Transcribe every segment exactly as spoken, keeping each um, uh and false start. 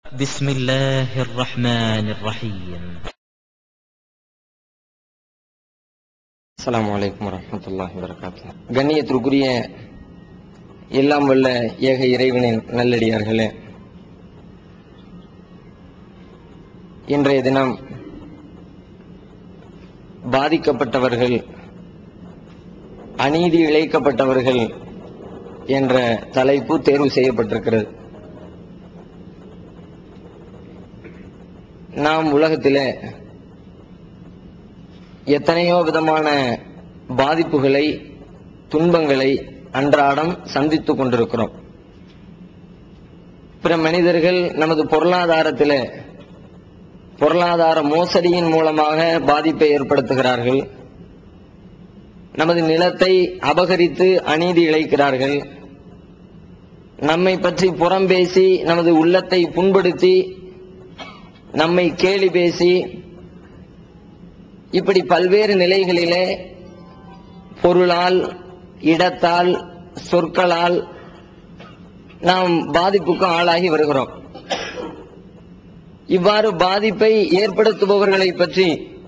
بسم الله الرحمن الرحيم. السلام عليكم ورحمة الله وبركاته. கண்ணியத்திற்குரிய எல்லாம் வல்ல ஏக இறைவனின் நல்லடியார்களே, இன்றைய தினம் பாதிக்கப்பட்டவர்கள், அநீதி இழைக்கப்பட்டவர்கள் என்ற தலைப்பு தேர்வு செய்யப்பட்டிருக்கிறது. நாம் உலகத்திலே எத்தனையோ விதமான பாதிப்புகளை, துன்பங்களை அன்றாடம் சந்தித்துக் கொண்டிருக்கிறோம். பிற மனிதர்கள் நமது பொருளாதாரத்திலே பொருளாதார மோசடியின் மூலமாக பாதிப்பை ஏற்படுத்துகிறார்கள். நமது நிலத்தை அபகரித்து அநீதி இழைக்கிறார்கள். நம்மை பற்றி புறம் பேசி நமது உள்ளத்தை புண்படுத்தி நம்மை கேலி பேசி இப்படி பல்வேறு நிலைகளிலே பொருளால், இடத்தால், சொற்களால் நாம் பாதிப்புக்கு ஆளாகி வருகிறோம். இவ்வாறு பாதிப்பை ஏற்படுத்துபவர்களை பற்றி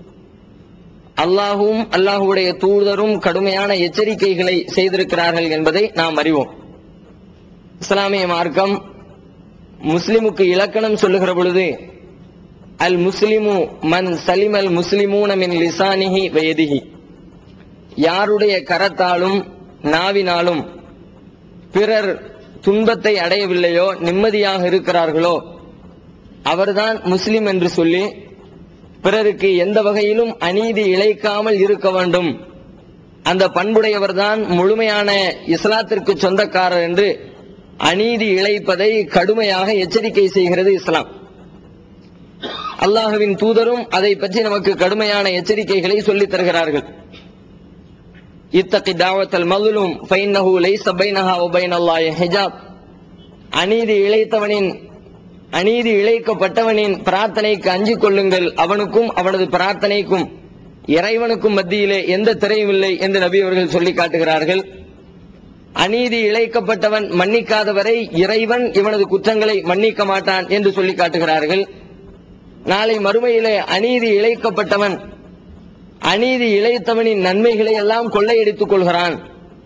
அல்லாஹும் அல்லாஹுடைய தூதரும் கடுமையான எச்சரிக்கைகளை செய்திருக்கிறார்கள் என்பதை நாம் அறிவோம். இஸ்லாமிய மார்க்கம் முஸ்லிமுக்கு இலக்கணம் சொல்லுகிற பொழுது, அல் முஸ்லிமு மன் சலிம் அல் முஸ்லிமூன மின் லிசானிஹி வயதிஹி, யாருடைய கரத்தாலும் நாவினாலும் பிறர் துன்பத்தை அடையவில்லையோ, நிம்மதியாக இருக்கிறார்களோ அவர்தான் முஸ்லிம் என்று சொல்லி, பிறருக்கு எந்த வகையிலும் அநீதி இழைக்காமல் இருக்க வேண்டும், அந்த பண்புடையவர்தான் முழுமையான இஸ்லாத்திற்கு சொந்தக்காரர் என்று அநீதி இழைப்பதை கடுமையாக எச்சரிக்கை செய்கிறது இஸ்லாம். அல்லாஹுவின் தூதரும் அதை பற்றி நமக்கு கடுமையான எச்சரிக்கைகளை சொல்லித் தருகிறார்கள். இத்தகி தாவத்தல் மதுலும் ஃபைன்னஹு லைஸ பைனஹா வ பைனல்லாஹி ஹிஜாப், அநீதி இழைத்தவனின் அநீதி இழைக்கப்பட்டவனின் பிரார்த்தனைக்கு அஞ்சிக் கொள்ளுங்கள், அவனுக்கும் அவனது பிரார்த்தனைக்கும் இறைவனுக்கும் மத்தியிலே எந்த திரையும் இல்லை என்று நபி அவர்கள் சொல்லி காட்டுகிறார்கள். அநீதி இழைக்கப்பட்டவன் மன்னிக்காதவரை இறைவன் இவனது குற்றங்களை மன்னிக்க மாட்டான் என்று சொல்லி காட்டுகிறார்கள். நாளை மறுமையிலே அநீதி இழைக்கப்பட்டவன் அநீதி இழைத்தவனின் நன்மைகளை எல்லாம் கொள்ளையடித்துக் கொள்கிறான்.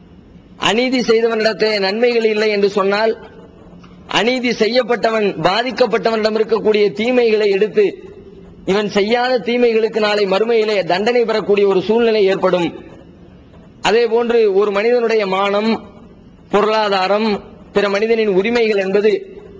அநீதி செய்தவனிடத்தே நன்மைகள் இல்லை என்று சொன்னால், அநீதி செய்யப்பட்டவன் பாதிக்கப்பட்டவனிடம் இருக்கக்கூடிய தீமைகளை எடுத்து இவன் செய்யாத தீமைகளுக்கு நாளை மறுமையிலே தண்டனை பெறக்கூடிய ஒரு சூழ்நிலை ஏற்படும். அதே போன்று ஒரு மனிதனுடைய மானம், பொருளாதாரம், பிற மனிதனின் உரிமைகள் என்பது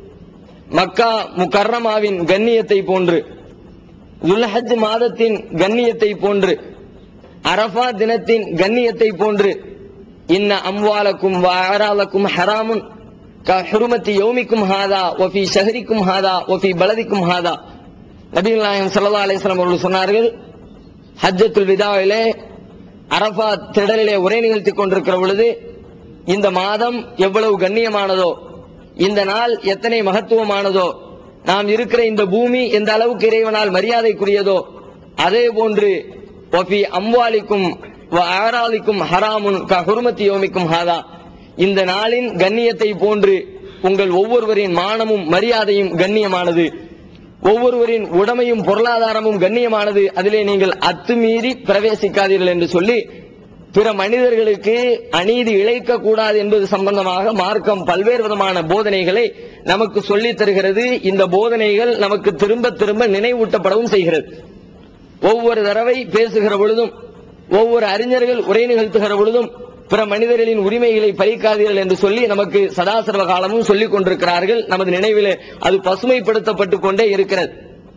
மக்கா முக்கர்ரமாவின் கண்ணியத்தை போன்று, துல்ஹஜ் மாதத்தின் கண்ணியத்தை போன்று, அரஃபா தினத்தின் கண்ணியத்தை போன்று, இன்ன அம்வாலக்கும் வஅராலக்கும் ஹராமுன் கஹுருமத்தி யௌமிக்கும் ஹாதா வஃபி ஷஹரிக்கும் ஹாதா வஃபி பலதிக்கும் ஹாதா. நபிகள் நாயகம் ஸல்லல்லாஹு அலைஹி வஸல்லம் அவர்கள் சொன்னார்கள், ஹஜ்ஜத்துல் விதாவிலே அரஃபா திடலிலே உரை நிகழ்த்திக் கொண்டிருக்கிற பொழுது, இந்த மாதம் எவ்வளவு கண்ணியமானதோ, இந்த நாள் எத்தனை மகத்துவமானதோ, நாம் இருக்கிற இந்த பூமி எந்த அளவுக்கு இறைவனால் மரியாதைக்குரியதோ, அதே போன்று வஃபி அம்வாலிக்கும் வஅராலிக்கும் ஹராமுன் கஹுருமத்தி யௌமிக்கும் ஹாதா, இந்த நாளின் கண்ணியத்தை போன்று உங்கள் ஒவ்வொருவரின் மானமும் மரியாதையும் கண்ணியமானது, ஒவ்வொருவரின் உடைமையும் பொருளாதாரமும் கண்ணியமானது, அதிலே நீங்கள் அத்துமீறி பிரவேசிக்காதீர்கள் என்று சொல்லி, பிற மனிதர்களுக்கு அநீதி இழைக்க கூடாது என்பது சம்பந்தமாக மார்க்கம் பல்வேறு விதமான போதனைகளை நமக்கு சொல்லித் தருகிறது. இந்த போதனைகள் நமக்கு திரும்ப திரும்ப நினைவூட்டப்படவும் செய்கிறது. ஒவ்வொரு தடவை பேசுகிற பொழுதும், ஒவ்வொரு அறிஞர்கள் உரை நிகழ்த்துகிற பொழுதும் பிற மனிதர்களின் உரிமைகளை பறிக்காதீர்கள் என்று சொல்லி நமக்கு சதாசர்வ காலமும் சொல்லிக் கொண்டிருக்கிறார்கள். நமது நினைவிலே அது பசுமைப்படுத்தப்பட்டுக் கொண்டே இருக்கிறது.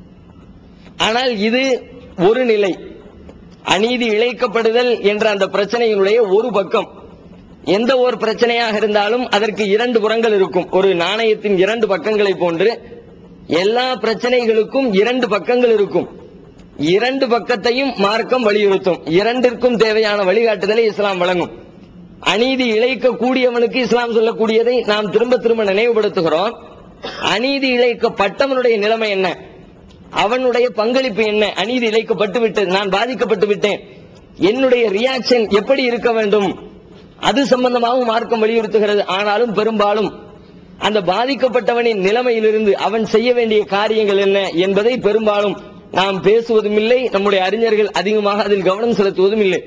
ஆனால் இது ஒரு நிலை, அநீதி இழைக்கப்படுதல் என்ற அந்த பிரச்சனையினுடைய ஒரு பக்கம். எந்த ஒரு பிரச்சனையாக இருந்தாலும் அதற்கு இரண்டு புறங்கள் இருக்கும். ஒரு நாணயத்தின் இரண்டு பக்கங்களை போன்று எல்லா பிரச்சனைகளுக்கும் இரண்டு பக்கங்கள் இருக்கும். இரண்டு பக்கத்தையும் மார்க்கம் வலியுறுத்தும். இரண்டிற்கும் தேவையான வழிகாட்டுதலை இஸ்லாம் வழங்கும். அநீதி இழைக்க கூடியவனுக்கு இஸ்லாம் சொல்லக்கூடியதை நாம் திரும்ப திரும்ப நினைவுபடுத்துகிறோம். அநீதி இழைக்கப்பட்டவனுடைய நிலைமை என்ன, அவனுடைய பங்களிப்பு என்ன, அநீதி இழைக்கப்பட்டு விட்டது, நான் பாதிக்கப்பட்டு விட்டேன், என்னுடைய ரியாக்ஷன் எப்படி இருக்க வேண்டும், அது சம்பந்தமாகவும் மார்க்கம் வலியுறுத்துகிறது. ஆனாலும் பெரும்பாலும் அந்த பாதிக்கப்பட்டவனின் நிலைமையிலிருந்து அவன் செய்ய வேண்டிய காரியங்கள் என்ன என்பதை பெரும்பாலும் நாம் பேசுவதும் இல்லை, நம்முடைய அறிஞர்கள் அதிகமாக அதில் கவனம் செலுத்துவதும் இல்லை.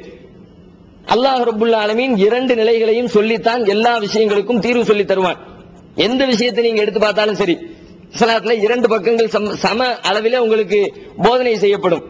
அல்லாஹ் ரப்புல் ஆலமீன் இரண்டு நிலைகளையும் சொல்லித்தான் எல்லா விஷயங்களுக்கும் தீர்வு சொல்லி தருவான். எந்த விஷயத்தை நீங்க எடுத்து பார்த்தாலும் சரி, இஸ்லாத்துல இரண்டு பக்கங்கள் சம அளவிலே உங்களுக்கு போதனை செய்யப்படும்.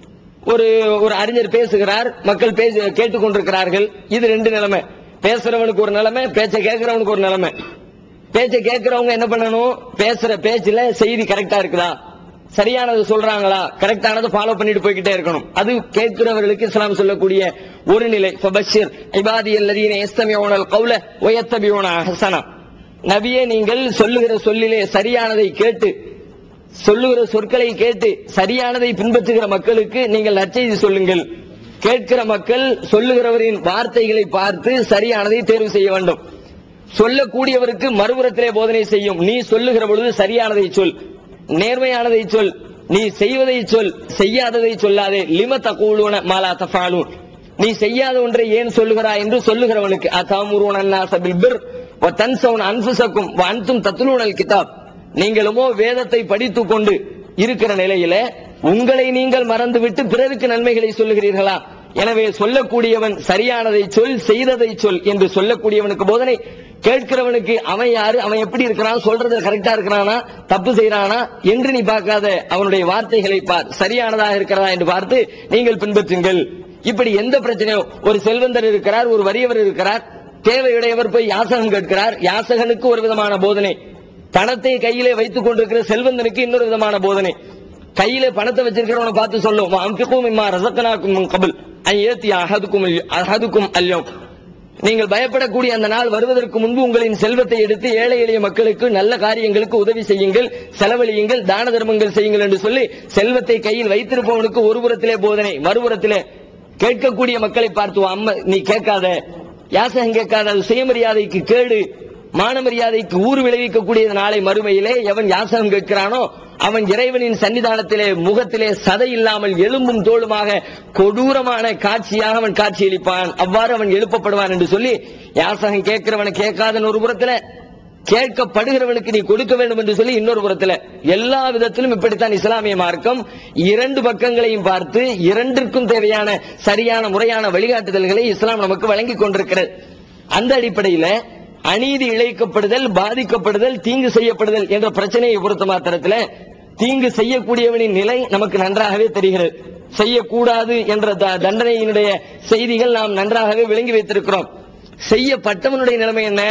ஒரு ஒரு அறிஞர் பேசுகிறார், மக்கள் பேச கேட்டுக்கொண்டிருக்கிறார்கள். இது ரெண்டு நிலைமை. பேசுறவனுக்கு ஒரு நிலைமை, பேச்ச கேட்கிறவனுக்கு ஒரு நிலைமை. பேச்ச கேட்கிறவங்க என்ன பண்ணணும், பேசுற பேச்சுல செய்தி கரெக்டா இருக்குதா, சரியானது சொல்றாங்களா, கரெக்டானது ஃபாலோ பண்ணிட்டு போய்கிட்டே இருக்கணும். அது கேட்கிறவர்களுக்கு இஸ்லாம் சொல்லக்கூடிய ஒரு நிலை. ஃபபஷிர் இபாதியல்லதீன யஸ்தமிஊனல் கௌல வயத்தபிஊன அஹ்ஸனா. நபியே, நீங்கள் சொல்லுகிற சொல்லிலே சரியானதை கேட்டு, சொல்லுகிற சொற்களை கேட்டு சரியானதை பின்பற்றுகிற மக்களுக்கு நீங்கள் நற்செய்தி சொல்லுங்கள். கேட்கிற மக்கள் சொல்லுகிறவரின் வார்த்தைகளை பார்த்து சரியானதை தேர்வு செய்ய வேண்டும். சொல்லக்கூடியவருக்கு மறுபுறத்திலே போதனை செய்யும். நீ சொல்லுகிற பொழுது சரியானதை சொல், நேர்மையானதை சொல், நீ செய்வதை சொல், செய்யாததை சொல்லாதே. லிம தகூலுன மாலா தஃபாலூன். நீ செய்யாத ஒன்றை ஏன் சொல்லுகிறாய் என்று சொல்லுகிறவனுக்கு. அதாமுருன அன்னாஸ பில் பிர் வ தன்ஸவுன அன்ஃபுஸக்கும் வ அன்தும் தத்லூனல் கிதாப். நீங்களுமோ வேதத்தை படித்துக் கொண்டு இருக்கிற நிலையில உங்களை நீங்கள் மறந்துவிட்டு பிறருக்கு நன்மைகளை சொல்லுகிறீர்களா? எனவே சொல்லக்கூடியவன் சரியானதை சொல், செய்ததை சொல் என்று சொல்லக்கூடியவனுக்கு போதனை. கேட்கிறவனுக்கு அவன் யாரு, அவன் எப்படி இருக்கிறான், சொல்றது கரெக்டா இருக்கிறானா, தப்பு செய்யறானா என்று நீ பார்க்காத, அவனுடைய வார்த்தைகளை பார், சரியானதாக இருக்கிறதா என்று பார்த்து நீங்கள் பின்பற்றுங்கள். இப்படி எந்த பிரச்சனையோ, ஒரு செல்வந்தர் இருக்கிறார், ஒரு வறியவர் இருக்கிறார், தேவையுடையவர் போய் யாசகம் கேட்கிறார், யாசகனுக்கு ஒரு விதமான போதனை, பணத்தை கையிலே வைத்துக் கொண்டிருக்கிற செல்வந்தனுக்கு இன்னொரு விதமான போதனை. கையில பணத்தை வச்சிருக்கிறவனை பார்த்து சொல்லும், அன்ஃபிகூ மிம்மா ரஸக்னாக்கும் மின் கப்ல் அன் யத்தி அஹதுக்கும் அஹதுக்கும் அல்யௌம். நீங்கள் பயப்படக்கூடிய அந்த நாள் வருவதற்கு முன்பு உங்களின் செல்வத்தை எடுத்து ஏழை எளிய மக்களுக்கு நல்ல காரியங்களுக்கு உதவி செய்யுங்கள், செலவழியுங்கள், தான தர்மங்கள் செய்யுங்கள் என்று சொல்லி செல்வத்தை கையில் வைத்திருப்பவனுக்கு ஒரு புறத்திலே போதனை, மறுபுறத்திலே கேட்கக்கூடிய மக்களை பார்த்து, அம்மா நீ கேட்காத, யாசகம் கேட்காத, அது சுயமரியாதைக்கு கேடு, மானமரியாதைக்கு ஊறு விளைவிக்கக்கூடிய நாளை மறுமையிலே எவன் யாசகம் கேட்கிறானோ அவன் இறைவனின் சன்னிதானத்திலே முகத்திலே சதை இல்லாமல் எலும்பும் தோளுமாக கொடூரமான காட்சியாக அவன் காட்சியளிப்பான். அவ்வாறு அவன் எழுப்பப்படுவான் என்று சொல்லி யாசகம் கேட்கிறவனை கேட்காதன் ஒரு புறத்துல, கேட்கப்படுகிறவனுக்கு நீ கொடுக்க வேண்டும் என்று சொல்லி இன்னொரு புறத்துல, எல்லா விதத்திலும் இப்படித்தான் இஸ்லாமிய மார்க்கம் இரண்டு பக்கங்களையும் பார்த்து இரண்டிற்கும் தேவையான சரியான முறையான வழிகாட்டுதல்களை இஸ்லாம் நமக்கு வழங்கிக் கொண்டிருக்கிறது. அந்த அடிப்படையில அநீதி இழைக்கப்படுதல், பாதிக்கப்படுதல், தீங்கு செய்யப்படுதல் என்ற பிரச்சனையை பொறுத்த மாத்திரத்தில் தீங்கு செய்யக்கூடியவனின் நிலை நமக்கு நன்றாகவே தெரிகிறது. செய்யக்கூடாது என்ற தண்டனையினுடைய செய்திகள் நாம் நன்றாகவே விளங்கி வைத்திருக்கிறோம். செய்யப்பட்டவனுடைய நிலைமை என்ன,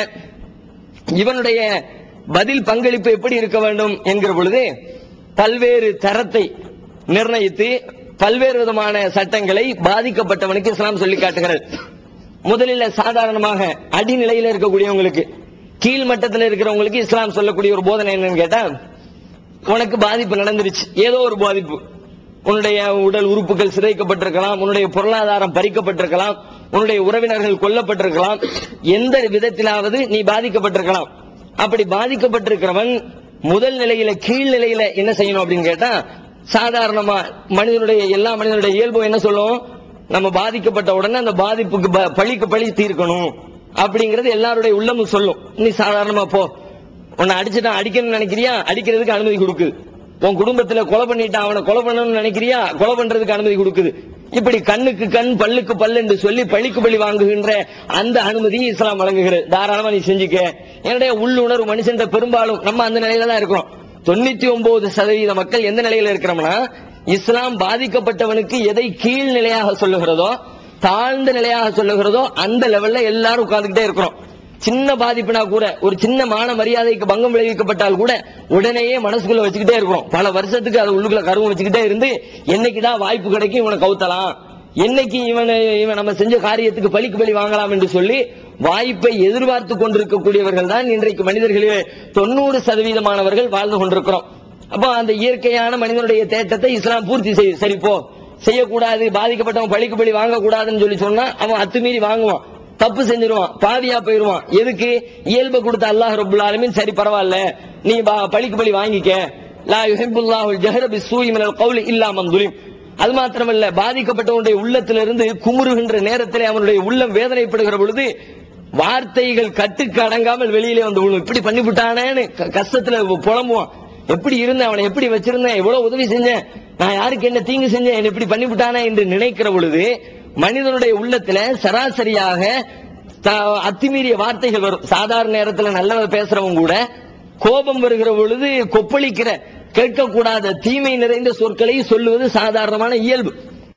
இவனுடைய பதில் பங்களிப்பு எப்படி இருக்க வேண்டும் என்கிற பொழுது பல்வேறு தரத்தை நிர்ணயித்து பல்வேறு விதமான சட்டங்களை பாதிக்கப்பட்டவனுக்கு இஸ்லாம் சொல்லி காட்டுகிறது. முதலில் சாதாரணமாக அடிநிலையில் இருக்கக்கூடியவங்களுக்கு, கீழ் மட்டத்தில் இருக்கிறவங்களுக்கு இஸ்லாம் சொல்லக்கூடிய ஒரு போதனை என்னன்னு கேட்டா, உனக்கு பாதிப்பு நடந்துருச்சு, ஏதோ ஒரு பாதிப்பு, உன்னுடைய உடல் உறுப்புகள் சிதைக்கப்பட்டிருக்கலாம், உன்னுடைய பொருளாதாரம் பறிக்கப்பட்டிருக்கலாம், உன்னுடைய உறவினர்கள் கொல்லப்பட்டிருக்கலாம், எந்த விதத்திலாவது நீ பாதிக்கப்பட்டிருக்கலாம். அப்படி பாதிக்கப்பட்டிருக்கிறவன் முதல் நிலையில கீழ் நிலையில என்ன செய்யணும் அப்படின்னு கேட்டா, சாதாரணமா மனிதனுடைய எல்லா மனிதனுடைய இயல்பும் என்ன சொல்லும், நம்ம பாதிக்கப்பட்ட உடனே அந்த பாதிப்புக்கு பழிக்கு பழி தீர்க்கணும் அப்படிங்கறது எல்லாருடைய உள்ளமும் சொல்லும். நீ சாதாரணமா போ, உன்னை அடிச்சுட்டான், அடிக்கணும்னு நினைக்கிறியா, அடிக்கிறதுக்கு அனுமதி கொடுக்குது. உன் குடும்பத்துல கொலை பண்ணிட்டான், அவனை கொலை பண்ணணும்னு நினைக்கிறியா, கொலை பண்றதுக்கு அனுமதி கொடுக்குது. இப்படி கண்ணுக்கு கண் பல்லுக்கு பல் என்று சொல்லி பழிக்கு பழி வாங்குகின்ற அந்த அனுமதி இஸ்லாம் வழங்குகிறது. தாராளமா நீ செஞ்சுக்க. என்னுடைய உள்ளுணர்வு மனுஷன் பெரும்பாலும் நம்ம அந்த நிலையில தான் இருக்கிறோம். தொண்ணூத்தி ஒன்பது சதவீத மக்கள் எந்த நிலையில இருக்கிறோம்னா, இஸ்லாம் பாதிக்கப்பட்டவனுக்கு எதை கீழ் நிலையாக சொல்லுகிறதோ, தாழ்ந்த நிலையாக சொல்லுகிறதோ அந்த லெவல்ல எல்லாரும் உட்கார்ந்துகிட்டே இருக்கிறோம். சின்ன பாதிப்புனா கூட, ஒரு சின்ன மான மரியாதைக்கு பங்கம் விளைவிக்கப்பட்டால் கூட உடனேயே மனசுக்குள்ள வச்சுக்கிட்டே இருக்கிறோம். பல வருஷத்துக்கு அது உள்ளுக்குள்ள கருவம் வச்சுக்கிட்டே இருந்து என்னைக்குதான் வாய்ப்பு கிடைக்கும் இவனை கவுத்தலாம், என்னைக்கு இவன் இவன் நம்ம செஞ்ச காரியத்துக்கு பழிக்கு பழி வாங்கலாம் என்று சொல்லி வாய்ப்பை எதிர்பார்த்து கொண்டிருக்கக்கூடியவர்கள் தான் இன்றைக்கு மனிதர்களே தொண்ணூறு சதவீதமானவர்கள் வாழ்ந்து கொண்டிருக்கிறோம். அப்ப அந்த இயற்கையான மனிதனுடைய தேட்டத்தை இஸ்லாம் பூர்த்தி செய்து, சரி போ, செய்யக்கூடாது, பாதிக்கப்பட்டவன் பழிக்கு பழி வாங்க கூடாதுன்னு சொல்லி சொன்னா அவன் அத்துமீறி வாங்குவான், தப்பு செஞ்சிருவான், பாவியா போயிருவான். எதுக்கு? இயல்பை கொடுத்த அல்லாஹ் ரப்புல் ஆலமீன் சரி பரவாயில்ல, நீ பழிக்கு பழி வாங்கிக்க, லா யுஹிப்புல்லாஹுல் ஜஹர பிஸ்ஸூஇ மினல் கௌலி இல்லா மன் ஸுலிம். அது மாத்திரமல்ல, பாதிக்கப்பட்டவனுடைய உள்ளத்திலிருந்து குமுறுகின்ற நேரத்திலே அவனுடைய உள்ளம் வேதனைப்படுகிற பொழுது வார்த்தைகள் கட்டுக்கு அடங்காமல் வெளியிலே வந்து விழும். இப்படி பண்ணிவிட்டானேன்னு கஷ்டத்துல புலம்புவான். எப்படி இருந்தேன், அவனை எப்படி வச்சிருந்தேன், எவ்வளவு உதவி செஞ்சேன், நான் யாருக்கு என்ன தீங்கு செஞ்சேன், என்ன இப்படி பண்ணிவிட்டானே என்று நினைக்கிற பொழுது மனிதனுடைய உள்ளத்துல சராசரியாக அத்துமீறிய வார்த்தைகள் வரும். சாதாரண நேரத்தில் நல்லவ பேசுறவங்க கூட கோபம் வருகிற பொழுது கொப்பளிக்கிற கேட்கக்கூடாத தீமை நிறைந்த சொற்களை சொல்லுவது சாதாரணமான இயல்பு.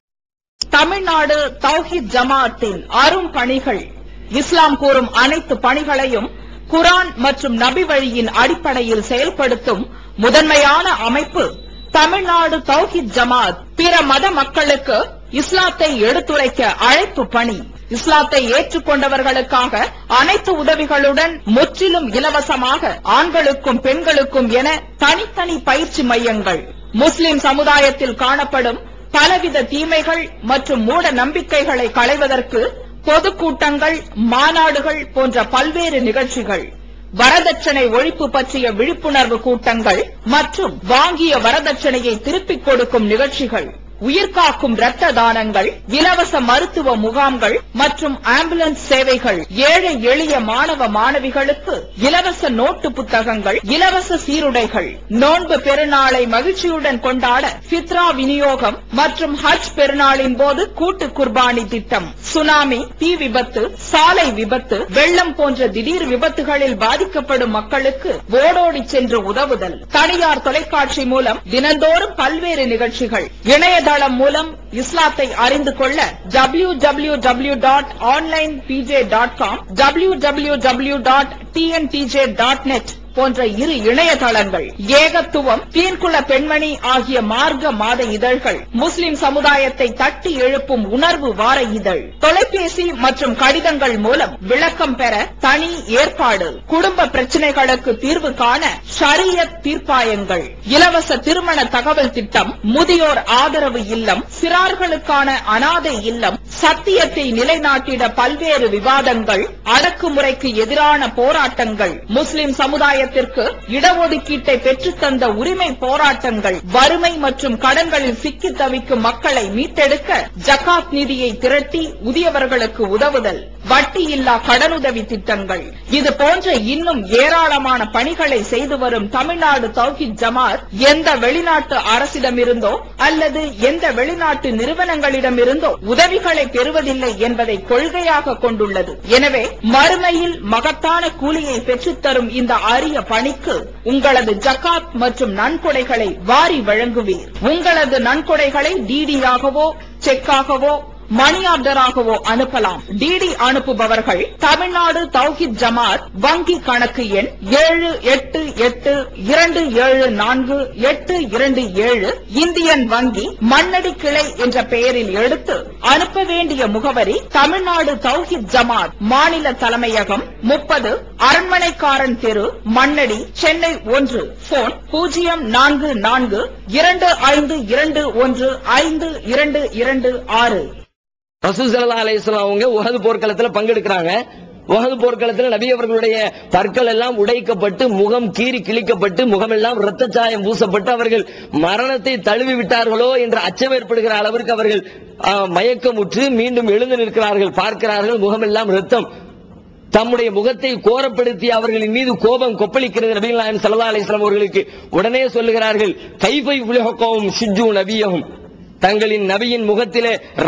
தமிழ்நாடு தௌஹீத் ஜமாஅத்தின் அரும் பணிகள். இஸ்லாம் கூறும் அனைத்து பணிகளையும் குர்ஆன் மற்றும் நபி வழியின் அடிப்படையில் செயல்படுத்தும் முதன்மையான அமைப்பு தமிழ்நாடு தௌஹீத் ஜமாஅத். பிற மத மக்களுக்கு இஸ்லாத்தை எடுத்துரைக்க அழைப்பு பணி. இஸ்லாத்தை ஏற்றுக்கொண்டவர்களுக்காக அனைத்து உதவிகளுடன் முற்றிலும் இலவசமாக ஆண்களுக்கும் பெண்களுக்கும் என தனித்தனி பயிற்சி மையங்கள். முஸ்லிம் சமுதாயத்தில் காணப்படும் பலவித தீமைகள் மற்றும் மூட நம்பிக்கைகளை களைவதற்கு பொதுக்கூட்டங்கள், மாநாடுகள் போன்ற பல்வேறு நிகழ்ச்சிகள், வரதட்சணை ஒழிப்பு பற்றிய விழிப்புணர்வு கூட்டங்கள் மற்றும் வாங்கிய வரதட்சணையை திருப்பிக் கொடுக்கும் நிகழ்ச்சிகள், உயிர்காக்கும் இரத்த தானங்கள், இலவச மருத்துவ முகாம்கள் மற்றும் ஆம்புலன்ஸ் சேவைகள், ஏழை எளிய மாணவ மாணவிகளுக்கு இலவச நோட்டு புத்தகங்கள், இலவச சீருடைகள், நோன்பு பெருநாளை மகிழ்ச்சியுடன் கொண்டாட ஃபித்ரா விநியோகம் மற்றும் ஹஜ் பெருநாளின் போது கூட்டு குர்பானி திட்டம், சுனாமி, தீ விபத்து, சாலை விபத்து, வெள்ளம் போன்ற திடீர் விபத்துகளில் பாதிக்கப்படும் மக்களுக்கு ஓடோடி சென்று உதவுதல், தனியார் தொலைக்காட்சி மூலம் தினந்தோறும் பல்வேறு நிகழ்ச்சிகள், இணையதள மூலம் இஸ்லாத்தை அறிந்து கொள்ள W W W dot online PJ dot com, W W W dot TNTJ dot net போன்ற இரு இணையதளங்கள், ஏகத்துவம், தீன்குல பெண்மணி ஆகிய மார்க்க மாத இதழ்கள், முஸ்லிம் சமுதாயத்தை தட்டி எழுப்பும் உணர்வு வார இதழ், தொலைபேசி மற்றும் கடிதங்கள் மூலம் விளக்கம் பெற தனி ஏற்பாடு, குடும்ப பிரச்சினைகளுக்கு தீர்வு காண ஷரியத் தீர்ப்பாயங்கள், இலவச திருமண தகவல் திட்டம், முதியோர் ஆதரவு இல்லம், சிறார்களுக்கான அனாதை இல்லம், சத்தியத்தை நிலைநாட்டிட பல்வேறு விவாதங்கள், அடக்குமுறைக்கு எதிரான போராட்டங்கள், முஸ்லிம் சமுதாய இடஒதுக்கீட்டை பெற்றுத்தந்த உரிமை போராட்டங்கள், வறுமை மற்றும் கடன்களில் சிக்கி தவிக்கும் மக்களை மீட்டெடுக்க ஜகாத் நிதியை திரட்டி உரியவர்களுக்கு உதவுதல், வட்டியில்லா கடனுதவி திட்டங்கள், இது போன்ற இன்னும் ஏராளமான பணிகளை செய்து வரும் தமிழ்நாடு தௌஹீத் ஜமாஅத் எந்த வெளிநாட்டு அரசிடமிருந்தோ அல்லது எந்த வெளிநாட்டு நிறுவனங்களிடமிருந்தோ உதவிகளை பெறுவதில்லை என்பதை கொள்கையாக கொண்டுள்ளது. எனவே மறுமையில் மகத்தான கூலியை பெற்றுத்தரும் இந்த அரிய பணிக்கு உங்களது ஜகாத் மற்றும் நன்கொடைகளை வாரி வழங்குவீர். உங்களது நன்கொடைகளை டிடியாகவோ செக்காகவோ மணி ஆர்டராகவோ அனுப்பலாம். டிடி அனுப்புபவர்கள் தமிழ்நாடு தௌஹீத் ஜமாஅத் வங்கி கணக்கு எண் ஏழு எட்டு எட்டு இரண்டு ஏழு நான்கு எட்டு இரண்டு ஏழு இந்தியன் வங்கி மண்ணடி கிளை என்ற பெயரில் எடுத்து அனுப்ப வேண்டிய முகவரி தமிழ்நாடு தௌஹீத் ஜமாஅத் மாநில தலைமையகம் முப்பது அரண்மனைக்காரன் தெரு மண்ணடி சென்னை ஒன்று. போன் பூஜ்ஜியம் நான்கு நான்கு இரண்டு ஐந்து இரண்டு ஒன்று ஐந்து இரண்டு இரண்டு ஆறு. ரசூல் ஸல்லல்லாஹு அலைஹி வஸல்லம் அவங்க உஹது போர்க்களத்துல பங்கெடுக்கிறாங்க. உஹது போர்க்களத்துல நபி அவர்களுடைய பற்கள் எல்லாம் உடைக்கப்பட்டு முகம் கீறி கிழிக்கப்பட்டு முகமெல்லாம் இரத்த சாயம் பூசப்பட்டு அவர்கள் மரணத்தை தழுவி விட்டார்களோ என்ற அச்சம் ஏற்படுகிற அளவிற்கு அவர்கள் மயக்கமுற்று மீண்டும் எழுந்து நிற்கிறார்கள். பார்க்கிறார்கள் முகமெல்லாம் இரத்தம். தம்முடைய முகத்தை கோரப்படுத்தி அவர்களின் மீது கோபம் கொப்பளிக்கிறது நபி ஸல்லல்லாஹு அலைஹி வஸல்லம் அவர்களுக்கு. உடனே சொல்லுகிறார்கள், கைஃபை ஃபுலிஹுகும் சிஜ்ஜு நபியஹும், தங்களின் நபியின் முகத்திலே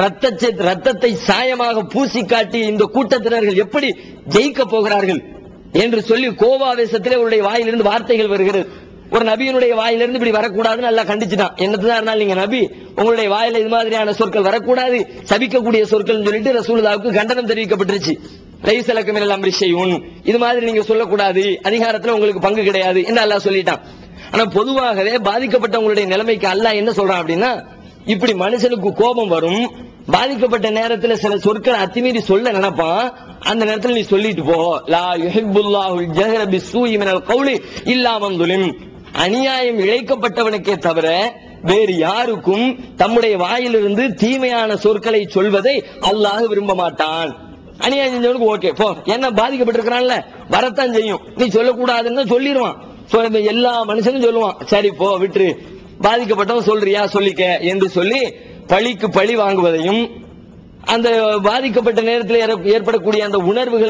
ரத்தத்தை சாயமாக பூசி காட்டிய இந்த கூட்டத்தினர்கள் எப்படி ஜெயிக்க போகிறார்கள் என்று சொல்லி கோபாவேசத்திலே அவருடைய வாயிலிருந்து வார்த்தைகள் வருகிறது. ஒரு நபியினுடைய வாயிலிருந்து இப்படி வரக்கூடாதுன்னு நல்லா கண்டிச்சுட்டான். என்னதான் இருந்தாலும் நீங்க நபி, உங்களுடைய வாயில இது மாதிரியான சொற்கள் வரக்கூடாது, சபிக்கக்கூடிய சொற்கள் சொல்லிட்டு ரசூலுல்லாஹ்வுக்கு கண்டனம் தெரிவிக்கப்பட்டுருச்சு. லைஸலக மினல் அம்ரி ஷைஉன், இது மாதிரி நீங்க சொல்லக்கூடாது, அதிகாரத்துல உங்களுக்கு பங்கு கிடையாது என்று அல்லாஹ் சொல்லிட்டான். ஆனா பொதுவாகவே பாதிக்கப்பட்டவங்களுடைய நிலைமைக்கு அல்லாஹ் என்ன சொல்றான் அப்படின்னா, இப்படி மனுஷனுக்கு கோபம் வரும், பாதிக்கப்பட்ட நேரத்தில் சில சொற்களை அத்துமீறி சொல்ல நினைப்பான். அந்த நேரத்தில் நீ சொல்லிட்டு போ, லா யுஹிப்புல்லாஹுல் ஜஹர பிஸ்ஸூஇ மினல் கௌலி இல்லா மன் ஸுலிம், அநியாயம் இழைக்கப்பட்டவனுக்கே தவிர வேறு யாருக்கும் தம்முடைய வாயிலிருந்து தீமையான சொற்களை சொல்வதை அல்லாஹ் விரும்ப மாட்டான். அநியாயம் செஞ்சவனுக்கு ஓகே போ, என்ன பாதிக்கப்பட்டிருக்கிறான்ல வரத்தான் செய்யும், நீ சொல்லக்கூடாதுன்னு சொல்லிடுவான். எல்லா மனுஷனும் சொல்லுவான், சரி போ விட்டுரு, பாதிக்கப்பட்டவன் சொல்றியா சொல்லிக்க என்று சொல்லி பழிக்கு பழி வாங்குவதையும் அந்த பாதிக்கப்பட்ட நேரத்தில் ஏற்படக்கூடிய அந்த உணர்வுகளை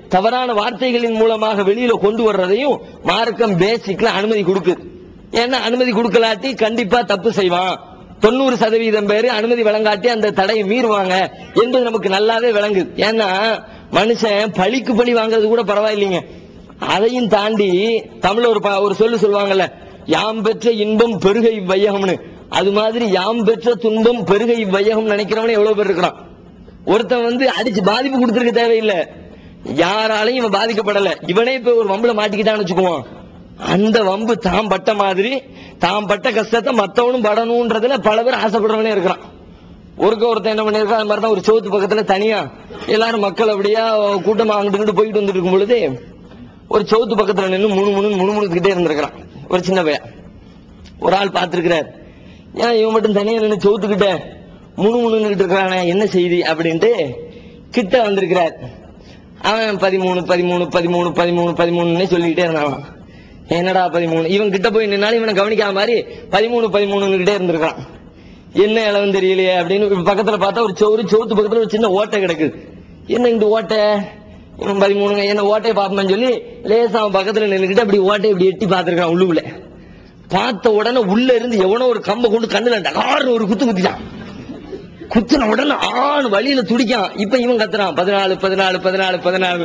தவறான வார்த்தைகளின் மூலமாக வெளியில கொண்டு வர்றதையும் மார்க்கம் பேசிக்ல அனுமதி கொடுக்குது. ஏன்னா அனுமதி கொடுக்கலாட்டி கண்டிப்பா தப்பு செய்வான். தொண்ணூறு சதவீதம் பேரு அனுமதி வழங்காட்டி அந்த தடையை மீறுவாங்க என்பது நமக்கு நல்லாவே விளங்குது. ஏன்னா மனுஷன் பழிக்கு பழி வாங்குறது கூட பரவாயில்லைங்க, அதையும் தாண்டி தமிழ் ஒரு ஒரு சொல்லு சொல்லுவாங்கல்ல, யாம் பெற்ற இன்பம் பெருகை வையகம்னு. அது மாதிரி யாம் பெற்ற துன்பம் பெருகை வையகம் நினைக்கிறவனே எவ்வளவு பேர் இருக்கிறான். ஒருத்தன் வந்து அடிச்சு பாதிப்பு கொடுத்திருக்க தேவையில்லை, யாராலையும் இவன் பாதிக்கப்படல, இவனே இப்ப ஒரு வம்புல மாட்டிக்கிட்டான்னு வச்சுக்குவான். அந்த வம்பு தாம் பட்ட மாதிரி தாம் பட்ட கஷ்டத்தை மத்தவனும் படணும்ன்றதுல பல பேர் ஆசைப்படுறவனே இருக்கிறான். ஒருக்க ஒருத்தன் என்ன பண்ணிருக்கான், அது மாதிரிதான் ஒரு சோத்து பக்கத்துல தனியா எல்லாரும் மக்கள் அப்படியா கூட்டமா அங்கிட்டு போயிட்டு வந்துட்டு இருக்கும் பொழுது ஒரு சோத்து பக்கத்துல நின்று முணு முணு முணுமுணுக்கிட்டே இருந்திருக்கிறான். ஒரு சின்ன பையன் ஒரு ஆள் பார்த்திருக்கிறார், ஏன் இவன் மட்டும் தனியா நின்று சோத்துக்கிட்ட முணு முணுகிட்டு இருக்கிறானே என்ன செய்தி அப்படின்ட்டு கிட்ட வந்திருக்கிறார். அவன் பதிமூணு பதிமூணு பதிமூணு பதிமூணு பதிமூணுன்னு சொல்லிக்கிட்டே இருந்தான். என்னடா பதிமூணு, இவன் கிட்ட போய் நின்னாலும் இவனை கவனிக்காம மாதிரி பதிமூணு பதிமூணுகிட்டே இருந்திருக்கான். என்ன இளவன் தெரியலையே அப்படின்னு பக்கத்துல பார்த்தா ஒரு சோறு சோத்து பக்கத்துல ஒரு சின்ன ஓட்டை கிடக்குது. என்ன இந்த ஓட்டை, இவன் பதிமூணுங்க என்ன ஓட்டையை பார்ப்பேன்னு சொல்லி லேசா அவன் பக்கத்துல நின்றுக்கிட்டு அப்படி ஓட்டையை இப்படி எட்டி பார்த்திருக்கான். உள்ளுக்குள்ள பார்த்த உடனே உள்ள இருந்து எவனோ ஒரு கம்பை கொண்டு கண்ணுல டகார்னு ஒரு குத்து குத்திட்டான். குத்துன உடனே ஆண் வழியில துடிக்கான். இப்ப இவன் கத்துறான் பதினாலு பதினாலு பதினாலு பதினாலு.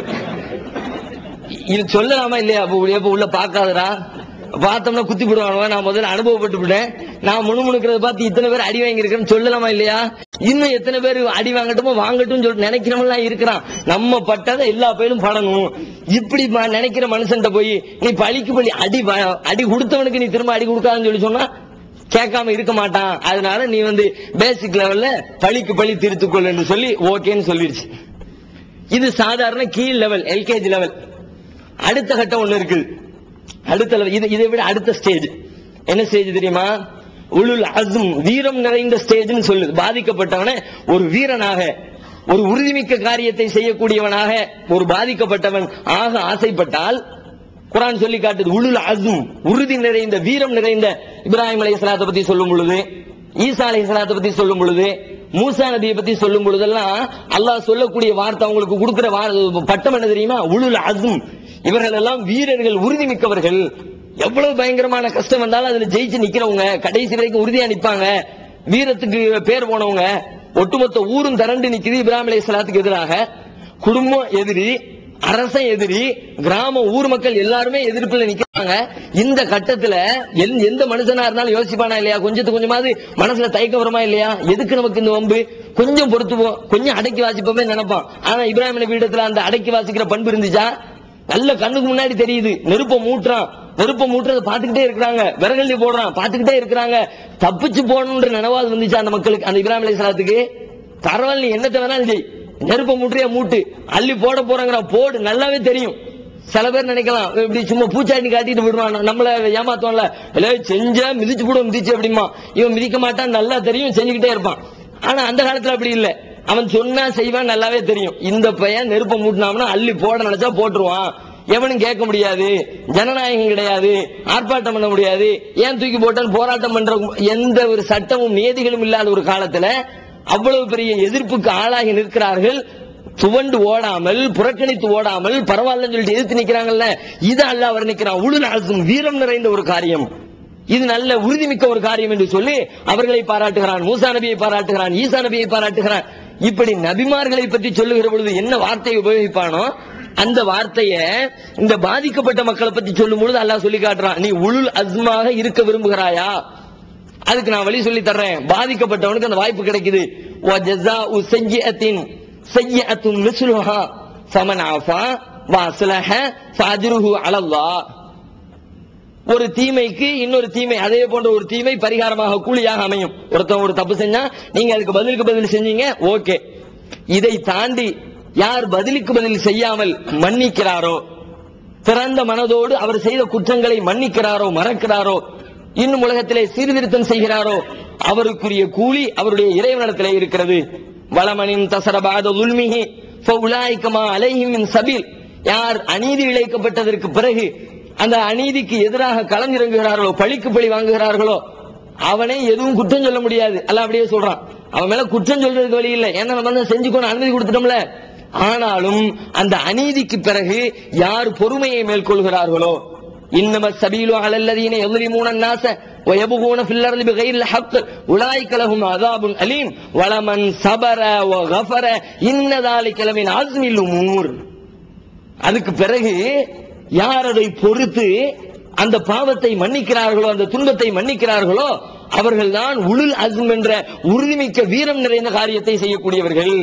இது சொல்லலாமா இல்லையா? அப்ப உள்ள பாக்காதரா, பார்த்தோம்னா குத்தி போடுவானுவா. நான் முதல்ல அனுபவப்பட்டு விட்டேன், நான் முணுமுணுக்கிறத பார்த்து இத்தனை பேர் அடி வாங்கி இருக்கேன்னு சொல்லலாமா இல்லையா? இன்னும் எத்தனை பேர் அடி வாங்கட்டுமோ வாங்கட்டும் சொல்லிட்டு நினைக்கிறவன் இருக்கிறான். நம்ம பட்டதை எல்லா பேரும் படணும். இப்படி நினைக்கிற மனுஷன்ட்ட போய் நீ பழிக்கு பழி அடி அடி கொடுத்தவனுக்கு நீ திரும்ப அடி கொடுக்காதுன்னு சொல்லி சொன்னா கேட்காம இருக்க மாட்டான். அதனால நீ வந்து பேசிக் லெவல்ல பழிக்கு பழி திருத்துக்கொள் என்று சொல்லி ஓகேன்னு சொல்லிருச்சு. இது சாதாரண கீழ் லெவல், எல்கேஜி லெவல். அடுத்த கட்டம் ஒண்ணு இருக்கு, அடுத்த லெவல். இது இதை விட அடுத்த ஸ்டேஜ் என்ன ஸ்டேஜ் தெரியுமா? உலுல் அஸ்ம், வீரம் நிறைந்த ஸ்டேஜ்னு சொல்லுது. பாதிக்கப்பட்டவன ஒரு வீரனாக, ஒரு உறுதிமிக்க காரியத்தை செய்யக்கூடியவனாக ஒரு பாதிக்கப்பட்டவன் ஆக ஆசைப்பட்டால் குர்ஆன் சொல்லி காட்டுது. உலுல் அஸ்ம், உறுதி நிறைந்த வீரம் நிறைந்த இப்ராஹிம் அலைஹிஸ்ஸலாத்தை பத்தி சொல்லும் பொழுது, ஈசா அலைஹிஸ்ஸலாத்தை பத்தி சொல்லும் பொழுது, மூசா நபியை பத்தி சொல்லும் பொழுதெல்லாம் அல்லாஹ் சொல்லக்கூடிய வார்த்தை, அவங்களுக்கு கொடுக்கிற பட்டம் என்ன தெரியுமா? உலுல் அஸ்ம். இவர்கள் எல்லாம் வீரர்கள், உறுதி மிக்கவர்கள். எவ்வளவு பயங்கரமான கஷ்டம் வந்தாலும் அதுல ஜெயிச்சு நிக்கிறவங்க, கடைசி வரைக்கும் உறுதியா நிப்பாங்க, வீரத்துக்கு பேர் போனவங்க. ஒட்டுமொத்த ஊரும் திரண்டு நிக்குது இப்ராஹிம் அலைஹிஸ்ஸலாத்துக்கு எதிராக. குடும்பம் எதிரி, அரசன் எதிரி, கிராம ஊர் மக்கள் எல்லாருமே எதிர்ப்புல நிக்கிறாங்க. இந்த கட்டத்துல எந்த மனுஷனா இருந்தாலும் யோசிப்பானா இல்லையா? கொஞ்சத்துக்கு கொஞ்சமாவது மனசுல தயக்கம் வருமா இல்லையா? எதுக்கு நமக்கு இந்த வம்பு, கொஞ்சம் பொறுத்துப்போம், கொஞ்சம் அடக்கி வாசிப்போமே நினைப்பான். ஆனா இப்ராஹிம் நபி இடத்துல அந்த அடக்கி வாசிக்கிற பண்பு இருந்துச்சா? நல்ல கண்ணுக்கு முன்னாடி தெரியுது, நெருப்ப மூட்டுறான், நெருப்ப மூட்டுறத பாத்துக்கிட்டே இருக்கிறாங்க, விறகல்லி போடுறான், பாத்துக்கிட்டே இருக்கிறாங்க. தப்பிச்சு போகணும்ன்ற நினைவாது வந்துச்சா அந்த மக்களுக்கு, அந்த இப்ராஹிம் அலைஹிஸ்ஸலாத்துக்கு? பரவாயில்ல, என்னத்தை வேணாலும் செய், நெருப்ப மூட்டுறியா மூட்டு, அள்ளி போட போறாங்க போடு, நல்லாவே தெரியும். சில பேர் நினைக்கலாம் இப்படி சும்மா பூச்சாண்டி காட்டிட்டு விடுவான், நம்மள ஏமாத்தோம்ல, செஞ்சா மிதிச்சு போட மிதிச்சு அப்படிமா, இவன் மிதிக்க மாட்டான் நல்லா தெரியும், செஞ்சுக்கிட்டே இருப்பான். ஆனா அந்த காலத்துல அப்படி இல்ல, அவன் சொன்னா செய்வான் நல்லாவே தெரியும். இந்த பையன் நெருப்ப மூட்டினாம்னா அள்ளி போட நினைச்சா போட்டுருவான், எவனும் கேட்க முடியாது, ஜனநாயகம் கிடையாது, ஆர்ப்பாட்டம் பண்ண முடியாது, ஏன் தூக்கி போட்டான்னு போராட்டம் பண்ற எந்த ஒரு சட்டமும் நியதிகளும் இல்லாத ஒரு காலத்துல அவ்வளவு பெரிய எதிர்ப்புக்கு ஆளாகி நிற்கிறார்கள். துவண்டு ஓடாமல், புறக்கணித்து ஓடாமல், பரவாயில்லன்னு சொல்லிட்டு எதிர்த்து நிக்கிறாங்கல்ல, இது அல்லாஹ் வர்ணிக்கிறான். உலுல் அஸ்ம், வீரம் நிறைந்த ஒரு காரியம், இது நல்ல உறுதிமிக்க ஒரு காரியம் என்று சொல்லி அவர்களை பாராட்டுகிறான். மூசா நபியை பாராட்டுகிறான், ஈசா நபியை பாராட்டுகிறான். இப்படி நபிமார்களை பற்றி சொல்லுகிற பொழுது என்ன வார்த்தையை உபயோகிப்பானோ அந்த வார்த்தைய இந்த பாதிக்கப்பட்ட மக்களை பற்றி சொல்லும் பொழுது அல்லாஹ் சொல்லி காட்டுறான். நீ உலுல் அஸ்மாக இருக்க விரும்புகிறாயா? அதுக்கு நான் வழி சொல்லி தர்றேன். பாதிக்கப்பட்டவனுக்கு அந்த வாய்ப்பு கிடைக்குது. வஜஸாஉ ஸய்யிஅத்தின் ஸய்யிஅத்துன் மிஸ்லுஹா ஃபமன் ஆஃபா வஅஸ்லஹ ஃபஅஜ்ருஹு அலல்லாஹ். ஒரு தீமைக்கு இன்னொரு தீமை, அதே போன்ற ஒரு தீமை பரிகாரமாக கூலியாக அமையும். ஒருத்தன் ஒரு தப்பு செஞ்சா நீங்க அதுக்கு பதிலுக்கு பதில் செஞ்சீங்க, ஓகே. இதை தாண்டி யார் பதிலுக்கு பதில் செய்யாமல் மன்னிக்கிறாரோ, திறந்த மனதோடு அவர் செய்த குற்றங்களை மன்னிக்கிறாரோ, மறக்கிறாரோ, இன்னும் உலகத்திலே சீர்திருத்தம் செய்கிறாரோ, அவருக்குரிய கூலி அவருடைய இறைவனிடத்திலே இருக்கிறது. வலமனின் தசரபாத உல்மிஹி ஃபஉலாயிக மா அலைஹிம் மின் சபீல். யார் அநீதி இழைக்கப்பட்டதற்கு பிறகு அந்த அநீதிக்கு எதிராக களமிறங்குகிறார்களோ, பழிக்கு பழி வாங்குகிறார்களோ, அவனை எதுவும் குற்றம் சொல்ல முடியாது. அல்லாஹ் அப்படியே சொல்றான். அவன் மேல குற்றம் சொல்றதுக்கு வழி இல்லை. ஏன்னா நம்ம செஞ்சுக்கணும் அனுமதி கொடுத்துட்டோம்ல, ஆனாலும் அந்த அநீதிக்கு பிறகு யார் பொறுமையை மேற்கொள்கிறார்களோ, இன்னம சபீலு அலல்லதீன யظلمون الناس ويبغون في الارض بغير الحق اولئك لهم عذاب اليم ولمن صبر وغفر ان ذلك لمن عزم الامور. அதுக்கு பிறகு யார் அதை பொறுத்து அந்த பாவத்தை மன்னிக்கிறார்களோ, அந்த துன்பத்தை மன்னிக்கிறார்களோ, அவர்கள்தான் உலுல் அஸ்ம் என்ற உறுதிமிக்க வீரம் நிறைந்த காரியத்தை செய்யக்கூடியவர்கள்.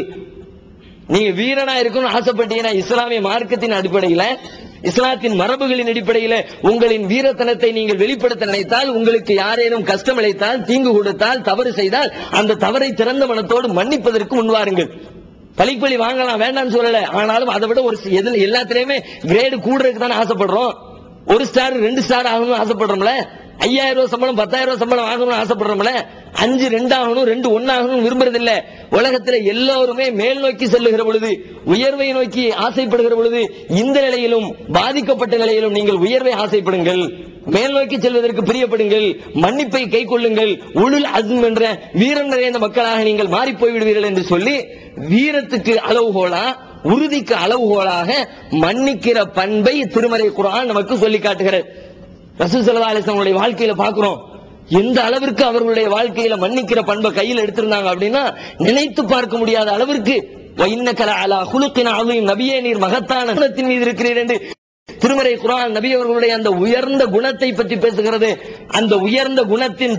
நீங்க வீரனா இருக்கணும்னு ஆசைப்பட்டீங்கன்னா இஸ்லாமிய மார்க்கத்தின் அடிப்படையில், இஸ்லாத்தின் மரபுகளின் அடிப்படையில் உங்களின் வீரத்தனத்தை நீங்கள் வெளிப்படுத்த நினைத்தால், உங்களுக்கு யாரேனும் கஷ்டம் அளித்தால், தீங்கு கொடுத்தால், தவறு செய்தால் அந்த தவறை திறந்த மனத்தோடு மன்னிப்பதற்கு முன்வாருங்கள். பழிப்பழி வாங்கலாம், வேண்டாம்னு சொல்லல. ஆனாலும் அதை விட ஒரு எல்லாத்திலையுமே கிரேடு கூடுறதுக்கு தானே ஆசைப்படுறோம். ஒரு ஸ்டார் ரெண்டு ஸ்டார் ஆகணும்னு ஆசைப்படுறோம்ல. ஐயாயிரம் ரூபாய் சம்பளம் பத்தாயிரம் ரூபாய் சம்பளம் ஆகணும்னு ஆசைப்படுறோம்ல. அஞ்சு ரெண்டு ஆகணும், ரெண்டு ஒன்னு ஆகணும் விரும்புறதில்லை. உலகத்தில் எல்லோருமே மேல் நோக்கி செல்லுகிற பொழுது, உயர்வை நோக்கி ஆசைப்படுகிற பொழுது, இந்த நிலையிலும் பாதிக்கப்பட்ட நிலையிலும் நீங்கள் உயர்வை ஆசைப்படுங்கள், மேல் நோக்கி செல்வதற்கு பிரியப்படுங்கள், மன்னிப்பை கை கொள்ளுங்கள், உலுல் அஸ்ம் என்ற வீரம் நிறைந்த மக்களாக நீங்கள் மாறி போய்விடுவீர்கள் என்று சொல்லி வீரத்துக்கு அளவுகோலா, உறுதிக்கு அளவுகோலாக மன்னிக்கிற பண்பை திருமறை குர்ஆன் நமக்கு சொல்லி காட்டுகிறது. ரசூல் ஸல்லல்லாஹு அலைஹி வஸல்லம் வாழ்க்கையில பாக்குறோம், எந்த அளவிற்கு அவர்களுடைய வாழ்க்கையில மன்னிக்கிற பண்பை கையில் எடுத்திருந்தாங்க அப்படின்னா நினைத்து பார்க்க முடியாத அளவிற்கு. வஇன்னக லஅலா குலுகின் அஸீம், நபியே நீர் மகத்தான குணத்தின் மீது இருக்கிறீர் என்று திருமறை குர்ஆன் நபி அவர்களுடைய அந்த உயர்ந்த குணத்தை பற்றி பேசுகிறது. அந்த உயர்ந்த குணத்தின்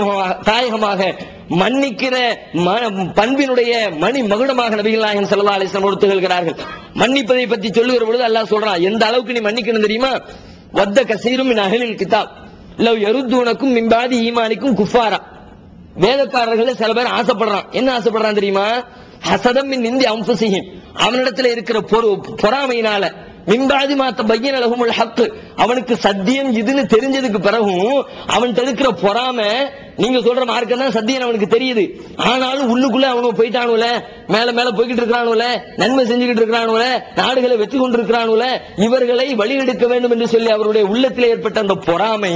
தாயகமாக மன்னிக்கிற பண்பினுடைய மணி மகுடமாக நபிகள் நாயகம் ஸல்லல்லாஹு அலைஹி வஸல்லம் திகழ்கிறார்கள். மன்னிப்பதை பற்றி சொல்லுகிற பொழுது அல்லாஹ் சொல்றான், எந்த அளவுக்கு நீ மன்னிக்கணும் தெரியுமா? வத்த கஸீரும் மின் அஹ்லில் கிதாப் லவ் யருதுனக்கும் மின் பாதி ஈமானிக்கும் குஃபாரா. வேதக்காரர்கள் சில பேர் ஆசைப்படுறான். என்ன ஆசைப்படுறான் தெரியுமா? ஹஸதம் மின் இந்தி அன்ஃபுஸிஹிம், அவனிடத்தில் இருக்கிற பொறாமையினால, மின்பாதி மாத்த பையன் லஹுமுல் ஹக், அவனுக்கு சத்தியம் இதுன்னு தெரிஞ்சதுக்கு பிறகும் அவன் இருக்கிற பொறாமை. நீங்க சொல்ற மார்க்கம் தான் சத்தியம் அவனுக்கு தெரியுது, ஆனாலும் உள்ளுக்குள்ள அவனுக்கு போயிட்டானுல, மேல மேல போய்கிட்டு இருக்கிறானுல, நன்மை செஞ்சுக்கிட்டு இருக்கிறானுல, நாடுகளை வெற்றி கொண்டு இருக்கிறானுல, இவர்களை வழியெடுக்க வேண்டும் என்று சொல்லி அவருடைய உள்ளத்தில் ஏற்பட்ட அந்த பொறாமை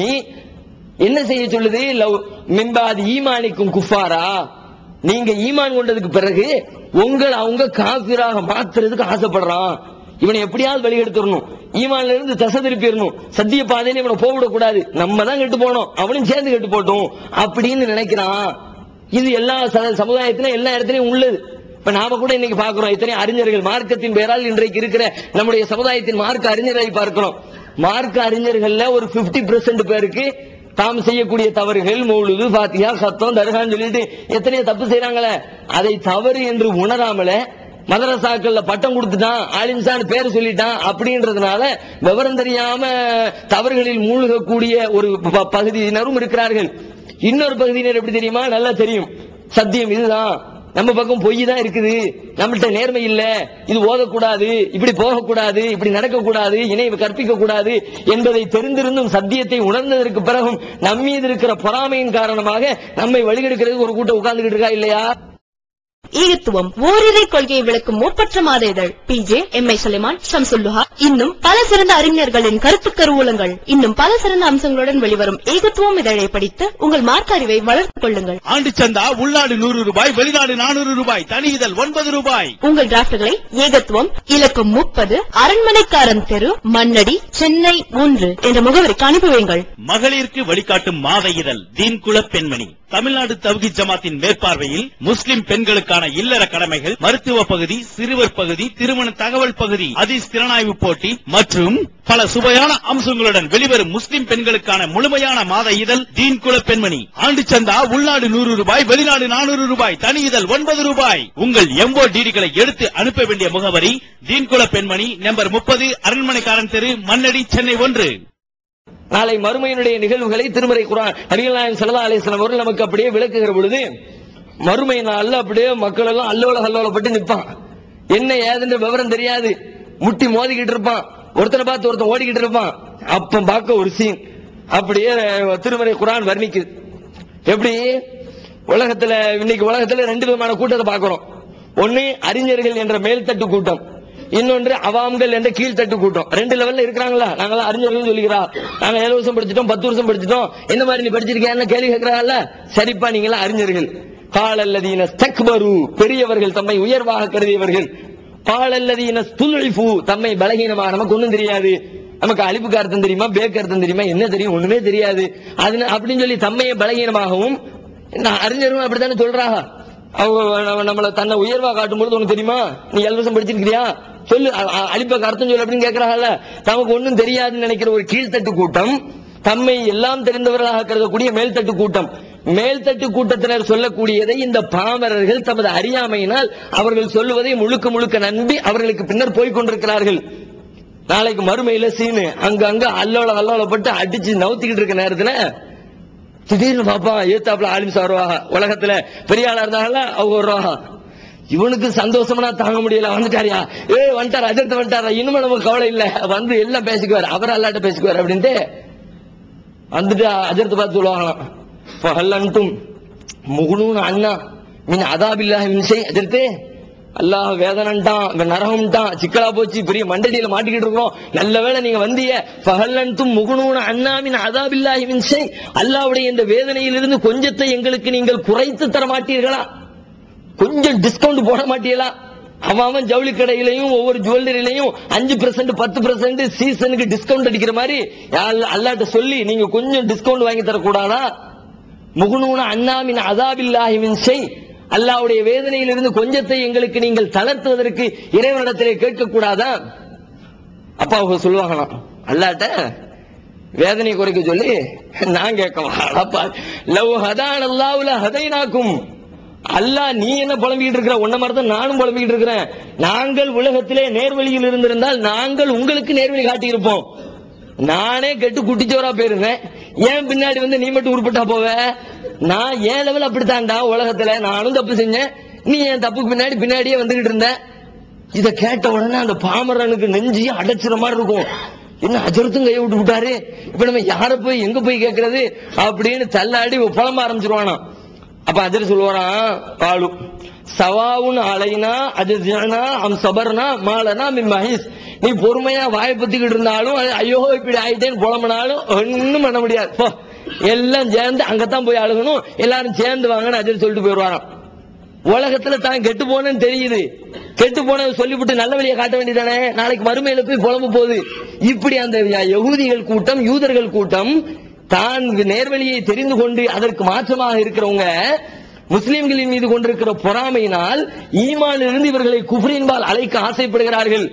என்ன செய்ய சொல்லுது? லவ் மின்பாதி ஈமானிக்கும் குஃபாரா, நீங்க ஈமான் கொண்டதுக்கு பிறகு உங்களை அவங்க காஃபிராக மாத்துறதுக்கு ஆசைப்படுறான். இவனை எப்படியாவது வழி எடுத்துடணும், ஈமான்ல இருந்து தசை திருப்பிடணும், சத்திய பாதையில இவனை போகவிடக் கூடாது, நம்ம தான் கெட்டு போனோம், அவனும் சேர்ந்து கெட்டு போட்டோம் அப்படின்னு நினைக்கிறான். இது எல்லா சமுதாயத்திலும் எல்லா இடத்துலயும் உள்ளது. இப்ப நாம கூட இன்னைக்கு பாக்குறோம், இத்தனை அறிஞர்கள் மார்க்கத்தின் பெயரால் இன்றைக்கு இருக்கிற நம்முடைய சமுதாயத்தின் மார்க்க அறிஞரை பார்க்கிறோம். மார்க்க அறிஞர்கள்ல ஒரு பிப்டி பெர்சென்ட் பேருக்கு தாம் செய்யக்கூடிய தவறுகள், மௌலுது, ஃபாத்திஹா, சத்தம், தர்கான்னு சொல்லிட்டு எத்தனையோ தப்பு செய்யறாங்களே, அதை தவறு என்று உணராமல மதரசாக்கள்ல பட்டம் கொடுத்துட்டான், ஆலிம்சான் பேர் சொல்லிட்டான் அப்படின்றதுனால விவரம் தெரியாம தவறுகளில் மூழ்கக்கூடிய ஒரு பகுதியினரும் இருக்கிறார்கள். இன்னொரு பகுதியினர் எப்படி தெரியுமா? நல்லா தெரியும், சத்தியம் இதுதான், நம்ம பக்கம் பொய் தான் இருக்குது, நம்மள்ட்ட நேர்மை இல்ல, இது ஓதக்கூடாது, இப்படி போகக்கூடாது, இப்படி நடக்கக்கூடாது, இணை கற்பிக்க கூடாது என்பதை தெரிந்திருந்தும் சத்தியத்தை உணர்ந்ததற்கு பிறகும் நம்மீது இருக்கிற பொறாமையின் காரணமாக நம்மை வழிகெடுக்கிறதுக்கு ஒரு கூட்டம் உட்கார்ந்துகிட்டு இருக்கா இல்லையா? ஈகத்துவம் ஓரிரை கொள்கையை விளக்கும் மூப்பற்ற மாத இதழ் P J M I Sulaiman, Shamsulluha, இன்னும் பல சிறந்த அறிஞர்களின் கருத்து கருவூலங்கள், இன்னும் பல சிறந்த அம்சங்களுடன் வெளிவரும் ஏகத்துவம் இதழை படித்து உங்கள் மார்க்க அறிவை வளர்த்துக் கொள்ளுங்கள். ஆண்டு சந்தா உள்நாடு நூறு ரூபாய், வெளிநாடு நானூறு ரூபாய், தனி இதழ் ஒன்பது ரூபாய். உங்கள் டிராப்டுகளை ஏகத்துவம் இலக்கம் முப்பது அரண்மனைக்காரன் தெரு, மண்ணடி, சென்னை மூன்று என்ற முகவரிக்கு அனுப்புவீங்கள். மகளிருக்கு வழிகாட்டும் மாத இதழ் தீன்குல பெண்மணி, தமிழ்நாடு தவ்ஹீத் ஜமாத்தின் மேற்பார்வையில் முஸ்லிம் பெண்களுக்கான இல்லற கடமைகள், மருத்துவ பகுதி, சிறுவர் பகுதி, திருமண தகவல் பகுதி, ஹதீஸ் திறனாய்வு போட்டி மற்றும் பல சுவையான அம்சங்களுடன் வெளிவரும் முஸ்லிம் பெண்களுக்கான முழுமையான மாத இதழ் தீன்குல பெண்மணி. ஆண்டு சந்தா உள்நாடு நூறு ரூபாய், வெளிநாடு நானூறு ரூபாய், தனி இதழ் ஒன்பது ரூபாய். உங்கள் எம்போ டிடிகளை எடுத்து அனுப்ப வேண்டிய முகவரி தீன்குல பெண்மணி, நம்பர் முப்பது, அரண்மனைக்காரன் தெரு, மண்ணடி, சென்னை ஒன்று. நாளை மறுமையினுடைய நிகழ்வுகளை திருமறை குர்ஆன் நபிகள் நாயகம் ஸல்லல்லாஹு அலைஹி வஸல்லம் அவர்கள் நமக்கு அப்படியே விளக்குகிற பொழுது, மறுமை நாள்ல அப்படியே மக்கள் எல்லாம் அல்லோல அல்லோலப்பட்டு நிற்பான். என்ன ஏதுன்ற விவரம் தெரியாது, முட்டி மோதிக்கிட்டு இருப்பான், ஒருத்தனை பார்த்து ஒருத்தன் ஓடிக்கிட்டு இருப்பான். அப்ப பார்க்க ஒரு சீன் அப்படியே திருமறை குர்ஆன் வர்ணிக்குது. எப்படி உலகத்துல இன்னைக்கு உலகத்துல ரெண்டு விதமான கூட்டத்தை பார்க்கிறோம். ஒன்னு அறிஞர்கள் என்ற மேல்தட்டு கூட்டம், இன்னொன்று அவாம்கள் என்ற கீழ்த்தட்டு கூட்டம். ரெண்டு லெவல்ல இருக்கிறாங்களா? நாங்களாம் அறிஞர்கள் சொல்லிக்கிறா, நாங்க ஏழு வருஷம் படிச்சுட்டோம், பத்து வருஷம் படிச்சுட்டோம், என்ன மாதிரி நீ படிச்சிருக்கேன்னு கேள்வி கேட்கிறாங்கல்ல, சரிப்பா நீங்களா அறிஞர்கள். காலல்லதீன ஸ்தக்பரு, பெரியவர்கள் தம்மை உயர்வாக கருதியவர்கள், பாலல்லதீன ஸ்துல்ஃபு தம்மை பலகீனமா, நமக்கு ஒண்ணும் தெரியாது, நமக்கு அலிப்புக்கு அர்த்தம் தெரியுமா பேக்கு அர்த்தம் தெரியுமா என்ன தெரியும் ஒண்ணுமே தெரியாது அது அப்படின்னு சொல்லி தம்மையை பலகீனமாகவும் அறிஞரும் அப்படித்தானே சொல்றாங்க. அவங்க நம்மளை தன்னை உயர்வா காட்டும் பொழுது உனக்கு தெரியுமா, நீ எல்வசம் படிச்சிருக்கிறியா சொல்லு, அலிப்புக்கு அர்த்தம் சொல்லு அப்படின்னு கேட்கறாங்கல்ல. தமக்கு ஒண்ணும் தெரியாதுன்னு நினைக்கிற ஒரு கீழ்த்தட்டு கூட்டம், தம்மை எல்லாம் தெரிந்தவர்களாக கருதக்கூடிய மேல்தட்டு கூட்டம், மேல்தட்டு கூட்டத்தினர் சொல்லக்கூடியதை இந்த பாமரர்கள் தமது அறியாமையினால் அவர்கள் சொல்லுவதை முழுக்க முழுக்க நம்பி அவர்களுக்கு பின்னர் போய் கொண்டிருக்கிறார்கள். நாளைக்கு மறுமையில சீனு அங்க அங்க அல்லோல அல்லோலப்பட்டு அடிச்சு நவுத்திக்கிட்டு இருக்க நேரத்துல திடீர்னு பாப்பா ஏத்தாப்புல ஆலிம்ஸ் வருவாங்க, உலகத்துல பெரிய ஆளா இருந்தாங்கல்ல அவங்க வருவாங்க. இவனுக்கு சந்தோஷமா தாங்க முடியல, வந்துட்டாரியா ஏ வந்துட்டாரு அஜர்த்து வந்துட்டாரா, இனிமே நமக்கு கவலை இல்ல, வந்து எல்லாம் பேசிக்குவாரு, அவர் அல்லாட்ட பேசிக்குவாரு அப்படின்ட்டு வந்துட்டு அஜர்த்து பார்த்து சொல்லுவாங்களாம், முகுனூன் அண்ணா மீன் அதாபில்லாஹி மின் ஷை. அஜர்த்து அல்லாஹ் வேதனன்ட்டான், நரகம்ட்டான், சிக்கலா போச்சு, பெரிய மண்டடியில மாட்டிக்கிட்டு இருக்கோம், நல்ல வேளை நீங்க வந்திய. ஃபஹல்லன்தும் முகுனூன அன்னா மின் அதாபில்லாஹி மின் ஷை. அல்லாஹ்வுடைய இந்த வேதனையிலிருந்து கொஞ்சத்தை எங்களுக்கு நீங்கள் குறைத்து தர மாட்டீர்களா, கொஞ்சம் டிஸ்கவுண்ட் போட மாட்டீங்களா? அவன் ஜவுளி கடையிலையும் ஒவ்வொரு ஜுவல்லரியிலையும் அஞ்சு பெர்சென்ட் பத்து பெர்சென்ட் சீசனுக்கு டிஸ்கவுண்ட் அடிக்கிற மாதிரி அல்லாட்ட சொல்லி நீங்க கொஞ்சம் டிஸ்கவுண்ட் வாங்கி தரக்கூடாதா? முகுனூன அன்னா மின் அதாபில்லாஹி மின் ஷை. அல்லாஹ்வுடைய வேதனையிலிருந்து கொஞ்சத்தை எங்களுக்கு நீங்கள் தளர்த்துவதற்கு இறைவனிடத்திலே கேட்கக்கூடாதா? அப்பா அவங்க சொல்லுவாங்களாம், அல்லாட்ட வேதனை குறைக்க சொல்லி நான் கேட்கவா, லவ் ஹதான் அல்லாஹ்ல ஹதைனாக்கும். அல்லாஹ் நீ என்ன புலம்பிக்கிட்டு இருக்கிற, உன்ன மாதிரி தான் நானும் புலம்பிக்கிட்டு இருக்கிறேன். நாங்கள் உலகத்திலே நேர்வழியில் இருந்திருந்தால் நாங்கள் உங்களுக்கு நேர்வழி காட்டியிருப்போம். நானே கெட்டு குட்டிச்சோரா போயிருந்தேன், ஏன் பின்னாடி வந்து நீ மட்டும் உருப்பட்டா போவ? நான் ஏன் லெவல் அப்படித்தான்டா உலகத்துல, நானும் தப்பு செஞ்சேன், நீ என் தப்புக்கு பின்னாடி பின்னாடியே வந்துகிட்டு இருந்த. இத கேட்ட உடனே அந்த பாமரனுக்கு நெஞ்சியும் அடைச்சிற மாதிரி இருக்கும். என்ன அஜரத்தும் கையை விட்டு விட்டாரு, இப்ப நம்ம யார போய் எங்க போய் கேட்கறது அப்படின்னு தள்ளாடி புலம்ப ஆரம்பிச்சிருவானா. அப்ப அஜர் சொல்லுவாராம், காலு சவாவுன் அலைனா அஜர்னா அம் சபர்னா மாலனா மின் மஹீஸ். நீ பொறுமையா வாய்ப்பத்திக்கிட்டு இருந்தாலும் ஐயோ இப்படி ஆயிட்டேன்னு புலம்பினாலும் ஒன்னும் பண்ண முடியாது, எல்லாம் சேர்ந்து அங்கத்தான் போய் அழுகணும், எல்லாரும் சேர்ந்து வாங்கன்னு அஜர் சொல்லிட்டு போயிடுவாராம். உலகத்துல தான் கெட்டு போனேன்னு தெரியுது, கெட்டு போனது சொல்லிவிட்டு நல்ல வழியை காட்ட வேண்டியதானே, நாளைக்கு மறுமையில போய் புலம்பு போகுது. இப்படி அந்த யகூதிகள் கூட்டம் யூதர்கள் கூட்டம் தான் நேர்வழியை தெரிந்து கொண்டு அதற்கு மாற்றமாக இருக்கிறவங்க முஸ்லிம்களின் மீது கொண்டிருக்கிற பொறாமையினால் ஈமானிலிருந்து இவர்களை குஃப்ரின்பால் அழைக்க ஆசைப்படுகிறார்கள்.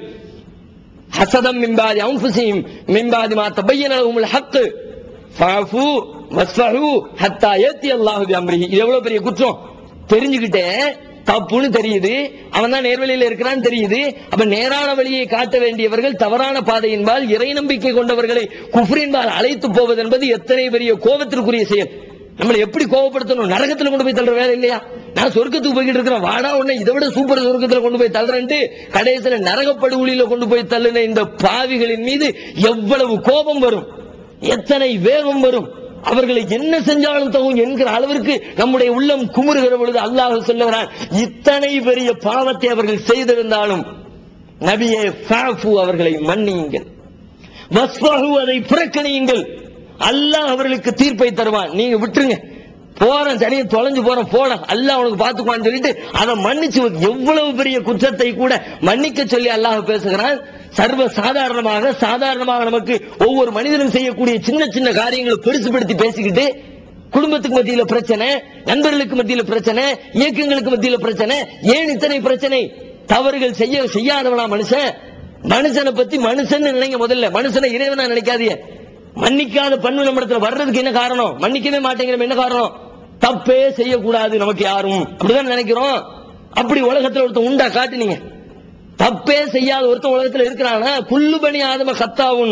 ஹசதம் மின்பாதி அன்ஃபுஸிஹிம் மின்பாதி மா தபய்யன லஹுமுல் ஹக் ஃபஅஃபு வஸ்ஃபஹு ஹத்தா யத்தி அல்லாஹு பிஅம்ரிஹி. இது எவ்வளவு பெரிய குற்றம், தெரிஞ்சுக்கிட்டே தப்புன்னு தெரியுது, அவன் தான் நேர்வழியில் இருக்கிறான்னு தெரியுது. அப்ப நேரான வழியை காட்ட வேண்டியவர்கள் தவறான பாதையின்பால் இறை நம்பிக்கை கொண்டவர்களை குஃப்ரின்பால் அழைத்து போவது என்பது எத்தனை பெரிய கோபத்திற்குரிய செயல். நம்மளை எப்படி கோபப்படுத்தணும், நரகத்துல கொண்டு போய் தள்ளுற வேலை இல்லையா? நான் சொர்க்கத்துக்கு போய்கிட்டு இருக்கிறேன், வாடா உடனே இதை விட சூப்பர் சொர்க்கத்துல கொண்டு போய் தள்ளுறேன்ட்டு கடைசியில நரகப்படுகொலியில கொண்டு போய் தள்ளுன இந்த பாவிகளின் மீது எவ்வளவு கோபம் வரும், எத்தனை வேகம் வரும், அவர்களை என்ன செஞ்சாலும் தகும் என்கிற அளவிற்கு நம்முடைய உள்ளம் குமுறுகிற பொழுது அல்லாஹ் சொல்லுகிறான், இத்தனை பெரிய பாவத்தை அவர்கள் செய்திருந்தாலும் நபியே ஃபஅஃபு அவர்களை மன்னியுங்கள், வஸ்ஃபஹு அதை புறக்கணியுங்கள், அல்லாஹ் அவர்களுக்கு தீர்ப்பை தருவான், நீங்க விட்டுருங்க, போறேன் சரியா தொலைஞ்சு போறேன் போட அல்லாஹ் உனக்கு பாத்துக்குவான்னு சொல்லிட்டு அதை மன்னிச்சு, எவ்வளவு பெரிய குற்றத்தை கூட மன்னிக்க சொல்லி அல்லாஹ் பேசுகிறான். சர்வ சாதாரணமாக சாதாரணமாக நமக்கு ஒவ்வொரு மனிதனும் செய்யக்கூடிய சின்ன சின்ன காரியங்களை பெருசுபடுத்தி பேசிக்கிட்டு குடும்பத்துக்கு மத்தியில பிரச்சனை, நண்பர்களுக்கு மத்தியில பிரச்சனை, இயக்கங்களுக்கு மத்தியில பிரச்சனை, ஏன் இத்தனை பிரச்சனை? தவறுகள் செய்ய செய்யாதவனா மனுஷன்? மனுஷனை பத்தி மனுஷன் நினைங்க, முதல்ல மனுஷனை இறைவனா நினைக்காதீங்க. மன்னிக்காத பண்பு நம்ம இடத்துல வர்றதுக்கு என்ன காரணம்? மன்னிக்கவே மாட்டேங்கிற என்ன காரணம்? தப்பே செய்யக்கூடாது நமக்கு யாரும், அப்படிதான் நினைக்கிறோம். அப்படி உலகத்துல ஒருத்தன் உண்டா காட்டுனீங்க, தப்பே செய்யாத ஒருத்தன் உலகத்தில் இருக்கிறானா? குல்லு பனி ஆதம கத்தாவுன்,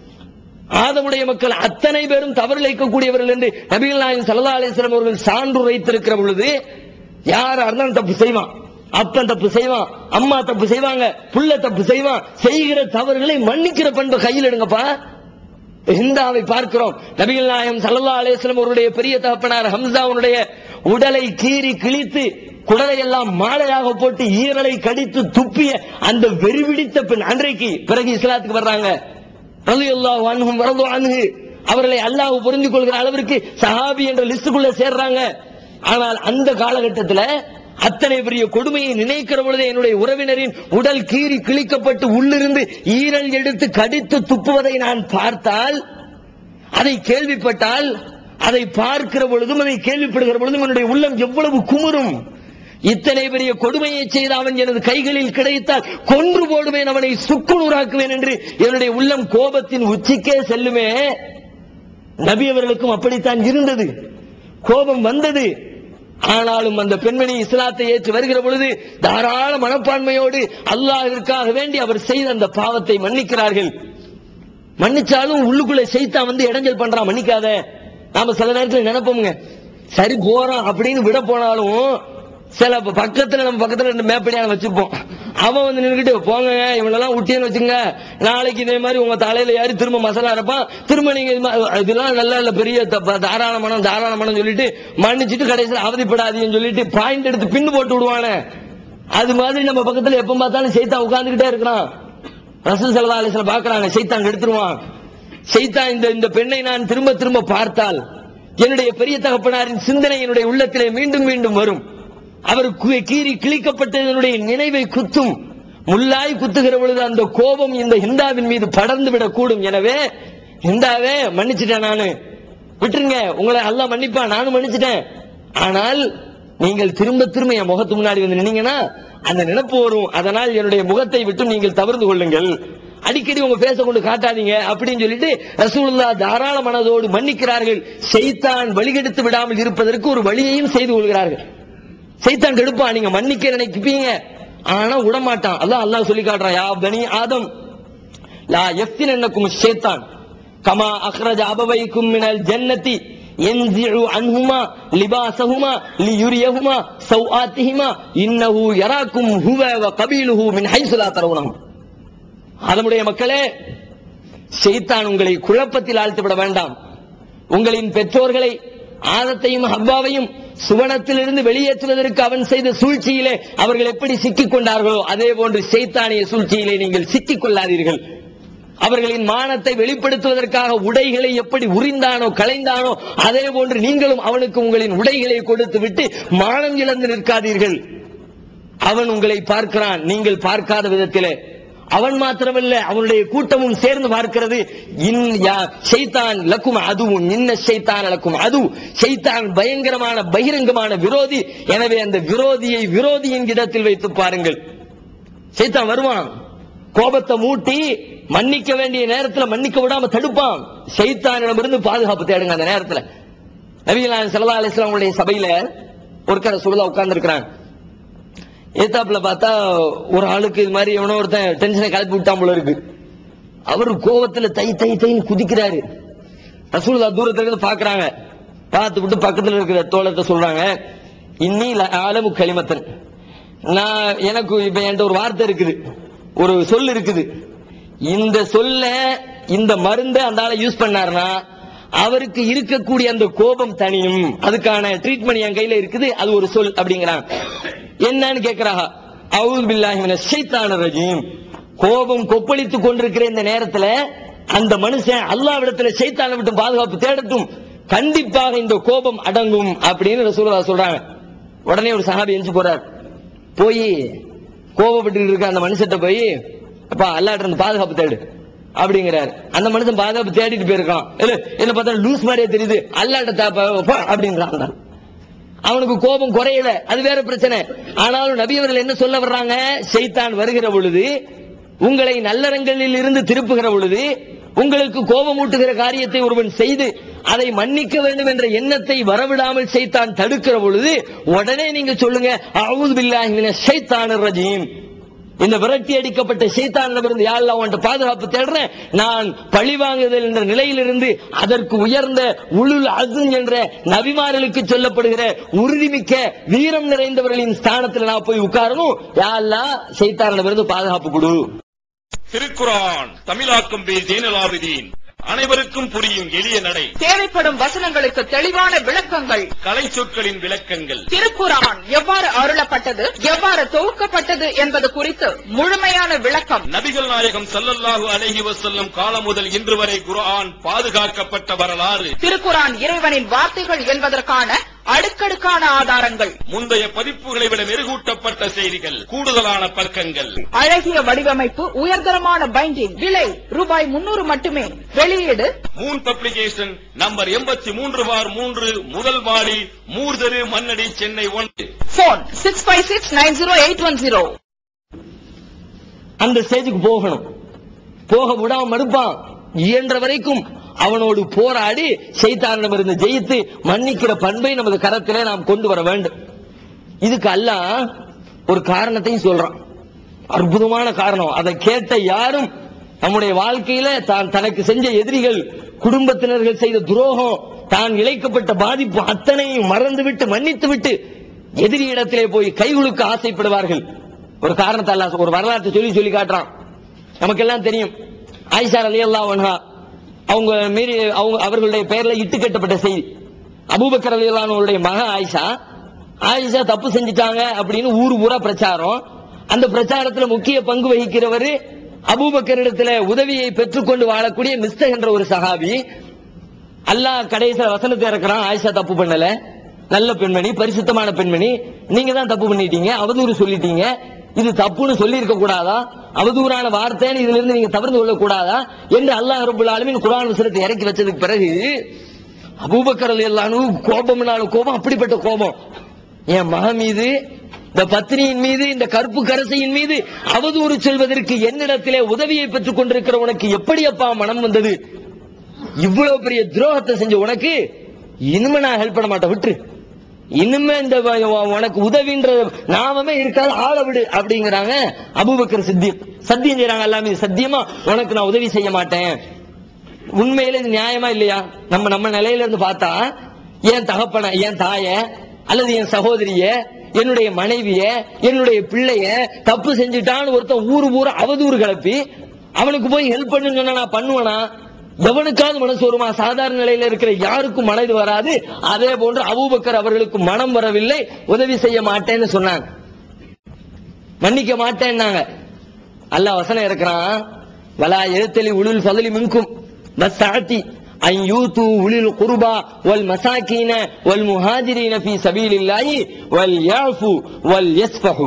ஆதமுடைய மக்கள் அத்தனை பேரும் தவறு இழைக்கக்கூடியவர்கள் என்று நபிகள் நாயகம் ஸல்லல்லாஹு அலைஹி வஸல்லம் அவர்கள் சான்று வைத்திருக்கிற பொழுது யாரா இருந்தாலும் தப்பு செய்வான், அப்பன் தப்பு செய்வான், அம்மா தப்பு செய்வாங்க, புள்ள தப்பு செய்வான். செய்கிற தவறுகளை மன்னிக்கிற பண்பை கையில் எடுங்கப்பா. ஹிந்தாவை பார்க்கிறோம், நபிகள் நாயகம் ஸல்லல்லாஹு அலைஹி வஸல்லம் அவருடைய பெரிய தகப்பனார் ஹம்சாவுடைய உடலை கீறி கிழித்து குடலை எல்லாம் மாலையாக போட்டு ஈரலை கடித்து துப்பிய அந்த வெறிபிடித்த பெண் அன்றைக்கு பிறகு இஸ்லாத்துக்கு வர்றாங்க. ரலியல்லாஹு அன்ஹும் வரது அன்ஹு, அவர்களை அல்லாஹ் புரிந்து கொள்கிற அளவிற்கு சஹாபி என்ற லிஸ்டுக்குள்ள சேர்றாங்க. ஆனால் அந்த காலகட்டத்தில் அத்தனை பெரிய கொடுமையை நினைக்கிற பொழுது என்னுடைய உறவினரின் உடல் கீறி கிழிக்கப்பட்டு உள்ளிருந்து ஈரல் எடுத்து கடித்து துப்புவதை நான் பார்த்தால், அதை கேள்விப்பட்டால், அதை பார்க்கிற பொழுதும் அதை கேள்விப்படுகிற பொழுதும் என்னுடைய உள்ளம் எவ்வளவு குமுறும். இத்தனை பெரிய கொடுமையை செய்த அவன் எனது கைகளில் கிடைத்தால் கொன்று போடுவேன், அவனை சுக்குநூறாக்குவேன் என்று என்னுடைய உள்ளம் கோபத்தின் உச்சிக்கே செல்லுமே. நபி அவர்களுக்கும் அப்படித்தான் இருந்தது, கோபம் வந்தது. ஆனாலும் அந்த பெண்மணி இஸ்லாத்தை ஏற்று வருகிற பொழுது தாராள மனப்பான்மையோடு அல்லாஹ்விற்காக வேண்டி அவர் செய்த அந்த பாவத்தை மன்னிக்கிறார்கள். மன்னிச்சாலும் உள்ளுக்குள்ள சைத்தான் வந்து இடைஞ்சல் பண்றான், மன்னிக்காத. நாம சில நேரத்தில் நினைப்போங்க, சரி போறான் அப்படின்னு விட போனாலும் சில பக்கத்துல நம்ம பக்கத்துல ரெண்டு மேப்படியான வச்சிருப்போம். அவன் வந்து நின்றுகிட்டு போங்க இவனெல்லாம் விட்டியன்னு வச்சுங்க, நாளைக்கு இதே மாதிரி உங்க தலையில யாரு திரும்ப மசாலா இருப்பான், திரும்ப நீங்க இதெல்லாம் நல்ல இல்ல பெரிய தாராள மனம் தாராள மனம் சொல்லிட்டு மன்னிச்சுட்டு கடைசியில் அவதிப்படாதீங்கன்னு சொல்லிட்டு பாயிண்ட் எடுத்து பின்னு போட்டு விடுவானே. அது மாதிரி நம்ம பக்கத்துல எப்ப பார்த்தாலும் சைத்தான் உட்கார்ந்துகிட்டே இருக்கிறான். ரசூல் ஸல்லல்லாஹு அலைஹி வஸல்லம் பாக்குறாங்க, சைத்தான் எடுத்துருவான். சைத்தான் இந்த இந்த பெண்ணை நான் திரும்ப திரும்ப பார்த்தால் என்னுடைய பெரிய தகப்பனாரின் சிந்தனை என்னுடைய உள்ளத்திலே மீண்டும் மீண்டும் வரும். அவர் கீறி கிழிக்கப்பட்டதனுடைய நினைவை குத்தும். முல்லாய் குத்துகிற பொழுது அந்த கோபம் இந்த ஹிந்தாவின் மீது படர்ந்து விடக்கூடும். எனவே ஹிந்தாவே மன்னிச்சுட்டேன், நானு விட்டுருங்க, உங்களை அல்லாஹ் மன்னிப்பான், நானும் மன்னிச்சுட்டேன். ஆனால் நீங்கள் திரும்ப திரும்ப என் முகத்து முன்னாடி வந்து நின்னீங்கன்னா அந்த நினைப்பு வரும். அதனால் என்னுடைய முகத்தை விட்டு நீங்கள் தவிர்த்து கொள்ளுங்கள், அடிக்கடி உங்க பேச கொண்டு காட்டாதீங்க அப்படின்னு சொல்லிட்டு ரசூலுல்லாஹ் தாராள மனதோடு மன்னிக்கிறார்கள். சைத்தான் வழிகெடுத்து விடாமல் இருப்பதற்கு ஒரு வழியையும் செய்து கொள்கிறார்கள். சைத்தான் கெடுப்பான், நீங்க மன்னிக்க நினைப்பீங்க, ஆனா விடமாட்டான். அல்லாஹ் அல்லாஹ் சொல்லி காட்டுறான், யா பனி ஆதம் லா யஃப்தினன்னகும் ஷைத்தான் கமா அக்ரஜ அபவைக்கும் மினல் ஜன்னதி யன்ஸிஉ அன்ஹுமா லிபாஸஹுமா லியுரியஹுமா சௌஆத்திஹிமா இன்னஹு யராக்கும் ஹுவ வ கபீலுஹு மின் ஹைஸு லா தரவுனஹும். ஆதமுடைய மக்களே, ஷைத்தான் உங்களை குழப்பத்தில் ஆழ்த்தி விட வேண்டாம். உங்களின் பெற்றோர்களை ஆதத்தையும் ஹவ்வாவையும் சுவனத்திலிருந்து வெளியேற்றுவதற்கு அவன் செய்த சூழ்ச்சியிலே அவர்கள் எப்படி சிக்கிக் கொண்டார்களோ அதே போன்று ஷைத்தானிய சூழ்ச்சியிலே நீங்கள் சிக்கிக் கொள்ளாதீர்கள். அவர்களின் மானத்தை வெளிப்படுத்துவதற்காக உடைகளை எப்படி உரிந்தானோ களைந்தானோ அதே போன்று நீங்களும் அவனுக்கு உங்களின் உடைகளை கொடுத்து விட்டு மானம் இழந்து நிற்காதீர்கள். அவன் உங்களை பார்க்கிறான், நீங்கள் பார்க்காத விதத்திலே. அவன் மாத்திரமல்ல, அவனுடைய கூட்டமும் சேர்ந்து பார்க்கிறது. ஷைத்தான் லக்கும் அதுவும் இன்ன ஷைத்தான் லக்கும் அது. ஷைத்தான் பயங்கரமான பகிரங்கமான விரோதி. எனவே அந்த விரோதியை விரோதியின் இடத்தில் வைத்து பாருங்கள். ஷைத்தான் வருவான், கோபத்தை மூட்டி மன்னிக்க வேண்டிய நேரத்தில் மன்னிக்க விடாம தடுப்பான். ஷைத்தானிடமிருந்து பாதுகாப்பு தேடுங்க. அந்த நேரத்தில் நபிகள் நாயகம் ஸல்லல்லாஹு அலைஹி வஸல்லம் உடைய சபையில ஒரு கரை சுருளா உட்கார்ந்து இருக்கிறாங்க. ஏத்தாப்புல பார்த்தா ஒரு ஆளுக்கு இது மாதிரி எவனோ ஒருத்தன் டென்ஷனை கலப்பி விட்டான் போல இருக்கு. அவரு கோபத்துல தை தை தைன்னு குதிக்கிறாரு. ரசூலுல்லாஹ் தூரத்துல இருந்து பாக்குறாங்க. பார்த்து விட்டு பக்கத்துல இருக்கிற தோழத்தை சொல்றாங்க, இன்னி ஆலமு கலிமத்தன், நான் எனக்கு இப்ப என்கிட்ட ஒரு வார்த்தை இருக்குது, ஒரு சொல் இருக்குது. இந்த சொல்ல இந்த மருந்தை அந்த ஆளை யூஸ் பண்ணாருன்னா அவருக்கு இருக்கக்கூடிய அந்த கோபம் தனியும். அதுக்கான ட்ரீட்மெண்ட் என் கையில இருக்குது, அது ஒரு சொல் அப்படிங்கிறாங்க. என்னன்னு கேட்கிறாங்க. அஊது பில்லாஹி மினஷ் ஷைத்தானிர் ரஜீம். கோபம் கொப்பளித்துக் கொண்டிருக்கிற இந்த நேரத்துல அந்த மனுஷன் அல்லாஹ்விடத்துல ஷைத்தானை விட்டு பாதுகாப்பு தேடட்டும், கண்டிப்பாக இந்த கோபம் அடங்கும் அப்படின்னு ரசூலுல்லாஹ் சொல்றாங்க. உடனே ஒரு சஹாபி எஞ்சி போறார், போய் கோபப்பட்டு இருக்க அந்த மனுஷத்தை போய் அப்பா அல்லாஹ்ட்ட இருந்து பாதுகாப்பு தேடு அப்படிங்கிறாரு. அந்த மனுஷன் பாதுகாப்பு தேடிட்டு போயிருக்கான். என்ன பார்த்தா லூஸ் மாதிரியே தெரியுது, அல்லாஹ்ட்ட அப்படின்றான். அவனுக்கு கோபம் குறையல, அது வேற பிரச்சனை. ஆனாலும் நபி அவர்கள் என்ன சொல்ல வர்றாங்க, ஷைத்தான் வருகிற பொழுது உங்களை நல்லறங்களில் இருந்து திருப்புகிற பொழுது உங்களுக்கு கோபமூட்டுகிற காரியத்தை ஒருவன் செய்து அதை மன்னிக்க வேண்டும் என்ற எண்ணத்தை வரவிடாமல் ஷைத்தான் தடுக்கிற பொழுது உடனே நீங்க சொல்லுங்க, அஊது பில்லாஹி மினஷ் ஷைத்தானிர் ரஜீம். இந்த விரட்டி அடிக்கப்பட்ட ஷைத்தானிடமிருந்து யா அல்லாஹ் உன்கிட்ட பாதுகாப்பு தேடுறேன். நான் பழிவாங்குதல் என்ற நிலையிலிருந்து அதற்கு உயர்ந்த உலுல் அஸ்ம் என்ற நபிமார்களுக்கு சொல்லப்படுகிற உறுதிமிக்க வீரம் நிறைந்தவர்களின் ஸ்தானத்தில் நான் போய் உட்காரணும். யா அல்லாஹ் ஷைத்தானிடமிருந்து பாதுகாப்பு கொடு. திருக்குர்ஆன் தமிழாக்கம் பி ஜைனுல் ஆபிதீன். அனைவருக்கும் புரியும் எளிய நடை. தேவைப்படும் வசனங்களுக்கு தெளிவான விளக்கங்கள். கலை சொற்களின் விளக்கங்கள். திருக்குர்ஆன் எவ்வாறு அருளப்பட்டது, எவ்வாறு தொகுக்கப்பட்டது என்பது குறித்து முழுமையான விளக்கம். நபிகள் நாயகம் ஸல்லல்லாஹு அலைஹி வஸல்லம் காலம் முதல் இன்று வரை குர்ஆன் பாதுகாக்கப்பட்ட வரலாறு. திருக்குர்ஆன் இறைவனின் வார்த்தைகள் என்பதற்கான அடுக்கடுக்கான ஆதாரங்கள், முந்தைய பதிப்புகளை விட மெருகூட்டப்பட்ட செய்திகள், கூடுதலான பக்கங்கள், அழகிய வடிவமைப்பு, உயர்தரமான பைண்டிங். விலை ரூபாய் முன்னூறு மட்டுமே. வெளியீடு மூன் பப்ளிகேஷன், நம்பர் எண்பத்தி மூன்று பார் மூன்று, முதல் மாடி, மூர்தரு, மண்ணடி, சென்னை ஒன்று. Phone six five six nine zero eight one zero. அந்த ஸ்டேஜுக்கு போகணும். போக விடாம மறுப்பான். இயன்ற வரைக்கும் அவனோடு போராடி ஷைத்தானிடமிருந்து ஜெயித்து மன்னிக்கிற பண்பை நமது கரத்திலே நாம் கொண்டு வர வேண்டும். இதுக்கு அல்லாஹ் ஒரு காரணத்தையும் சொல்றான், அற்புதமான காரணம். அதை கேட்ட யாரும் நம்முடைய வாழ்க்கையில தான் தனக்கு செஞ்ச எதிரிகள், குடும்பத்தினர்கள் செய்த துரோகம், தான் இழைக்கப்பட்ட பாதிப்பு அத்தனையும் மறந்துவிட்டு மன்னித்து விட்டு எதிரி இடத்திலே போய் கைகுலுக்க ஆசைப்படுவார்கள். ஒரு காரணத்தை அல்லாஹ் ஒரு வரலாற்றை சொல்லி சொல்லி காட்டுறான். நமக்கெல்லாம் தெரியும், ஆயிஷா ரலியல்லாஹு அன்ஹா அவங்க மீறி அவங்க அவர்களுடைய பெயர்ல இட்டு கட்டப்பட்ட செய்தி. அபூபக்கர் ரலியல்லாஹு அன்ஹுடைய மக ஆயிஷா ஆயிஷா தப்பு செஞ்சிட்டாங்க அப்படின்னு ஊர் ஊரா பிரச்சாரம். அந்த பிரச்சாரத்துல முக்கிய பங்கு வகிக்கிறவர் அபூபக்கரிடத்துல உதவியை பெற்றுக்கொண்டு வாழக்கூடிய மிஸ்தக் என்ற ஒரு சஹாபி. அல்லாஹ் கடைசில வசனத்தை இறக்குறான், ஆயிஷா தப்பு பண்ணல, நல்ல பெண்மணி, பரிசுத்தமான பெண்மணி, நீங்க தான் தப்பு பண்ணிட்டீங்க, அவதூறு சொல்லிட்டீங்க, இது தப்புன்னு சொல்லி இருக்க கூடாதா, அவதூறான வார்த்தைன்னு இதுல இருந்து நீங்க தவிர்த்து கொள்ள கூடாதா என்று அல்லாஹ் ரப்பல் ஆலமீன் குர்ஆன் வசனத்தை இறக்கி வச்சதுக்கு பிறகு அபூபக்கர் ரலியல்லாஹு அன்ஹு கோபம்னாலும் கோபம், அப்படிப்பட்ட கோபம். என் மகன் மீது, இந்த பத்னியின் மீது, இந்த கற்பு கரசையின் மீது அவதூறு சொல்வதற்கு என்னிடத்திலே உதவியை பெற்றுக் கொண்டிருக்கிற உனக்கு எப்படி அப்பா மனம் வந்தது? இவ்வளவு பெரிய துரோகத்தை செஞ்ச உனக்கு இனிமே நான் ஹெல்ப் பண்ண மாட்டேன், விட்டு இனிமே இந்த உனக்கு உதவின்ற நாமமே இருக்காது, ஆள விடு அப்படிங்கிறாங்க. அபூபக்கர் சித்திக் சத்தியம் செய்யறாங்க, எல்லாமே சத்தியமா உனக்கு நான் உதவி செய்ய மாட்டேன். உண்மையில இது நியாயமா இல்லையா? நம்ம நம்ம நிலையில இருந்து பார்த்தா என் தகப்பன, என் தாய அல்லது என் சகோதரிய, என்னுடைய மனைவிய, என்னுடைய பிள்ளைய தப்பு செஞ்சுட்டான்னு ஒருத்தன் ஊரு ஊர அவதூறு கிளப்பி அவனுக்கு போய் ஹெல்ப் பண்ணுன்னு சொன்னா நான் பண்ணுவேனா? எவனுக்காவது மனசு வருமா? சாதாரண நிலையில இருக்கிற யாருக்கும் மனது வராது. அதே போன்று அபூபக்கர் அவர்களுக்கு மனம் வரவில்லை, உதவி செய்ய மாட்டேன்னு சொன்னாங்க, மன்னிக்க மாட்டேன்னாங்க. அல்லாஹ் வசனம் இருக்கிறான், வலா எழுத்தலி உளுல் ஃபதலி மின்கும் வஸ்ஸஅதி அன் யூது உலில் குர்பா வல் மசாகீன வல் முஹாஜிரீன ஃபீ சபீலில்லாஹி வல் யாஃபு வல் யஸ்ஃபஹு.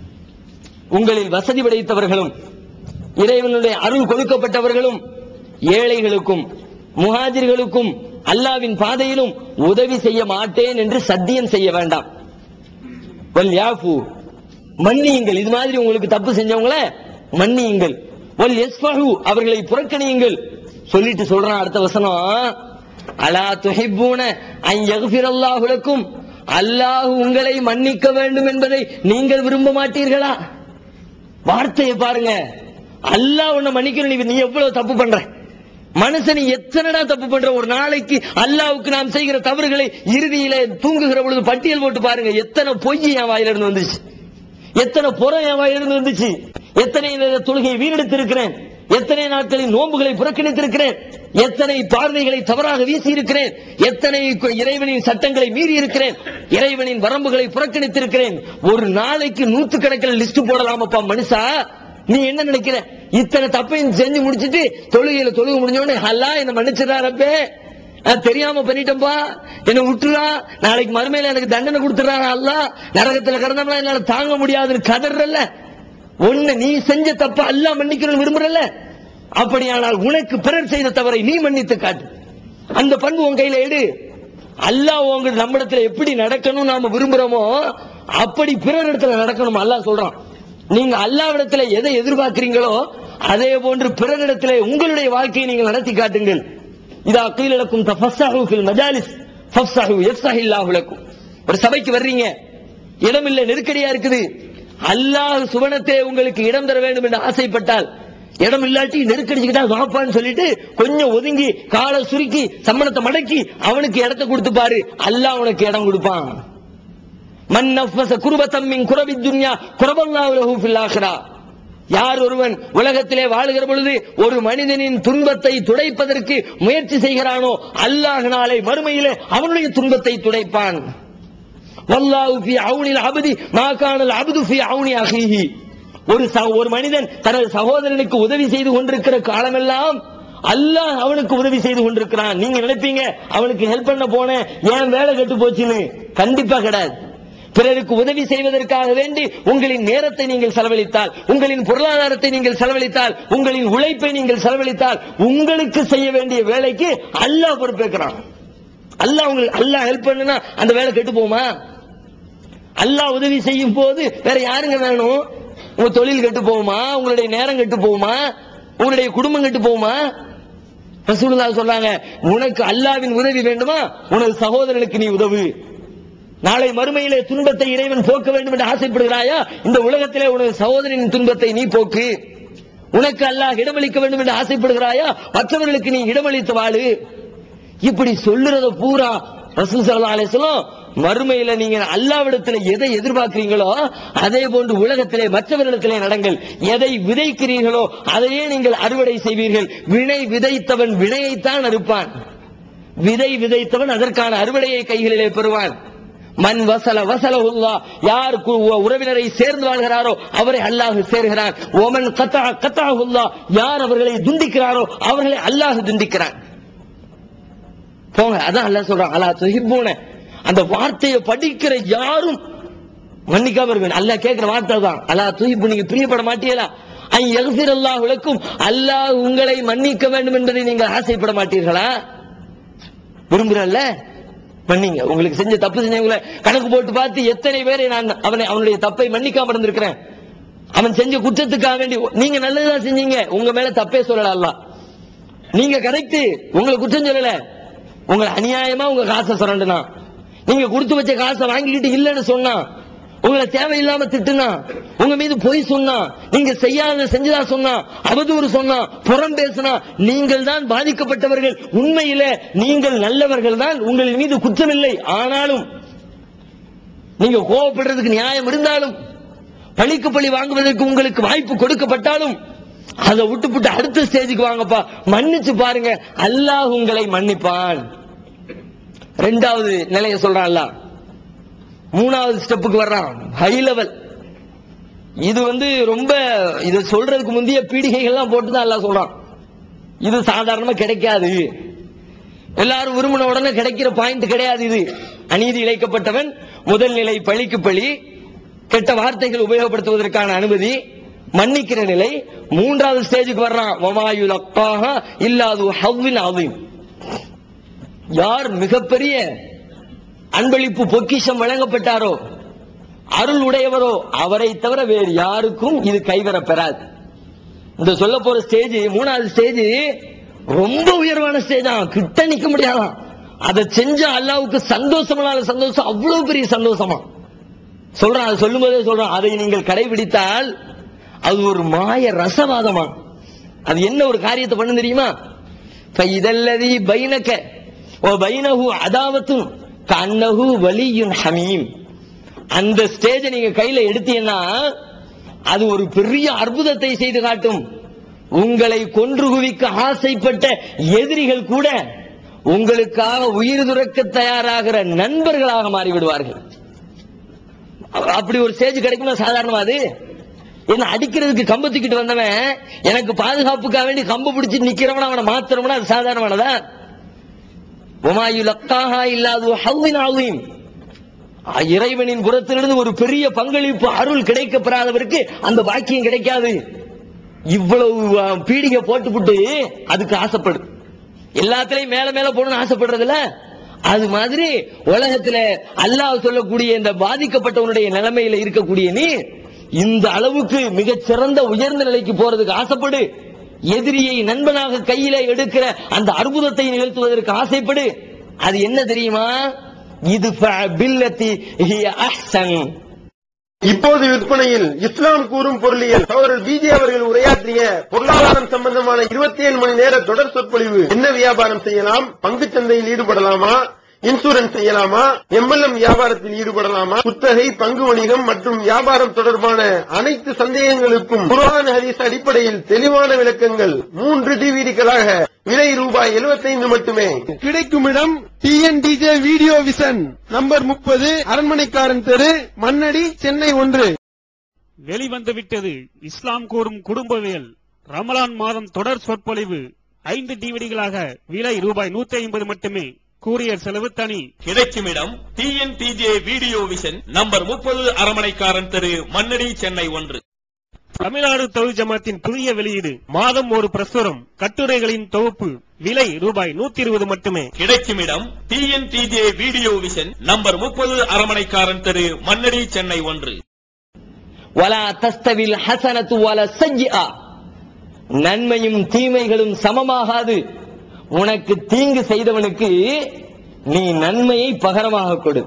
உங்களில் வசதி படைத்தவர்களும் இறைவனுடைய அருள் கொடுக்கப்பட்டவர்களும் ஏழைகளுக்கும் முஹாஜிர்களுக்கும் அல்லாவின் பாதையிலும் உதவி செய்ய மாட்டேன் என்று சத்தியம் செய்ய வேண்டாம். வல் யாஃபு, மன்னியுங்கள், இது மாதிரி உங்களுக்கு தப்பு செஞ்சவங்கள மன்னியுங்கள். வல் யஸ்ஃபஹு, அவர்களை புறக்கணியுங்கள். சொல்லிட்டு சொல்றான் அடுத்த வசனம், அலா துஹிப்பூன அன் யக்ஃபிரல்லாஹு லக்கும், அல்லாஹ் உங்களை மன்னிக்க வேண்டும் என்பதை நீங்கள் விரும்ப மாட்டீர்களா? வார்த்தையை பாருங்க, அல்லாஹ் உன்னை மன்னிக்கணும். நீ எவ்வளவு தப்பு பண்ற மனுஷன், எத்தனைடா தப்பு பண்ற? ஒரு நாளைக்கு அல்லாஹ்வுக்கு நாம் செய்கிற தவறுகளை இறுதியில தூங்குகிற பொழுது பட்டியல் போட்டு பாருங்க. எத்தனை பொய் என் வாயிலிருந்து வந்துச்சு, எத்தனை புறம் என் வாயிலிருந்து வந்துச்சு, எத்தனை தொழுகையை வீணெடுத்திருக்கிறேன், எத்தனை நாட்களில் நோன்புகளை புறக்கணித்திருக்கிறேன், எத்தனை பார்வைகளை தவறாக வீசி இருக்கிறேன், எத்தனை இறைவனின் சட்டங்களை மீறி இருக்கிறேன், இறைவனின் வரம்புகளை புறக்கணித்திருக்கிறேன். ஒரு நாளைக்கு நூற்று கணக்கில் லிஸ்ட் போடலாமப்பா மனுஷா. நீ என்ன நினைக்கிற? இத்தனை தப்பையும் செஞ்சு முடிச்சிட்டு தொழுகையில தொழுக முடிஞ்சோடனே அல்லாஹ் என்ன மன்னிச்சிடா ரப்பே, தெரியாம பண்ணிட்டோம்பா, என்ன விட்டுறா, நாளைக்கு மறுமையில எனக்கு தண்டனை கொடுத்துறாரா அல்லாஹ், நரகத்துல கடந்தோம்னா என்னால தாங்க முடியாதுன்னு கதறல்ல. ஒண்ணு நீ செஞ்ச தப்ப அல்லாஹ் மன்னிக்கணும்னு விரும்புறல்ல, அப்படியானால் உனக்கு பிறர் செய்த தவறை நீ மன்னித்து காட்டு. அந்த பண்பு உன் கையில எடு. அல்லாஹ் உங்க நம்மிடத்துல எப்படி நடக்கணும் நாம விரும்புறோமோ அப்படி பிறர் இடத்துல நடக்கணும் அல்லாஹ் சொல்றான். நீங்க அல்லாஹ்விடத்துல எதை எதிர்பார்க்கிறீங்களோ அதே போன்று பிறரிடத்துல உங்களுடைய வாழ்க்கையை நீங்கள் நடத்தி காட்டுங்கள். இதா கீல லக்கும் தஃபஸ்ஸஹு ஃபில் மஜாலிஸ் ஃபஃப்ஸஹு யஃப்ஸஹில்லாஹு லக்கும். ஒரு சபைக்கு வர்றீங்க, இடம் இல்ல, நெருக்கடியா இருக்குது. அல்லாஹ் சுவனத்தை உங்களுக்கு இடம் தர வேண்டும் என்று ஆசைப்பட்டால், இடம் இல்லாட்டி நெருக்கடிச்சுக்கிட்டா வாப்பான்னு சொல்லிட்டு கொஞ்சம் ஒதுங்கி காலை சுருக்கி சம்மணத்தை மடக்கி அவனுக்கு இடத்தை கொடுத்து பாரு, அல்லாஹ் உனக்கு இடம் கொடுப்பான். மன் நஃபஸ குர்பத்தம் மின் குரபி துன்யா குரபல்லாஹு லஹு ஃபில் ஆখিরা. யார் ஒருவன் உலகத்திலே வாழுகிற பொழுது ஒரு மனிதனின் துன்பத்தை துடைப்பதற்கு முயற்சி செய்கிறானோ அல்லாஹ் நாளை மறுமையிலே அவனுடைய துன்பத்தை துடைப்பான். வல்லாஹு ஃபீ அவுனில் அப்தி மா கானல் அப்து ஃபீ அவுனி அஹீஹி. ஒரு ஒரு மனிதன் தனது சகோதரனுக்கு உதவி செய்து கொண்டிருக்கிற காலமெல்லாம் அல்லாஹ் அவனுக்கு உதவி செய்து கொண்டிருக்கிறான். நீங்க நினைப்பீங்க அவனுக்கு ஹெல்ப் பண்ண போனேன் ஏன் வேலை கெட்டு போச்சுன்னு. கண்டிப்பா கிடையாது. பிறருக்கு உதவி செய்வதற்காக வேண்டி உங்களின் நேரத்தை நீங்கள் செலவழித்தால், உங்களின் பொருளாதாரத்தை நீங்கள் செலவழித்தால், உங்களின் உழைப்பை நீங்கள் செலவழித்தால், உங்களுக்கு செய்ய வேண்டிய வேலைக்கு அல்லாஹ் பொறுப்பேற்கிறான். அல்லாஹ் உங்களுக்கு அல்லாஹ் ஹெல்ப் பண்ணுனா அந்த வேலை கெட்டு போகுமா? அல்லாஹ் உதவி செய்யும் போது வேற யாருங்க வேணும்? உங்க தொழில் கெட்டு போகுமா? உங்களுடைய நேரம் கெட்டு போகுமா? உங்களுடைய குடும்பம் கெட்டு போகுமா? ரசூலுல்லாஹ் சொல்றாங்க, உனக்கு அல்லாஹ்வின் உதவி வேண்டுமா, உனது சகோதரனுக்கு நீ உதவு. நாளை மறுமையிலே துன்பத்தை இறைவன் போக்க வேண்டும் என்று ஆசைப்படுகிறாயா, இந்த உலகத்திலே உனது சகோதரனின் துன்பத்தை நீ போக்கு. உனக்கு அல்லாஹ் இடமளிக்க வேண்டும் என்று ஆசைப்படுகிறாயா, மற்றவர்களுக்கு நீ இடமளித்து வாழு. இப்படி சொல்லுறத பூரா ரசூல் ஸல்லல்லாஹு அலைஹி வஸல்லம் மறுமையில நீங்க அல்லாஹ்விடத்தில் எதை எதிர்பார்க்கிறீங்களோ அதே போன்று உலகத்திலே மற்றவர்களிடத்திலே நடங்கள். எதை விதைக்கிறீர்களோ அதையே நீங்கள் அறுவடை செய்வீர்கள். வினை விதைத்தவன் வினையைத்தான் அறுப்பான், விதை விதைத்தவன் அதற்கான அறுவடையை கைகளிலே பெறுவான். மன் வசல வசலஹுல்லாஹ், யார் உறவினரை சேர்ந்து வாழ்கிறாரோ அவரை அல்லாஹ் சேர்கிறான். ஓமன் கத்தா கத்தாஹுல்லாஹ், யார் அவர்களை துண்டிக்கிறாரோ அவர்களை அல்லாஹ் துண்டிக்கிறான். போங்க, அதான் அல்லாஹ் சொல்றான். அலா துஹிப்பூன, அந்த வார்த்தையை படிக்கிற யாரும் மன்னிக்காம இருக்க. அல்லாஹ் கேட்கிற வார்த்தை தான் அலா துஹிப்பு, நீங்க பிரியப்பட மாட்டீங்களா? ஐ யக்ஃபிரல்லாஹு லக்கும், அல்லாஹ் உங்களை மன்னிக்க வேண்டும் என்பதை நீங்கள் ஆசைப்பட மாட்டீர்களா? விரும்புறல்ல, மன்னிங்க. உங்களுக்கு செஞ்ச தப்பு செஞ்சவங்களை கணக்கு போட்டு பார்த்து எத்தனை பேரை நான் அவனை அவனுடைய தப்பை மன்னிக்காம இருந்திருக்கிறேன். அவன் செஞ்ச குற்றத்துக்காக வேண்டி நீங்க நல்லதுதான் செஞ்சீங்க, உங்க மேல தப்பே சொல்லல அல்லாஹ். நீங்க கரெக்ட், உங்களை குற்றம் சொல்லல. உங்களை அநியாயமா உங்க காசை சுரண்டுனா, நீங்க கொடுத்து வச்ச காசை வாங்கிக்கிட்டு இல்லன்னு சொன்னா, உங்களை தேவையில்லாம திட்டுனா, உங்க மீது பொய் சொன்னா, நீங்க செய்யாத செஞ்சதா சொன்னா, அவதூறு சொன்னா, புறம் பேசினா, நீங்கள் தான் பாதிக்கப்பட்டவர்கள். உண்மையில நீங்கள் நல்லவர்கள் தான், உங்கள் மீது குற்றமில்லை. ஆனாலும் நீங்க கோபப்படுறதுக்கு நியாயம் இருந்தாலும், பழிக்கு பழி வாங்குவதற்கு உங்களுக்கு வாய்ப்பு கொடுக்கப்பட்டாலும், அதை விட்டு விட்டு அடுத்த ஸ்டேஜுக்கு வாங்கப்பா, மன்னிச்சு பாருங்க, அல்லாஹ் உங்களை மன்னிப்பான். ரெண்டாவது நிலையை சொல்றான் அல்லாஹ். மூணாவது ஸ்டெப்புக்கு வர்றான், ஹை லெவல். இது வந்து ரொம்ப, இது சொல்றதுக்கு முந்தைய பீடிகைகள்லாம் போட்டுதான் அல்லாஹ் சொல்றான். இது சாதாரணமா கிடைக்காது, எல்லாரும் விரும்பின உடனே கிடைக்கிற பாயிண்ட் கிடையாது. இது அநீதி இழைக்கப்பட்டவன் முதல் நிலை பழிக்கு பழி, கெட்ட வார்த்தைகள் உபயோகப்படுத்துவதற்கான அனுமதி, மன்னிக்கிற நிலை. மூன்றாவது ஸ்டேஜுக்கு வர்றான், வமாயுலக்காஹா இல்லாது ஹவ்வின் அதீம். யார் மிகப்பெரிய அன்பளிப்பு பொக்கிஷம் வழங்கப்பட்டாரோ, அருள் உடையவரோ, அவரை தவிர வேறு யாருக்கும் இது கைவர பெறாது. இந்த சொல்ல போற ஸ்டேஜ் மூணாவது ஸ்டேஜ் ரொம்ப உயர்வான ஸ்டேஜ், கிட்ட நிக்க முடியாதான். அதை செஞ்ச அல்லாஹ்வுக்கு சந்தோஷமான சந்தோஷம், அவ்வளவு பெரிய சந்தோஷமா சொல்றான். அதை சொல்லும் போதே சொல்றான், அதை நீங்கள் கடைபிடித்தால் அது ஒரு மாய ரசவாதமா. அது என்ன ஒரு காரியத்தை பண்ணு தெரியுமா? இதல்லதி பைனக ஓ பைனஹு அதாவத்தும் கன்னஹு வலியுன் ஹமீம். அந்த ஸ்டேஜ் நீங்க கையில எடுத்தீங்கன்னா அது ஒரு பெரிய அற்புதத்தை செய்து காட்டும். உங்களை கொன்று குவிக்க ஆசைப்பட்ட எதிரிகள் கூட உங்களுக்காக உயிர் துறக்க தயாராகிற நண்பர்களாக மாறிவிடுவார்கள். அப்படி ஒரு ஸ்டேஜ் கிடைக்குமா சாதாரணமா? அது என்ன, அடிக்கிறதுக்கு கம்பு தூக்கிட்டு வந்தவன் எனக்கு பாதுகாப்புக்காக வேண்டி கம்பு பிடிச்சி நிக்கிறவன அவனை மாத்திரம்னா அது சாதாரணமானதா? ஒமாயுலக்காஹா இல்லாது ஹவ்வின் அதீம். இறைவனின் புறத்திலிருந்து ஒரு பெரிய பங்களிப்பு அருள் கிடைக்கப்பெறாதவருக்கு அந்த பாக்கியம் கிடைக்காது. இவ்வளவு பீடிகை போட்டுவிட்டு அதுக்கு ஆசைப்படு, எல்லாத்திலையும் மேல மேல போடணும்னு ஆசைப்படுறதுல. அது மாதிரி உலகத்துல அல்லாஹ் சொல்லக்கூடிய இந்த பாதிக்கப்பட்டவனுடைய நிலைமையில இருக்கக்கூடிய நீ இந்த அளவுக்கு மிகச் சிறந்த உயர்ந்த நிலைக்கு போறதுக்கு ஆசைப்படு. எதிரியை நண்பனாக கையில எடுக்கிற அந்த அற்புதத்தை நிகழ்த்துவதற்கு ஆசைப்படு. அது என்ன தெரியுமா? இது இப்போது விற்பனையில் இஸ்லாம் கூறும் பொருளியல் சகோதரர் பிஜே அவர்கள் உரையாற்றிய பொருளாதாரம் சம்பந்தமான இருபத்தி ஏழு மணி நேர தொடர் சொற்பொழிவு. என்ன வியாபாரம் செய்யலாம், பங்கு சந்தையில் ஈடுபடலாமா, இன்சூரன்ஸ் செய்யலாமா, எம்எல்எம் வியாபாரத்தில் ஈடுபடலாமா, குத்தகை, பங்கு வணிகம் மற்றும் வியாபாரம் தொடர்பான அனைத்து சந்தேகங்களுக்கும் குர்ஆன் ஹதீஸ் அடிப்படையில் தெளிவான விளக்கங்கள் மூன்று டிவிடிக்களாக விலை ரூபாய் எழுபத்தைந்து மட்டுமே. கிடைக்கும் இடம் டிஎன்டிஜே வீடியோ விஷன், நம்பர் முப்பது, அரண்மனைக்காரன் தெரு, மண்ணடி, சென்னை ஒன்று. வெளிவந்துவிட்டது இஸ்லாம் கூறும் குடும்பவியல் ரமலான் மாதம் தொடர் சொற்பொழிவு ஐந்து டிவிடிகளாக விலை ரூபாய் நூத்தி ஐம்பது மட்டுமே. கூரியர் செலவு தனி. கிடைக்கும் இடம் டிஎன்டிஜே வீடியோ விஷன், நம்பர் முப்பது, அரமனைக்காரன் தெரு, மண்ணடி, சென்னை ஒன்று. தமிழ்நாடு தௌஹீத் ஜமாத்தின் புதிய வெளியீடு மாதம் ஒரு பிரசுரம், கட்டுரைகளின் தொகுப்பு, விலை ரூபாய் நூத்தி இருபது மட்டுமே. கிடைக்கும் இடம் டிஎன்டிஜே வீடியோ விஷன், நம்பர் முப்பது, அரமனைக்காரன் தெரு, மண்ணடி, சென்னை ஒன்று. வலா தஸ்தவில் ஹஸனத்து வலா ஸய்யிஆ, நன்மையும் தீமைகளும் சமமாகாது. உனக்கு தீங்கு செய்தவனுக்கு நீ நன்மையை பகரமாக கொடு.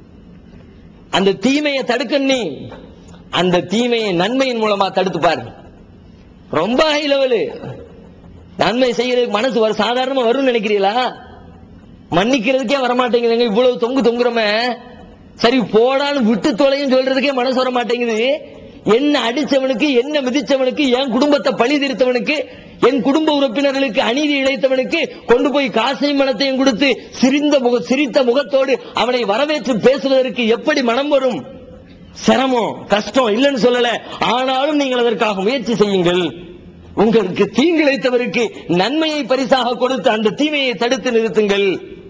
அந்த தீமையை தடுக்க நீ அந்த தீமையை நன்மையின் மூலமா தடுத்து பாரு. ரொம்ப ஹை லெவலு. நன்மை செய்யறதுக்கு மனசு வர சாதாரணமா வரும்னு நினைக்கிறீங்களா? மன்னிக்கிறதுக்கே வரமாட்டேங்குதுங்க. இவ்வளவு தொங்கு தொங்குறமே சரி போடான்னு விட்டு தொலையும் சொல்றதுக்கே மனசு வர மாட்டேங்குது. என்ன அடிச்சவனுக்கு, என்ன மிதிச்சவனுக்கு, என் குடும்பத்தை பழி தீர்த்தவனுக்கு, என் குடும்ப உறுப்பினர்களுக்கு அநீதி இழைத்தவனுக்கு கொண்டு போய் காசையும் மனத்தையும் கொடுத்து சிரிந்த முக சிரித்த முகத்தோடு அவனை வரவேற்று பேசுவதற்கு எப்படி மனம் வரும்? சிரமம், கஷ்டம் இல்லைன்னு சொல்லல. ஆனாலும் நீங்கள் அதற்காக முயற்சி செய்யுங்கள். உங்களுக்கு தீங்கிழைத்தவருக்கு நன்மையை பரிசாக கொடுத்து அந்த தீமையை தடுத்து நிறுத்துங்கள்.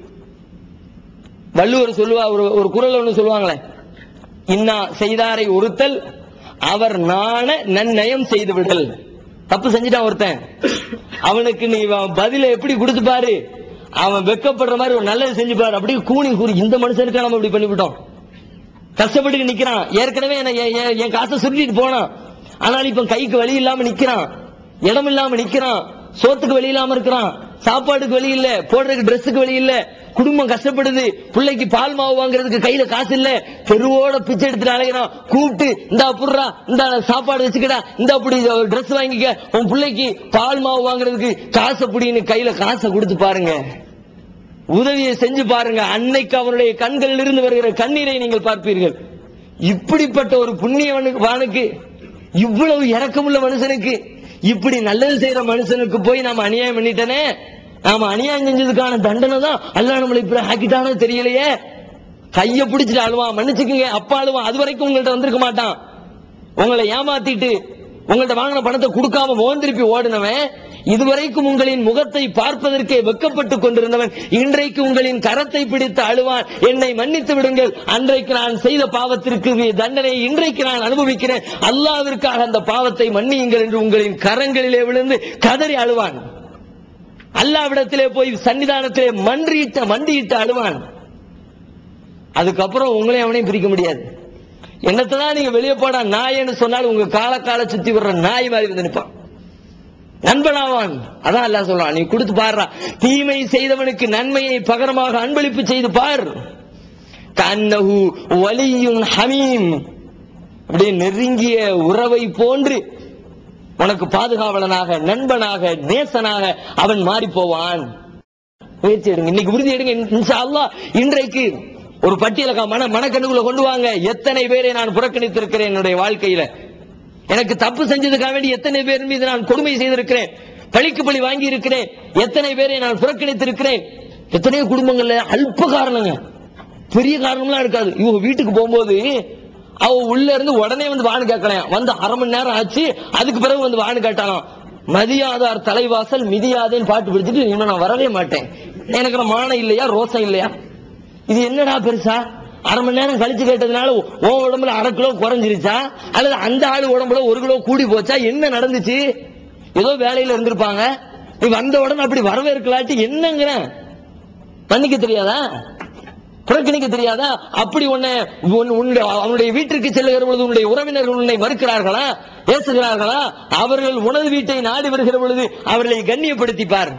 வள்ளுவர் சொல்லுவா, ஒரு குறள் ஒன்று சொல்லுவாங்களே, இன்னா செய்தாரை ஒருத்தல் அவர் நாண நன்னயம் செய்து விடல். தப்பு செஞ்சுட்டான் ஒருத்தன், அவனுக்கு நீ பதில எப்படி கொடுத்து பாரு, அவன் வெக்கப்படுற மாதிரி ஒரு நல்லது செஞ்சு பாரு. அப்படி கூணி கூறி இந்த மனுஷனுக்கு நம்ம இப்படி பண்ணிவிட்டோம். கஷ்டப்பட்டு நிக்கிறான், ஏற்கனவே என் காசை சுருட்டிட்டு போனான், ஆனால் இப்ப கைக்கு வழி இல்லாம நிக்கிறான், இடம் இல்லாம நிக்கிறான், சோத்துக்கு வழி இல்லாம இருக்கிறான், சாப்பாடுக்கு வழி இல்ல, போடுறதுக்கு டிரெஸ்ஸுக்கு வழி இல்ல, குடும்பம் கஷ்டப்படுது, பிள்ளைக்கு பால் மாவு வாங்குறதுக்கு கையில காசு இல்ல, தெருவோட பிச்சை எடுத்துட்டு அலைகிறான். கூப்பிட்டு இந்தா புடுறா, இந்த சாப்பாடு வச்சுக்கடா, இந்த அப்படி டிரெஸ் வாங்கிக்க, உன் பிள்ளைக்கு பால் மாவு வாங்குறதுக்கு காசு புடின்னு கையில காசை கொடுத்து பாருங்க, உதவியை செஞ்சு பாருங்க. அன்னைக்கு அவருடைய கண்களில் இருந்து வருகிற கண்ணீரை நீங்கள் பார்ப்பீர்கள். இப்படிப்பட்ட ஒரு புண்ணியவானுக்கு, இவ்வளவு இரக்கமுள்ள மனுஷனுக்கு, இப்படி நல்லது செய்யற மனுஷனுக்கு போய் நாம அநியாயம் பண்ணிட்டனே, நாம அநியாயம் செஞ்சதுக்கான தண்டனை தான் அல்லாஹ் நம்மளை இப்படி ஆக்கிட்டானோ தெரியலையே. கைய பிடிச்சிட்டு அழுவான், மன்னிச்சுக்குங்க அப்பா அழுவான். அது வரைக்கும் உங்கள்கிட்ட வந்திருக்க மாட்டான். உங்களை ஏமாத்திட்டு உங்கள்கிட்ட வாங்கின பணத்தை கொடுக்காம மோன் திருப்பி ஓடினவன், இதுவரைக்கும் உங்களின் முகத்தை பார்ப்பதற்கே வெக்கப்பட்டுக் கொண்டிருந்தவன், இன்றைக்கு உங்களின் கரத்தை பிடித்து அழுவான், என்னை மன்னித்து விடுங்கள், அன்றைக்கு நான் செய்த பாவத்திற்கு தண்டனை இன்றைக்கு நான் அனுபவிக்கிறேன், அல்லாஹ்விற்காக அந்த பாவத்தை மன்னியுங்கள் என்று உங்களின் கரங்களிலே விழுந்து கதறி அழுவான். அல்லாஹ்விடத்திலே போய் சன்னிதானத்திலே மன்றியிட்ட மண்டியிட்டு அழுவான். அதுக்கப்புறம் உங்களையும் அவனையும் பிரிக்க முடியாது. என்னத்தான் நீங்க வெளியே போடா நாயன்னு சொன்னாலும் உங்க கால கால சுத்தி வர்ற நாய் மாதிரி வந்து நிற்பான், நண்பனாவான். அதான் அல்லாஹ் சொல்றான், நீ கொடுத்து பாரு, தீமை செய்தவனுக்கு நன்மையை பகரமாக அன்பளிப்பு செய்து பார். கன்னஹு வலியுன் ஹமீம், அப்படியே நெருங்கிய உறவை போன்று உனக்கு பாதுகாவலனாக, நண்பனாக, நேசனாக அவன் மாறி போவான். முயற்சி எடுங்க, இன்னைக்கு உறுதி எடுங்க. இன்ஷா அல்லாஹ் இன்றைக்கு ஒரு பட்டியல மன மனக்கண்ணுக்குள்ள கொண்டு வாங்க. எத்தனை பேரை நான் புறக்கணித்திருக்கிறேன் என்னுடைய வாழ்க்கையில, எனக்கு தப்பு செஞ்சதுக்காக வேண்டி எத்தனை பேர் மீது நான் கொடுமை செய்திருக்கிறேன், பழிக்கு பழி வாங்கி இருக்கிறேன், எத்தனை பேரை நான் புறக்கணித்திருக்கிறேன். எத்தனையோ குடும்பங்கள்ல அல்ப காரணங்க, பெரிய காரணம்லாம் இருக்காது. இவங்க வீட்டுக்கு போகும்போது அவ உள்ள இருந்து உடனே வந்து வான்னு கேட்கலாம், வந்து அரை மணி நேரம் ஆச்சு, அதுக்கு பிறகு வந்து வான்னு கேட்டாலாம். மதியாதார் தலைவாசல் மிதியாதேன்னு பாட்டு பிடிச்சிட்டு இன்னும் நான் வரவே மாட்டேன், எனக்கு மானம் இல்லையா ரோசம் இல்லையா, இது என்னடா பெருசா, அரை மணி நேரம் கழிச்சு கேட்டதுனால உன் உடம்புல அரை கிலோ குறைஞ்சிருச்சா அல்லது அந்த ஆளு உடம்புல ஒரு கிலோ கூடி போச்சா, என்ன நடந்துச்சு? ஏதோ வேலையில இருந்திருப்பாங்க, நீ வந்த உடனே அப்படி வரவேற்கலாட்டி என்னங்கிற பண்ணிக்க தெரியாதா, புறக்கணிக்க தெரியாதா? அப்படி உன்னை அவனுடைய வீட்டிற்கு செல்லுகிற பொழுது உன்னுடைய உறவினர்கள் உன்னை மறுக்கிறார்களா, பேசுகிறார்களா? அவர்கள் உனது வீட்டை நாடி வருகிற பொழுது அவர்களை கண்ணியப்படுத்திப்பார்.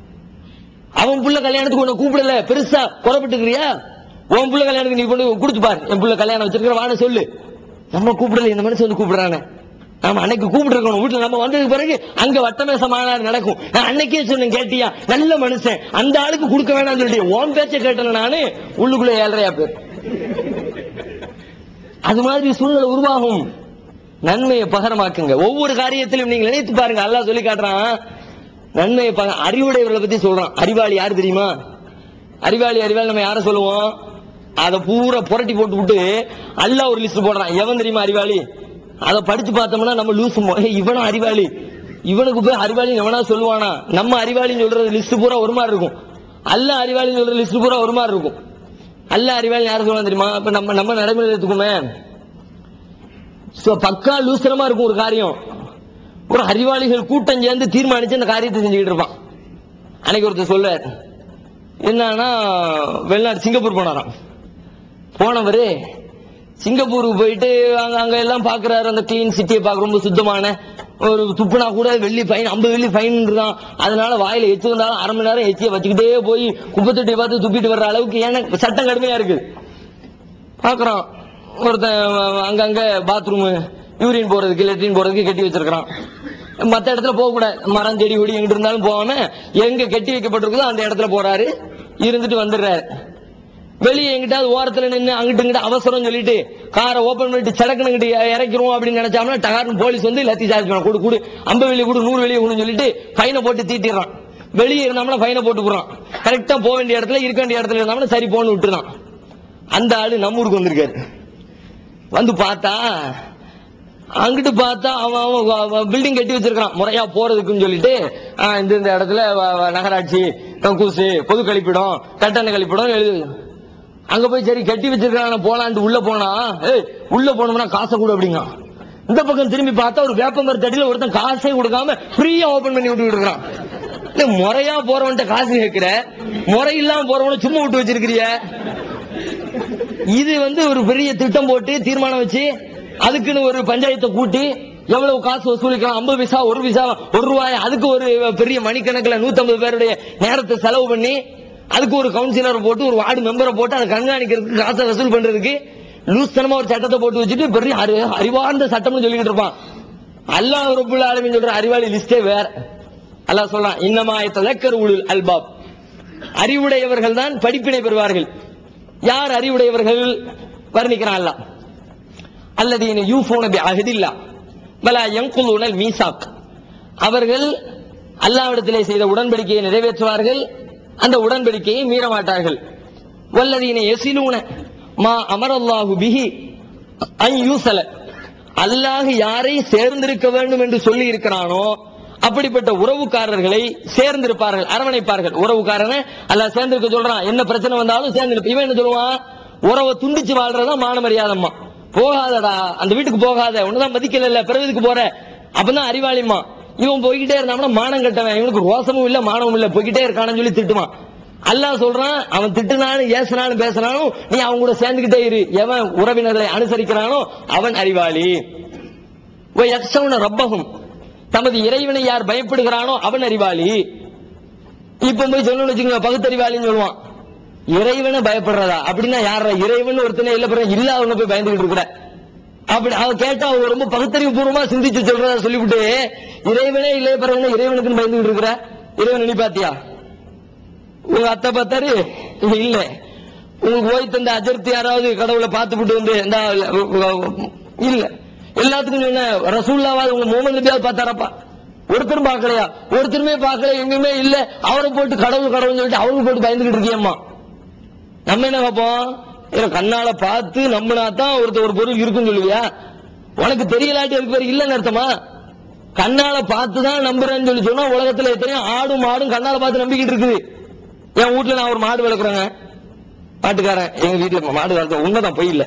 அவன் புள்ள கல்யாணத்துக்கு உன்னை கூப்பிடல, பெருசா குறைப்பட்டுக்கிறியா? உன் புள்ள கல்யாணத்துக்கு நீ கொண்டு கொடுத்து பாரு, என் புள்ள கல்யாணம் வச்சிருக்கிற வான்னு சொல்லு. நம்ம கூப்பிடல, இந்த மனுஷன் வந்து கூப்பிடுறானே, நாம அன்னைக்கு கூப்பிட்டு இருக்கணும். வீட்டுல நம்ம வந்ததுக்கு பிறகு அங்க வட்டமேச மாநாடு நடக்கும். நான் அன்னைக்கே சொன்னேன், கேட்டியா? நல்ல மனுஷன், அந்த ஆளுக்கு கொடுக்க வேணாம்னு சொல்லிட்டு உன் பேச்ச கேட்டேன் நானு, உள்ளுக்குள்ள ஏழரையா பேர். அது மாதிரி சூழ்நிலை உருவாகும். நன்மையை பகரமாக்குங்க. ஒவ்வொரு காரியத்திலும் நீங்க நினைத்து பாருங்க. அல்லாஹ் சொல்லி காட்டுறான் நன்மையை. அறிவுடையவர்களை பத்தி சொல்றான். அறிவாளி யாரு தெரியுமா? அறிவாளி அறிவாளி நம்ம யார சொல்லுவோம்? அதை பூரா புரட்டி போட்டு விட்டு அல்லாஹ் ஒரு லிஸ்ட் போடுறான். எவன் தெரியுமா அறிவாளி? அதை படிச்சு பார்த்தோம்னா நம்ம லூசு, இவனும் அறிவாளி, இவனுக்கு போய் அறிவாளி எவனா சொல்லுவானா? நம்ம அறிவாளின்னு சொல்றது லிஸ்ட் பூரா ஒரு மாதிரி இருக்கும், அல்ல அறிவாளின்னு சொல்ற லிஸ்ட் பூரா ஒரு மாதிரி இருக்கும். அல்ல அறிவாளி யாரும் சொல்லுவாங்க தெரியுமா? இப்ப நம்ம நம்ம நடைமுறை எடுத்துக்குமே, பக்கா லூசரமா இருக்கும் ஒரு காரியம், ஒரு அறிவாளிகள் கூட்டம் சேர்ந்து தீர்மானிச்சு அந்த காரியத்தை செஞ்சுக்கிட்டு இருப்பான். அன்னைக்கு ஒருத்தர் சொல்ல என்னன்னா, வெளிநாடு சிங்கப்பூர் போனாராம். போனவரு சிங்கப்பூருக்கு போயிட்டு அங்க அங்க எல்லாம் பாக்குறாரு, அந்த கிளீன் சிட்டியை பார்க்க ரொம்ப சுத்தமான, ஒரு துப்புனா கூட வெள்ளி ஃபைன், ஐம்பது வெள்ளி ஃபைன் இருக்கான். அதனால வாயில எச்சு வந்தாலும் அரை மணி நேரம் எச்சியை வச்சுக்கிட்டே போய் குப்பத்தொட்டியை பார்த்து துப்பிட்டு வர்ற அளவுக்கு ஏன்னா சட்டம் கடுமையா இருக்கு. பாக்குறான் ஒருத்தன் அங்கங்க பாத்ரூம் யூரின் போறதுக்கு லெட்ரின் போறதுக்கு கட்டி வச்சிருக்கான். மற்ற இடத்துல போக கூடாது, மரம் செடி கொடி எங்கிட்டு இருந்தாலும் போகாம எங்க கட்டி வைக்கப்பட்டிருக்குதோ அந்த இடத்துல போறாரு, இருந்துட்டு வந்துடுறாரு. வெளியே எங்கிட்டாவது ஓரத்துல நின்று அங்கிட்டு இங்கிட்ட அவசரம் சொல்லிட்டு காரை ஓபன் பண்ணிட்டு சடக்குன்னு இறக்கிறோம் அப்படின்னு நினைச்சாங்கன்னா டகார்னு போலீஸ் வந்து லத்தி சார்ஜ் பண்ண கொடு கொடு ஐம்பது வெளியே கொடு நூறு வெளியே கொடுன்னு சொல்லிட்டு ஃபைனை போட்டு தீட்டிடுறான். வெளியே இருந்தாங்கன்னா ஃபைனை போட்டு போடுறான். கரெக்டா போக வேண்டிய இடத்துல இருக்க வேண்டிய இடத்துல இருந்தாங்கன்னா சரி போன்னு விட்டுறான். அந்த ஆளு நம்ம ஊருக்கு வந்திருக்காரு. வந்து பார்த்தா அங்கிட்டு பார்த்தா அவன் பில்டிங் கட்டி வச்சிருக்கான் முறையா போறதுக்குன்னு சொல்லிட்டு, இந்த இந்த இடத்துல நகராட்சி கக்கூசு பொது கழிப்பிடம் கட்டண கழிப்பிடம் எழுது. அங்க போய் சரி கட்டி வச்சிருக்காங்க போலான்ட்டு உள்ள போனா, ஏய் உள்ள போனோம்னா காசை கூட அப்படிங்க. இந்த பக்கம் திரும்பி பார்த்தா ஒரு வேப்பமர தடியில ஒருத்தன் காசே கொடுக்காம ஃப்ரீயா ஓபன் பண்ணி விட்டு இருக்கான். முறையா போறவன்ட்ட காசு கேட்கிற, முறை இல்லாம போறவன சும்மா விட்டு வச்சிருக்கிறிய. இது வந்து ஒரு பெரிய திட்டம் போட்டு தீர்மானம் வச்சு அதுக்குன்னு ஒரு பஞ்சாயத்தை கூட்டி எவ்வளவு காசு வசூலிக்கலாம், ஐம்பது பைசா ஒரு பைசா ஒரு ரூபாய், அதுக்கு ஒரு பெரிய மணிக்கணக்கில் நூத்தி ஐம்பது பேருடைய நேரத்தை செலவு பண்ணி அதுக்கு ஒரு கவுன்சிலரை போட்டு ஒரு வார்டு மெம்பரை போட்டு அதை கண்காணிக்கிறதுக்கு காசை வசூல் பண்றதுக்கு லூஸ்தனமா ஒரு சட்டத்தை போட்டு வச்சுட்டு பெரிய அறிவார்ந்த சட்டம்னு சொல்லிக்கிட்டு இருப்பான். அல்லாஹ் ரப்புல் ஆலமீன் சொல்ற அறிவாளி லிஸ்டே வேற. அல்லாஹ் சொல்றான், இன்னமா யதலக்கரு உலுல் அல்பாப், அறிவுடையவர்கள் தான் படிப்பினை பெறுவார்கள். யார் அறிவுடையவர்கள் வர்ணிக்கிறான் அல்லாஹ், அல்லதீன யூஃபூன பிஅஹதில்லாஹ் வலா யன்குலூனல் மீசாக், அவர்கள் அல்லாஹ்விடத்திலே செய்த உடன்படிக்கையை நிறைவேற்றுவார்கள், அந்த உடன்படிக்கையை மீற மாட்டார்கள். வல்லதீன யஸிலூன மா அமரல்லாஹு பிஹி அன் யூஸல, அல்லாஹ் யாரை சேர்ந்திருக்க வேண்டும் என்று சொல்லி இருக்கிறானோ அப்படிப்பட்ட உறவுக்காரர்களை சேர்ந்திருப்பார்கள், அரவணைப்பார்கள். உறவுக்காரனை அல்லாஹ் சேர்ந்திருக்க சொல்றான், என்ன பிரச்சனை வந்தாலும் சேர்ந்து. இவன் என்ன சொல்லுவான், உறவை துண்டிச்சு வாழ்றதா மான மரியாதைம்மா, போகாதடா அந்த வீட்டுக்கு போகாத, ஒண்ணுதான் மதிக்கல இல்ல பிறகு இதுக்கு போற, அப்பதான் அறிவாளிமா. இவன் போய்கிட்டே இருந்தான்னா மானம் கட்டவன், இவனுக்கு ரோசமும் இல்ல மானமும் இல்ல, போய்கிட்டே இருக்கானு சொல்லி திட்டுவான். அல்லாஹ் சொல்றான், அவன் திட்டுனாலும் ஏசினாலும் பேசினாலும் நீ அவங்க கூட சேர்ந்துகிட்டே இரு. எவன் உறவினர்களை அனுசரிக்கிறானோ அவன் அறிவாளி. ரப்பகும், தமது இறைவனை யார் பயப்படுகிறானோ அவன் அறிவாளி. இப்ப போய் சொல்லணும்னு வச்சுக்கோங்க, பகுத்தறிவாளின்னு சொல்லுவான். இறைவனை பயப்படுறதா அப்படின்னா யார? இறைவன் ஒருத்தனை இல்ல பிறகு இல்லாதவன போய் பயந்துகிட்டு இருக்கிற. அப்படி அவன் கேட்டா அவன் ரொம்ப பகுத்தறிவு பூர்வமா சிந்திச்சு சொல்றதா சொல்லிவிட்டு இறைவனே இல்லை பிறகு இறைவனுக்குன்னு பயந்துகிட்டு இருக்கிற. இறைவன் நீ பாத்தியா? உங்க அத்தை பார்த்தாரு இல்ல, உங்களுக்கு ஓய் தந்த அஜர்த்தி யாராவது கடவுளை பார்த்துட்டு வந்து இல்ல, எல்லாத்துக்கும் சொன்ன ரசூல்லாவது உங்க முகமது நபியாவது பார்த்தாரப்பா? ஒருத்தரும் பார்க்கலையா? ஒருத்தருமே பார்க்கல, எங்குமே இல்ல. அவரை போட்டு கடவுள் கடவுள் சொல்லிட்டு அவருக்கு போட்டு பயந்துகிட்டு இருக்கியம்மா. நம்ம என்ன பார்ப்போம், கண்ணால பார்த்து நம்பினாதான் ஒருத்தர் ஒரு பொருள் இருக்குன்னு சொல்லுவியா? உனக்கு தெரியலாட்டி அதுக்கு பேர் இல்லன்னு அர்த்தமா? கண்ணால பார்த்துதான் நம்புறேன்னு சொல்லி சொன்னா உலகத்துல எத்தனையோ ஆடும் மாடும் கண்ணால பார்த்து நம்பிக்கிட்டு இருக்குது. என் வீட்டுல நான் ஒரு மாடு வளர்க்குறேங்க, மாட்டுக்காரன் எங்க வீட்டுல மாடு வளர்க்க உண்மைதான் பொய் இல்ல,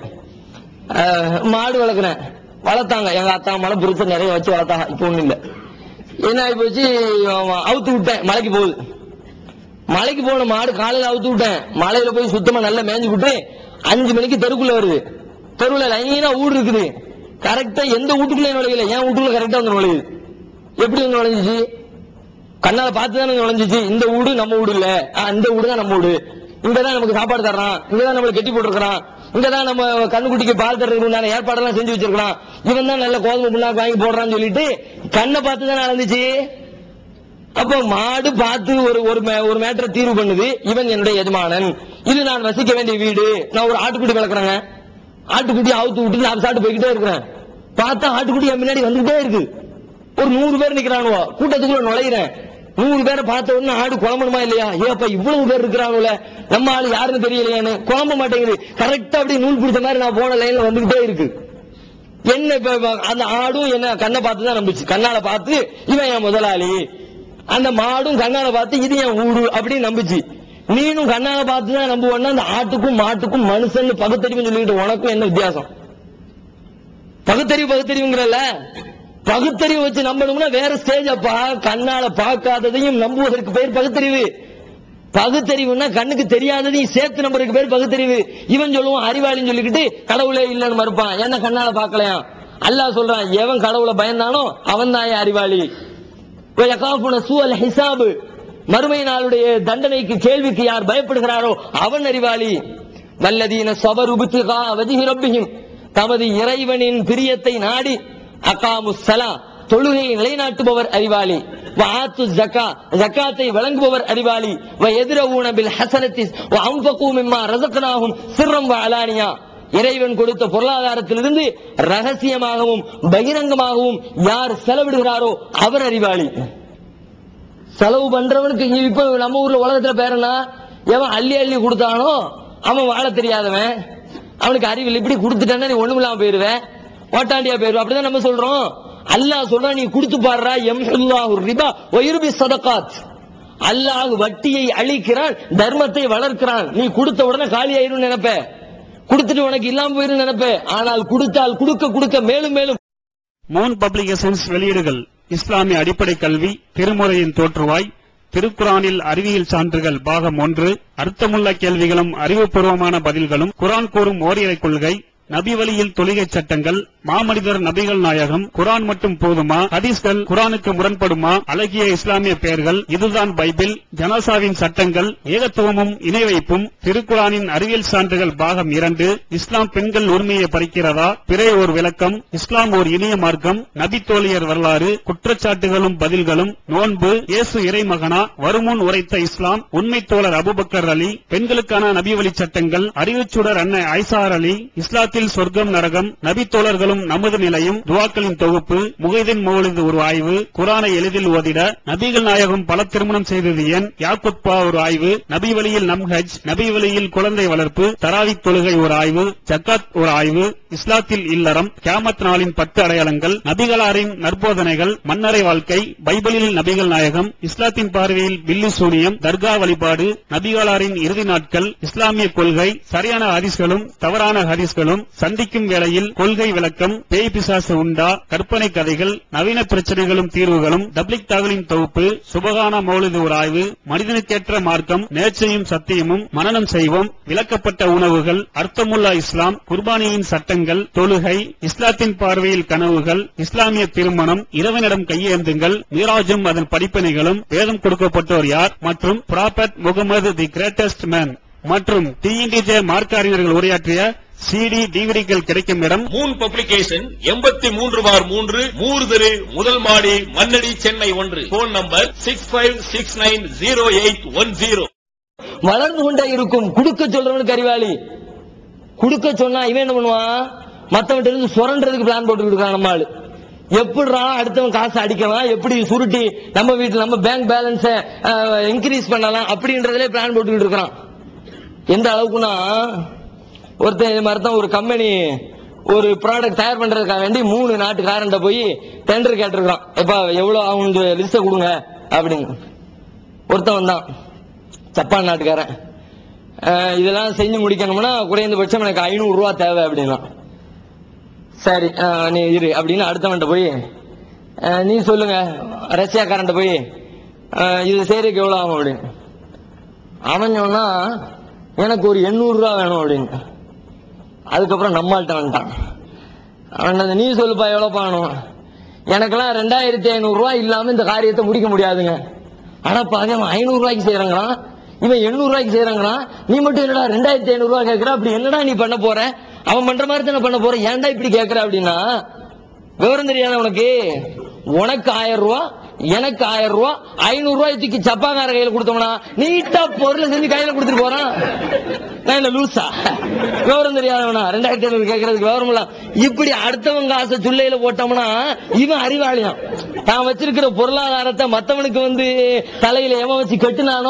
மாடு வளர்க்குறேன். வளர்த்தாங்க எங்க அத்தா மலை புரிச்ச நிறைய வச்சு வளர்த்தாங்க. இப்ப ஒண்ணு இல்ல, என்ன ஆகி போச்சு, அவுத்து விட்டேன். மலைக்கு போகுது, மலைக்கு போன மாடு காலையில அவுத்து விட்டேன். மலையில போய் சுத்தமா நல்லா மேய்ஞ்சு விட்டு அஞ்சு மணிக்கு தெருக்குள்ள வருது. தெருவுல லைனா வீடு இருக்குது. கரெக்டா எந்த வீட்டுக்குள்ள நுழையல, என் வீட்டுக்குள்ள கரெக்டா வந்து நுழையுது. எப்படி வந்து நுழைஞ்சிச்சு? கண்ணால பார்த்துதானே நுழைஞ்சிச்சு. இந்த வீடு நம்ம வீடு இல்ல, இந்த வீடு தான் நம்ம வீடு, இங்கதான் நமக்கு சாப்பாடு தர்றான், இங்கதான் நம்மளை கட்டி போட்டுருக்கான், இங்கதான் நம்ம கண்ணுக்குட்டிக்கு பால் தர்றதுக்கு ஏற்பாடெல்லாம் செஞ்சு வச்சிருக்கலாம், இவன் தான் நல்ல கோதுமை புண்ணாக்கு வாங்கி போடுறான்னு சொல்லிட்டு கண்ணை பார்த்து தான் நடந்துச்சு. அப்ப மாடு பார்த்து ஒரு ஒரு மேட்டரை தீர்வு பண்ணுது, இவன் என்னுடைய எஜமானன், இது நான் வசிக்க வேண்டிய வீடு. நான் ஒரு ஆட்டுக்குட்டி வளர்க்குறேங்க, ஆட்டுக்குட்டி அவுத்து விட்டு நான் சாப்பிட்டு போய்கிட்டே இருக்கிறேன். பார்த்தா ஆட்டுக்குட்டி என் முன்னாடி வந்துகிட்டே இருக்கு. ஒரு நூறு பேர் நிக்கிறானுவோ, கூட்டத்துக்குள்ள நுழையிறேன். நூறு பேரை பார்த்த உடனே ஆடு குழம்பணுமா இல்லையா? ஏப்பா இவ்வளவு பேர் இருக்கிறாங்களே, நம்ம ஆளு யாருன்னு தெரியலையான்னு குழம்ப மாட்டேங்குது. கரெக்டா அப்படி நூல் பிடிச்ச மாதிரி நான் போன லைன்ல வந்துகிட்டே இருக்கு. என்ன அந்த ஆடும் என்ன கண்ணை பார்த்து தான் நம்பிச்சு, கண்ணால பார்த்து இவன் என் முதலாளி, அந்த மாடும் கண்ணால பார்த்து இது என் ஊடு அப்படின்னு நம்பிச்சு. நீனும் கண்ணால பார்த்து தான் நம்புவோம்னா அந்த ஆட்டுக்கும் மாட்டுக்கும் மனுஷன் பகுத்தறிவு சொல்லிக்கிட்டு உனக்கும் என்ன வித்தியாசம்? பகுத்தறிவு பகுத்தறிவுங்கிறல்ல, பகுத்தறிவு வச்சு நம்பணும்னா வேற ஸ்டேஜ் அப்பா. கண்ணால பார்க்காததையும் நம்புவதற்கு பேர் பகுத்தறிவு. பகுத்தறிவுன்னா கண்ணுக்கு தெரியாததையும் சேர்த்து நம்பருக்கு பேர் பகுத்தறிவு. இவன் சொல்லுவான் அறிவாளின்னு சொல்லிக்கிட்டு கடவுளே இல்லைன்னு மறுப்பான். என்ன கண்ணால பார்க்கலையா? அல்லாஹ் சொல்றான், எவன் கடவுளை பயந்தானோ அவன் தான் அறிவாளி. மறுமை நாளுடைய தண்டனைக்கு கேள்விக்கு யார் பயப்படுகிறாரோ அவன் அறிவாளி. வல்லதீன ஸபரு பித்திகா வஜ்ஹி ரப்பிஹிம், தமது இறைவனின் பிரியத்தை நாடி அகாமு ஸலா, தொழுகையை நிலைநாட்டுபவர் அறிவாளி. வஆத்து ஸகா, ஸகாத்தை வழங்குபவர் அறிவாளி. வயத்ரஊன பில் ஹஸனத்தி வஅன்ஃபகு மிம்மா ரஸக்னாஹும் சிர்ரம் வஅலானியா, இறைவன் கொடுத்த பொருளாதாரத்திலிருந்து ரகசியமாகவும் பகிரங்கமாகவும் யார் செலவிடுகிறாரோ அவர் அறிவாளி. செலவு பண்றவனுக்கு இப்ப நம்ம ஊர்ல உலகத்துல பேரனா, எவன் அள்ளி அள்ளி கொடுத்தானோ அவன் வாழ தெரியாதவன், அவனுக்கு அறிவில் இப்படி கொடுத்துட்டானா நீ ஒண்ணுமில்லாம போயிருவேன், ஓட்டாண்டியா போயிருவ, அப்படிதான் நம்ம சொல்றோம். அல்லாஹ் சொல்றா நீ கொடுத்து பாடுறா, யம்ஹுல்லாஹு ரிபா வ யுர்பி ஸதகாத், அல்லாஹ் வட்டியை அழிக்கிறான், தர்மத்தை வளர்க்கிறான். நீ கொடுத்த உடனே காலி ஆயிரும் நினைப்ப, கொடுத்துட்டு உனக்கு இல்லாம போயிரும் நினைப்ப, ஆனால் கொடுத்தால் கொடுக்க கொடுக்க மேலும் மேலும். மூன் பப்ளிகேஷன்ஸ் வெளியீடுகள்: இஸ்லாமிய அடிப்படை கல்வி, திருமுறையின் தோற்றுவாய், திருக்குரானில் அறிவியல் சான்றுகள் பாகம் ஒன்று, அர்த்தமுள்ள கேள்விகளும் அறிவுபூர்வமான பதில்களும், குரான் கூறும் ஓரிரை கொள்கை, நபி வழியில் தொழுகை சட்டங்கள், மாமனிதர் நபிகள் நாயகம், குரான் மட்டும் போதுமா, ஹதீஸ்கள் குரானுக்கு முரண்படுமா, அழகிய இஸ்லாமிய பெயர்கள், இதுதான் பைபிள், ஜனாசாவின் சட்டங்கள், ஏகத்துவமும் இணை வைப்பும், திருக்குரானின் அறிவியல் சான்றுகள் பாகம் இரண்டு, இஸ்லாம் பெண்கள் உரிமையை பறிக்கிறதா, பிறை ஓர் விளக்கம், இஸ்லாம் ஓர் இனிய மார்க்கம், நபி தோழியர் வரலாறு, குற்றச்சாட்டுகளும் பதில்களும், நோன்பு, இயேசு இறைமகனா, வருமுன் உரைத்த இஸ்லாம், உண்மை தோழர் அபுபக்கர் அலி, பெண்களுக்கான நபி வழி சட்டங்கள், அறிவுச்சுடர் அன்னை ஐசார் அலி, இஸ்லாத்தில் சொர்க்கம் நரகம், நபி தோழர்களும் நமது நிலையும், துவாக்களின் தொகுப்பு, முகைதீன் மௌலிது ஒரு ஆய்வு, குரானை எளிதில் ஓதிட, நபிகள் நாயகம் பல திருமணம் செய்தது ஏன், யாக்குத்பா ஒரு ஆய்வு, நபி வழியில் நம்ஹஜ், நபி வழியில் குழந்தை வளர்ப்பு, தராவி தொழுகை ஒரு ஆய்வு, ஜக்காத் ஒரு ஆய்வு, இஸ்லாத்தில் இல்லறம், கியாமத் நாளின் பத்து அடையாளங்கள், நபிகளாரின் நற்போதனைகள், மன்னரை வாழ்க்கை, பைபிளில் நபிகள் நாயகம், இஸ்லாத்தின் பார்வையில் பில்லி சூனியம், தர்கா வழிபாடு, நபிகளாரின் இறுதி நாட்கள், இஸ்லாமிய கொள்கை, சரியான ஹதீஸ்களும் தவறான ஹதீஸ்களும், சந்திக்கும் வேளையில் கொள்கை விளக்கம், பேய் பிசாசு உண்டா, கற்பனை கதைகள், நவீன பிரச்சனைகளும் தீர்வுகளும், தப்லிக் தாகலின் தொகுப்பு, சுபகான மௌலிது ஒரு ஆய்வு, மனிதனுக்கேற்ற மார்க்கம், நேர்ச்சையும் சத்தியமும், மனனம் செய்வோம், விளக்கப்பட்ட உணவுகள், அர்த்தமுல்லா இஸ்லாம், குர்பானியின் சட்டங்கள், தொழுகை, இஸ்லாத்தின் பார்வையில் கனவுகள், இஸ்லாமிய திருமணம், இறைவனிடம் கையேந்துங்கள், மீராஜும் அதன் படிப்பினைகளும், வேதம் கொடுக்கப்பட்டோர் யார், மற்றும் prophet Muhammad the greatest man மற்றும் டிஎன்டிஜே மார்க்க அறிஞர்கள் உரையாற்றிய சிடி டிவிடிகள் கிடைக்கும் இடம் மூன் பப்ளிகேஷன், எண்பத்தி மூன்று பார் மூன்று, மூர் தெரு, முதல் மாடி, மண்ணடி, சென்னை ஒன்று. Phone number six five six nine zero eight one zero. வளர்ந்து கொண்டே இருக்கும். குடுக்க சொல்றவனுக்கு அறிவாளி. குடுக்க சொன்னா இவன் என்ன பண்ணுவான், மத்தவன் இருந்து சுரண்டதுக்கு பிளான் போட்டு இருக்கான். நம்ம ஆளு எப்படிரா அடுத்தவன் காசு அடிக்கலாம், எப்படி சுருட்டி நம்ம வீட்டுல நம்ம பேங்க் பேலன்ஸ இன்க்ரீஸ் பண்ணலாம் அப்படின்றதுல பிளான் போட்டுக்கிட்டு இருக்கிறான். எந்த அளவுக்குன்னா, ஒருத்தன் மாதிரி ஒரு கம்பெனி ஒரு ப்ராடக்ட் தயார் பண்றதுக்காக வேண்டி மூணு நாட்டுக்காரன் போய் டெண்டர் கேட்டிருக்கான். எப்ப எவ்வளவு ஆகும் லிஸ்ட கொடுங்க அப்படின்னு. ஒருத்தன் வந்தான், ஜப்பான் நாட்டுக்காரன். இதெல்லாம் செஞ்சு முடிக்கணும்னா குறைந்தபட்சம் எனக்கு ஐநூறு ரூபா தேவை அப்படின்னா. சரி நீ இரு அப்படின்னு அடுத்தவன்ட்ட போய் நீ சொல்லுங்க ரஷ்யாக்காரன் போய் இது செய்யறதுக்கு எவ்வளவு ஆகும் அப்படின்னு. அவன் சொன்னா எனக்கு ஒரு எண்ணூறு ரூபா வேணும் அப்படின்னு. அதுக்கப்புறம் நம்மள்ட்ட வந்துட்டான். அவன் நீ சொல்லுப்பா எவ்வளவு வேணும். எனக்கெல்லாம் ரெண்டாயிரத்தி ஐநூறு ரூபாய் இல்லாம இந்த காரியத்தை முடிக்க முடியாதுங்க. ஆனா பாதி அவன் ஐநூறு ரூபாய்க்கு செய்யறாங்களாம், இவன் எண்ணூறு ரூபாய்க்கு செய்யறாங்களாம். நீ மட்டும் என்னடா ரெண்டாயிரத்தி ஐநூறு ரூபாய் கேட்கற, அப்படி என்னடா நீ பண்ண போற, அவன் பண்ற மாதிரி தானே பண்ண போற, ஏன்டா இப்படி கேட்கற அப்படின்னா, விவரம் தெரியாத உனக்கு. உனக்கு ஆயிரம் ரூபா, எனக்கு ஆயிரம் ரூபா, ஐநூறு ரூபாய் தூக்கி சப்பாக்கார கையில கொடுத்தோம்னா நீட்டா பொருளை செஞ்சு கையில கொடுத்துட்டு போறான். நான் என்ன லூசா, விவரம் தெரியாதவனா, ரெண்டாயிரத்தி ஐநூறு கேட்கறதுக்கு விவரம் இல்ல. இப்படி அடுத்தவங்க ஆசை சுள்ளையில போட்டோம்னா இவன் அறிவாளியான். தான் வச்சிருக்கிற பொருளாதாரத்தை மத்தவனுக்கு வந்து தலையில எவன் வச்சு கட்டுனானோ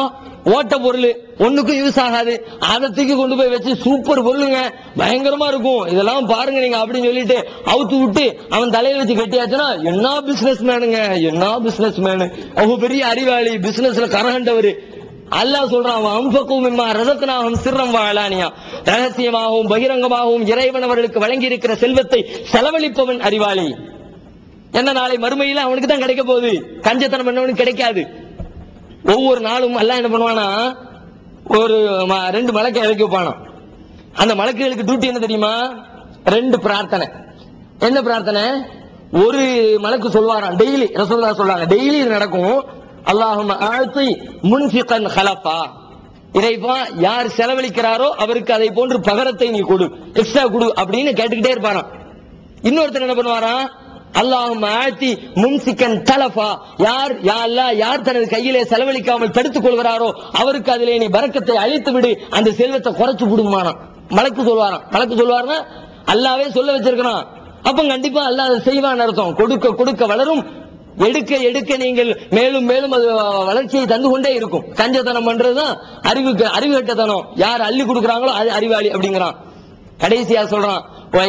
ஓட்ட பொருள் ஒண்ணுக்கும் யூஸ் ஆகாது. அதை தூக்கி கொண்டு போய் வச்சு சூப்பர் பொருளுங்க, பயங்கரமா இருக்கும், இதெல்லாம் பாருங்க நீங்க அப்படின்னு சொல்லிட்டு அவுத்து விட்டு அவன் தலையில வச்சு கட்டியாச்சுன்னா என்ன பிசினஸ் மேனுங்க, என்ன பிசினஸ் மேனு, அவங்க பெரிய அறிவாளி, பிசினஸ்ல கரகண்டவர். அல்லாஹ் சொல்றான், அம்பக்கும் ரதத்தினாகும் சிறம் வாழானியா, ரகசியமாகவும் பகிரங்கமாகவும் இறைவன் அவர்களுக்கு வழங்கி இருக்கிற செல்வத்தை செலவழிப்பவன் அறிவாளி. என்ன நாளை மறுமையில அவனுக்கு தான் கிடைக்க போகுது, கஞ்சத்தனம் பண்ணவனுக்கு கிடைக்காது. ஒவ்வொரு நாளும் அல்லாஹ் என்ன பண்ணுவானா, ஒரு ரெண்டு மலக்கை இறக்கி வைப்பானா. அந்த மலக்குகளுக்கு டியூட்டி என்ன தெரியுமா, ரெண்டு பிரார்த்தனை. என்ன பிரார்த்தனை, ஒரு மலக்கு சொல்வாராம் டெய்லி, ரசூலுல்லாஹ் சொல்றாங்க டெய்லி இது நடக்கும். அல்லாஹும்ம ஆத்தி முன்ஃபிகன் ஹலஃபா, இறைவா யார் செலவழிக்கிறாரோ அவருக்கு அதை போன்று பகரத்தை நீ கொடு, எக்ஸ்ட்ரா கொடு அப்படின்னு கேட்டுக்கிட்டே இருப்பாராம். இன்னொருத்தர் என்ன பண்ணுவாராம், அல்லாஹும்ம ஆத்தி மும்சிகன் தலஃபா, யார் யா அல்லாஹ் யார் தனது கையிலே செலவழிக்காமல் தடுத்துக் கொள்கிறாரோ அவருக்கு அதிலே நீ பரக்கத்தை அழித்து விடு, அந்த செல்வத்தை குறைச்சு விடுமானாம். மலக்கு சொல்வாராம். மலக்கு சொல்வாருன்னா அல்லாவே சொல்ல வச்சிருக்கிறான், அப்ப கண்டிப்பா அல்லாஹ் அதை செய்வான் அர்த்தம். கொடுக்க கொடுக்க வளரும், எடுக்க எடுக்க நீங்கள் மேலும் மேலும் அது வளர்ச்சியை தந்து கொண்டே இருக்கும். கஞ்சத்தனம் பண்றதுதான் அறிவுக்கு அறிவு கட்டத்தனம். யார் அள்ளி கொடுக்குறாங்களோ அது அறிவாளி அப்படிங்கிறான். கடைசியா சொல்றான்,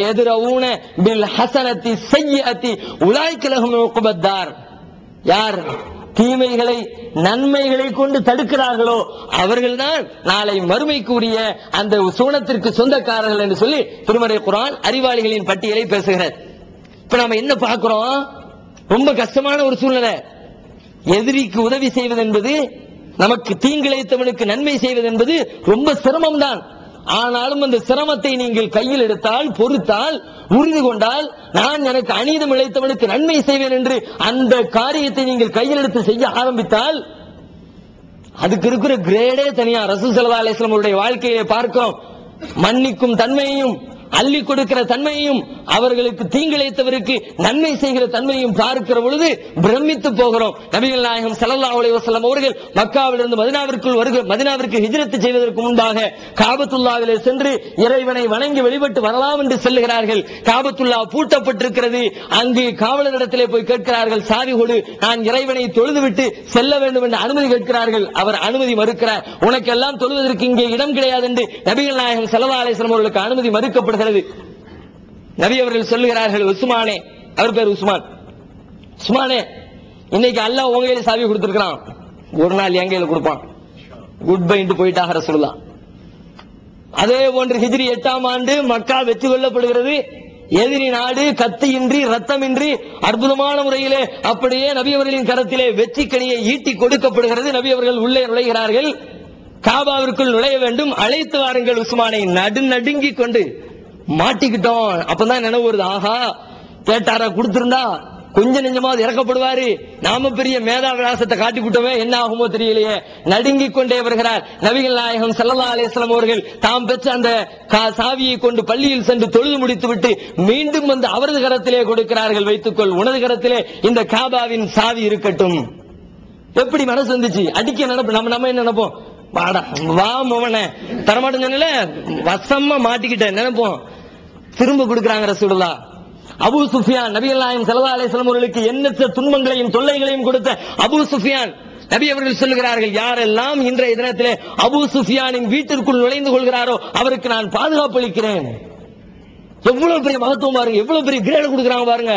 யார் தீமைகளை நன்மைகளை கொண்டு தடுக்கிறார்களோ அவர்கள்தான் நாளை மறுமைக்குரிய அந்த சூனத்திற்கு சொந்தக்காரர்கள் என்று சொல்லி திருமறை குர்ஆன் அறிவாளிகளின் பட்டியலை பேசுகிறது. இப்ப நாம என்ன பார்க்கிறோம், ரொம்ப கஷ்டமான ஒரு சூழ்நிலை. எதிரிக்கு உதவி செய்வது என்பது, நமக்கு தீங்கிழைத்தவனுக்கு நன்மை செய்வது என்பது ரொம்ப சிரமம் தான். ஆனாலும் அந்த சிரமத்தை நீங்கள் கையில் எடுத்தால், பொறுத்தால், உறுதி கொண்டால், நான் எனக்கு அநீதம் இழைத்தவனுக்கு நன்மை செய்வேன் என்று அந்த காரியத்தை நீங்கள் கையில் எடுத்து செய்ய ஆரம்பித்தால் அதுக்கு இருக்கிற கிரேடே தனியா. ரசூல் ஸல்லல்லாஹு அலைஹி வஸல்லம் அவருடைய வாழ்க்கையை பார்க்கிறோம். மன்னிக்கும் தன்மையையும் அள்ளி கொடுக்கிற தன்மையையும் அவர்களுக்கு தீங்கிழைத்தவருக்கு நன்மை செய்கிற தன்மையும் பார்க்கிற பொழுது பிரமித்து போகிறோம். நபிகள் நாயகம் ஸல்லல்லாஹு அலைஹி வஸல்லம் அவர்கள் மக்காவிலிருந்து மதீனாவிற்குள் வருகிற மதீனாவிற்கு ஹிஜ்ரத் செய்வதற்கு முன்பாக காபத்துல்லாவிலே சென்று இறைவனை வணங்கி வழிபட்டு வரலாம் என்று செல்லுகிறார்கள். காபத்துல்லா பூட்டப்பட்டிருக்கிறது. அங்கு காவலரிடத்திலே போய் கேட்கிறார்கள், சாவி கொடு, நான் இறைவனை தொழுதுவிட்டு செல்ல வேண்டும் என்று அனுமதி கேட்கிறார்கள். அவர் அனுமதி மறுக்கிறார். உனக்கெல்லாம் தொழுவதற்கு இங்கே இடம் கிடையாது என்று நபிகள் நாயகம் ஸல்லல்லாஹு அலைஹி வஸல்லம் அவர்களுக்கு அனுமதி மறுக்கப்படுகிறது. நபி அவர்கள் சொல்லுகிறார்கள், உஸ்மானே, அவர் பேர் உஸ்மான், உஸ்மானே இன்னைக்கு அல்லாஹ் உங்க கையில சாவி கொடுத்திருக்கிறான், ஒரு நாள் என் கையில கொடுப்பான், குட் பைன்ட்டு போயிட்டாக ரசூலுல்லாஹ். அதே போன்று ஹிஜ்ரி எட்டாம் ஆண்டு மக்கா வெற்றி கொள்ளப்படுகிறது. எதிரி நாடு கத்தியின்றி ரத்தமின்றி அற்புதமான முறையிலே அப்படியே நபி அவர்களின் கரத்திலே வெற்றி கனியை ஈட்டி கொடுக்கப்படுகிறது. நபி அவர்கள் உள்ளே நுழைகிறார்கள். காபாவிற்குள் நுழைய வேண்டும், அழைத்து வாருங்கள் உஸ்மானை. நடு நடுங்கி கொண்டு மாட்டிக்கிட்டோம். அப்பதான் நினைவு வருது, ஆஹா கேட்டாரா கொடுத்திருந்தா கொஞ்ச நெஞ்சமாவது இறக்கப்படுவாரு, நாம பெரிய மேதா விலாசத்தை காட்டி விட்டோமே, என்ன ஆகுமோ தெரியலையே. நடுங்கிக் கொண்டே வருகிறார். நபிகள் நாயகம் ஸல்லல்லாஹு அலைஹி வஸல்லம் அவர்கள் தாம் பெற்ற அந்த சாவியை கொண்டு பள்ளியில் சென்று தொழுது முடித்து விட்டு மீண்டும் வந்து அவரது கரத்திலே கொடுக்கிறார்கள், வைத்துக்கொள், உனது கரத்திலே இந்த காபாவின் சாவி இருக்கட்டும். எப்படி மனசு வந்துச்சு, அடிக்க நினைப்பு. நம்ம நம்ம என்ன நினைப்போம், வாடா வா மோவன தரமாட்டேன்னு சொன்னல, வசமா மாட்டிக்கிட்ட நினைப்போம். திரும்ப கொடுக்கிறாங்க ரசூலுல்லாஹ். அபூ சுஃபியான், நபிகள் நாயகம் ஸல்லல்லாஹு அலைஹி வஸல்லம் அவர்களுக்கு எண்ணற்ற துன்பங்களையும் தொல்லைகளையும் கொடுத்த அபூ சுஃபியான், நபி அவர்கள் சொல்லுகிறார்கள், யாரெல்லாம் இன்றைய தினத்திலே அபூ சுஃபியானின் வீட்டிற்குள் நுழைந்து கொள்கிறாரோ அவருக்கு நான் பாதுகாப்பு அளிக்கிறேன். எவ்வளவு பெரிய மகத்துவம் பாருங்க, எவ்வளவு பெரிய கிரேடு கொடுக்கறாங்க பாருங்க.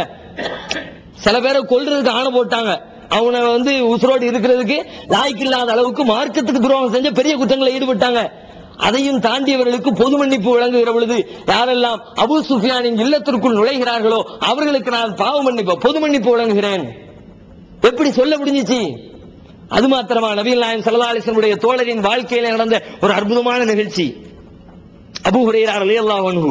சில பேரை கொல்றதுக்கு ஆணை போட்டாங்க, அவனை வந்து உசுரோடு இருக்கிறதுக்கு லாய்க்கு இல்லாத அளவுக்கு மார்க்கத்துக்கு துரோகம் செஞ்ச பெரிய குற்றங்களை ஈடுபட்டாங்க. அதையும் தாண்டியவர்களுக்கு பொது மன்னிப்பு வழங்குகிற பொழுது யாரெல்லாம் அபூ சுஃபியானின் இல்லத்திற்குள் நுழைகிறார்களோ அவர்களுக்கு நான் பாவ மன்னிப்பு பொது மன்னிப்பு வழங்குகிறேன். எப்படி சொல்ல முடிஞ்சிச்சு? அது மாத்திரமா, நபிகள் நாயகம் ஸல்லல்லாஹு அலைஹி வஸல்லம் தோழரின் வாழ்க்கையில நடந்த ஒரு அற்புதமான நிகழ்ச்சி. அபூ ஹுரைரா ரலியல்லாஹு அன்ஹு,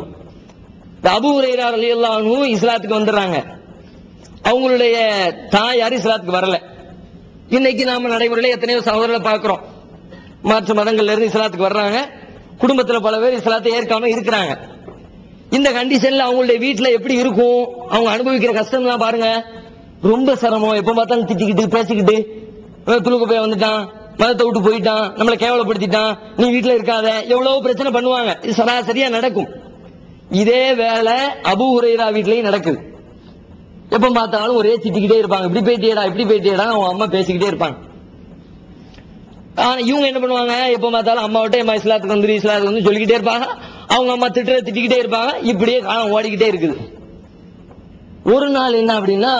அபூ ஹுரைரா ரலியல்லாஹு அன்ஹு இஸ்லாத்துக்கு வந்துடுறாங்க. அவங்களுடைய தாயார் இஸ்லாத்துக்கு வரல. இன்னைக்கு நாம நடைமுறையில எத்தனையோ சகோதரர்களை பார்க்கிறோம், மாற்று மதங்கள்ல இருந்து இஸ்லாத்துக்கு வர்றாங்க. குடும்பத்துல பல பேர் இஸ்லாத்தை ஏற்காம இருக்கிறாங்க. இந்த கண்டிஷன்ல அவங்களுடைய வீட்டுல எப்படி இருக்கும், அவங்க அனுபவிக்கிற கஷ்டம் தான் பாருங்க. ரொம்ப சிரமம். எப்ப பார்த்தாலும் திட்டிக்கிட்டு பேசிக்கிட்டு, துளுக்கு போய் வந்துட்டான், மதத்தை விட்டு போயிட்டான், நம்மளை கேவலப்படுத்திட்டான், நீ வீட்டுல இருக்காத, எவ்வளவு பிரச்சனை பண்ணுவாங்க. இது சராசரியா நடக்கும். இதே வேலை அபூ ஹுரைரா வீட்லயும் நடக்குது. எப்ப பார்த்தாலும் ஒரே திட்டிக்கிட்டே இருப்பாங்க. இப்படி போயிட்டேடா இப்படி போயிட்டேடா அவங்க அம்மா பேசிக்கிட்டே இருப்பாங்க. ஆனா இவங்க என்ன பண்ணுவாங்க, எப்ப பார்த்தாலும் அம்மாவிட்ட அம்மா இஸ்லாத்துக்கு வந்து இஸ்லாத்துக்கு வந்து சொல்லிக்கிட்டே இருப்பாங்க, அவங்க அம்மா திட்டுற திட்டிக்கிட்டே இருப்பாங்க. இப்படியே காலம் ஓடிக்கிட்டே இருக்குது. ஒரு நாள் என்ன அப்படின்னா,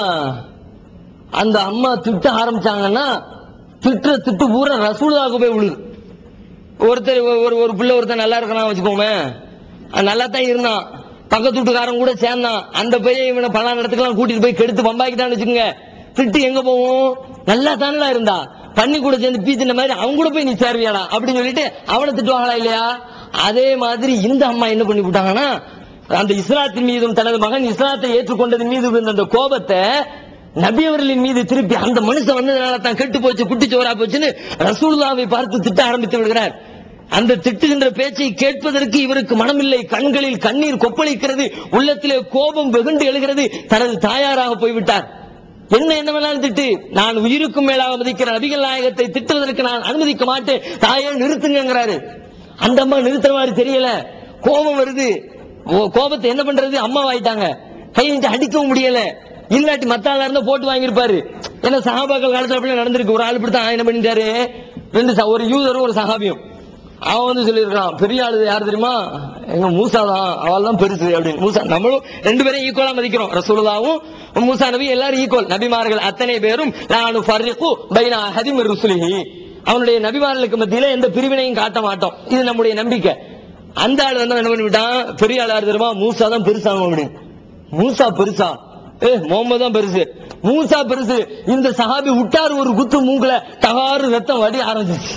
அந்த அம்மா திட்ட ஆரம்பிச்சாங்கன்னா திட்டுற திட்டு பூரா ரசூலுல்லாஹ்வுக்கு போய் விழுது. ஒருத்தர் ஒரு ஒரு பிள்ளை ஒருத்தர் நல்லா இருக்கான் வச்சுக்கோமே, நல்லா தான் இருந்தான், பக்கத்து வீட்டுக்காரன் கூட சேர்ந்தான், அந்த பையன் இவனை பல இடத்துக்குலாம் கூட்டிட்டு போய் கெடுத்து பம்பாக்கிட்டான்னு வச்சுக்கோங்க, திட்டு எங்க போவோம், நல்லா தானே இருந்தா, பண்ணி கூட சேர்ந்து பீத்தின மாதிரி அவங்க கூட போய் நீ சேர்வியாடா அப்படின்னு சொல்லிட்டு அவனை திட்டுவாங்களா இல்லையா? அதே மாதிரி இந்த அம்மா என்ன பண்ணி விட்டாங்கன்னா, அந்த இஸ்லாத்தின் மீதும் தனது மகன் இஸ்லாத்தை ஏற்றுக்கொண்டதன் மீது இருந்த அந்த கோபத்தை நபி அவர்களின் மீது திருப்பி, அந்த மனுஷன் வந்ததுனால தான் கெட்டு போச்சு குட்டிச்சோரா போச்சுன்னு ரசூலுல்லாஹ்வை பார்த்து திட்ட ஆரம்பித்து விடுகிறார். அந்த திட்டுகின்ற பேச்சை கேட்பதற்கு இவருக்கு மனமில்லை, கண்களில் கண்ணீர் கொப்பளிக்கிறது, உள்ளத்திலே கோபம் வெகுண்டு எழுகிறது. தனது தாயாராக போய்விட்டார். என்ன என்ன வேணாலும் திட்டு, நான் உயிருக்கும் மேலாக மதிக்கிற நபிகள் நாயகத்தை திட்டுவதற்கு நான் அனுமதிக்க மாட்டேன், தாயே நிறுத்துங்கிறாரு. அந்த அம்மா நிறுத்துற மாதிரி தெரியல, கோபம் வருது. கோபத்தை என்ன பண்றது, அம்மா ஆயிட்டாங்க, கை வச்சு அடிக்கவும் முடியல. இல்லாட்டி மத்த ஆளா இருந்தா போட்டு வாங்கியிருப்பாரு. ஏன்னா சஹாபாக்கள் காலத்துல அப்படி நடந்திருக்கு. ஒரு ஆள் இப்படித்தான் என்ன பண்ணிட்டாரு, ரெண்டு ஒரு யூதரும் ஒரு சஹாபியும், அவன் வந்து சொல்லியிருக்கான், பெரிய ஆளு யாரு தெரியுமா, எங்க மூசா தான், அவள் தான் பெருசு அப்படின்னு. மூசா, நம்மளும் ரெண்டு பேரும் ஈக்குவலா மதிக்கிறோம், ரசூலுல்லாஹ்வும் மூசா நபி எல்லாரும் ஈக்குவல், நபிமார்கள் அத்தனை பேரும் நான் ஃபர்ரிகு பைன அஹதிம் மின் ருசுலிஹி, அவனுடைய நபிமார்களுக்கு மத்தியில எந்த பிரிவினையும் காட்ட மாட்டோம், இது நம்முடைய நம்பிக்கை. அந்த ஆள் வந்து என்ன பண்ணிவிட்டான், பெரிய ஆள் யாரு தெரியுமா, மூசா தான் பெருசா அப்படின்னு. மூசா பெருசா, ஏ முகமது தான் பெருசு, மூசா பெருசு. இந்த சஹாபி விட்டாரு ஒரு குத்து, மூக்குல தகாறு ரத்தம் வடி ஆரம்பிச்சு,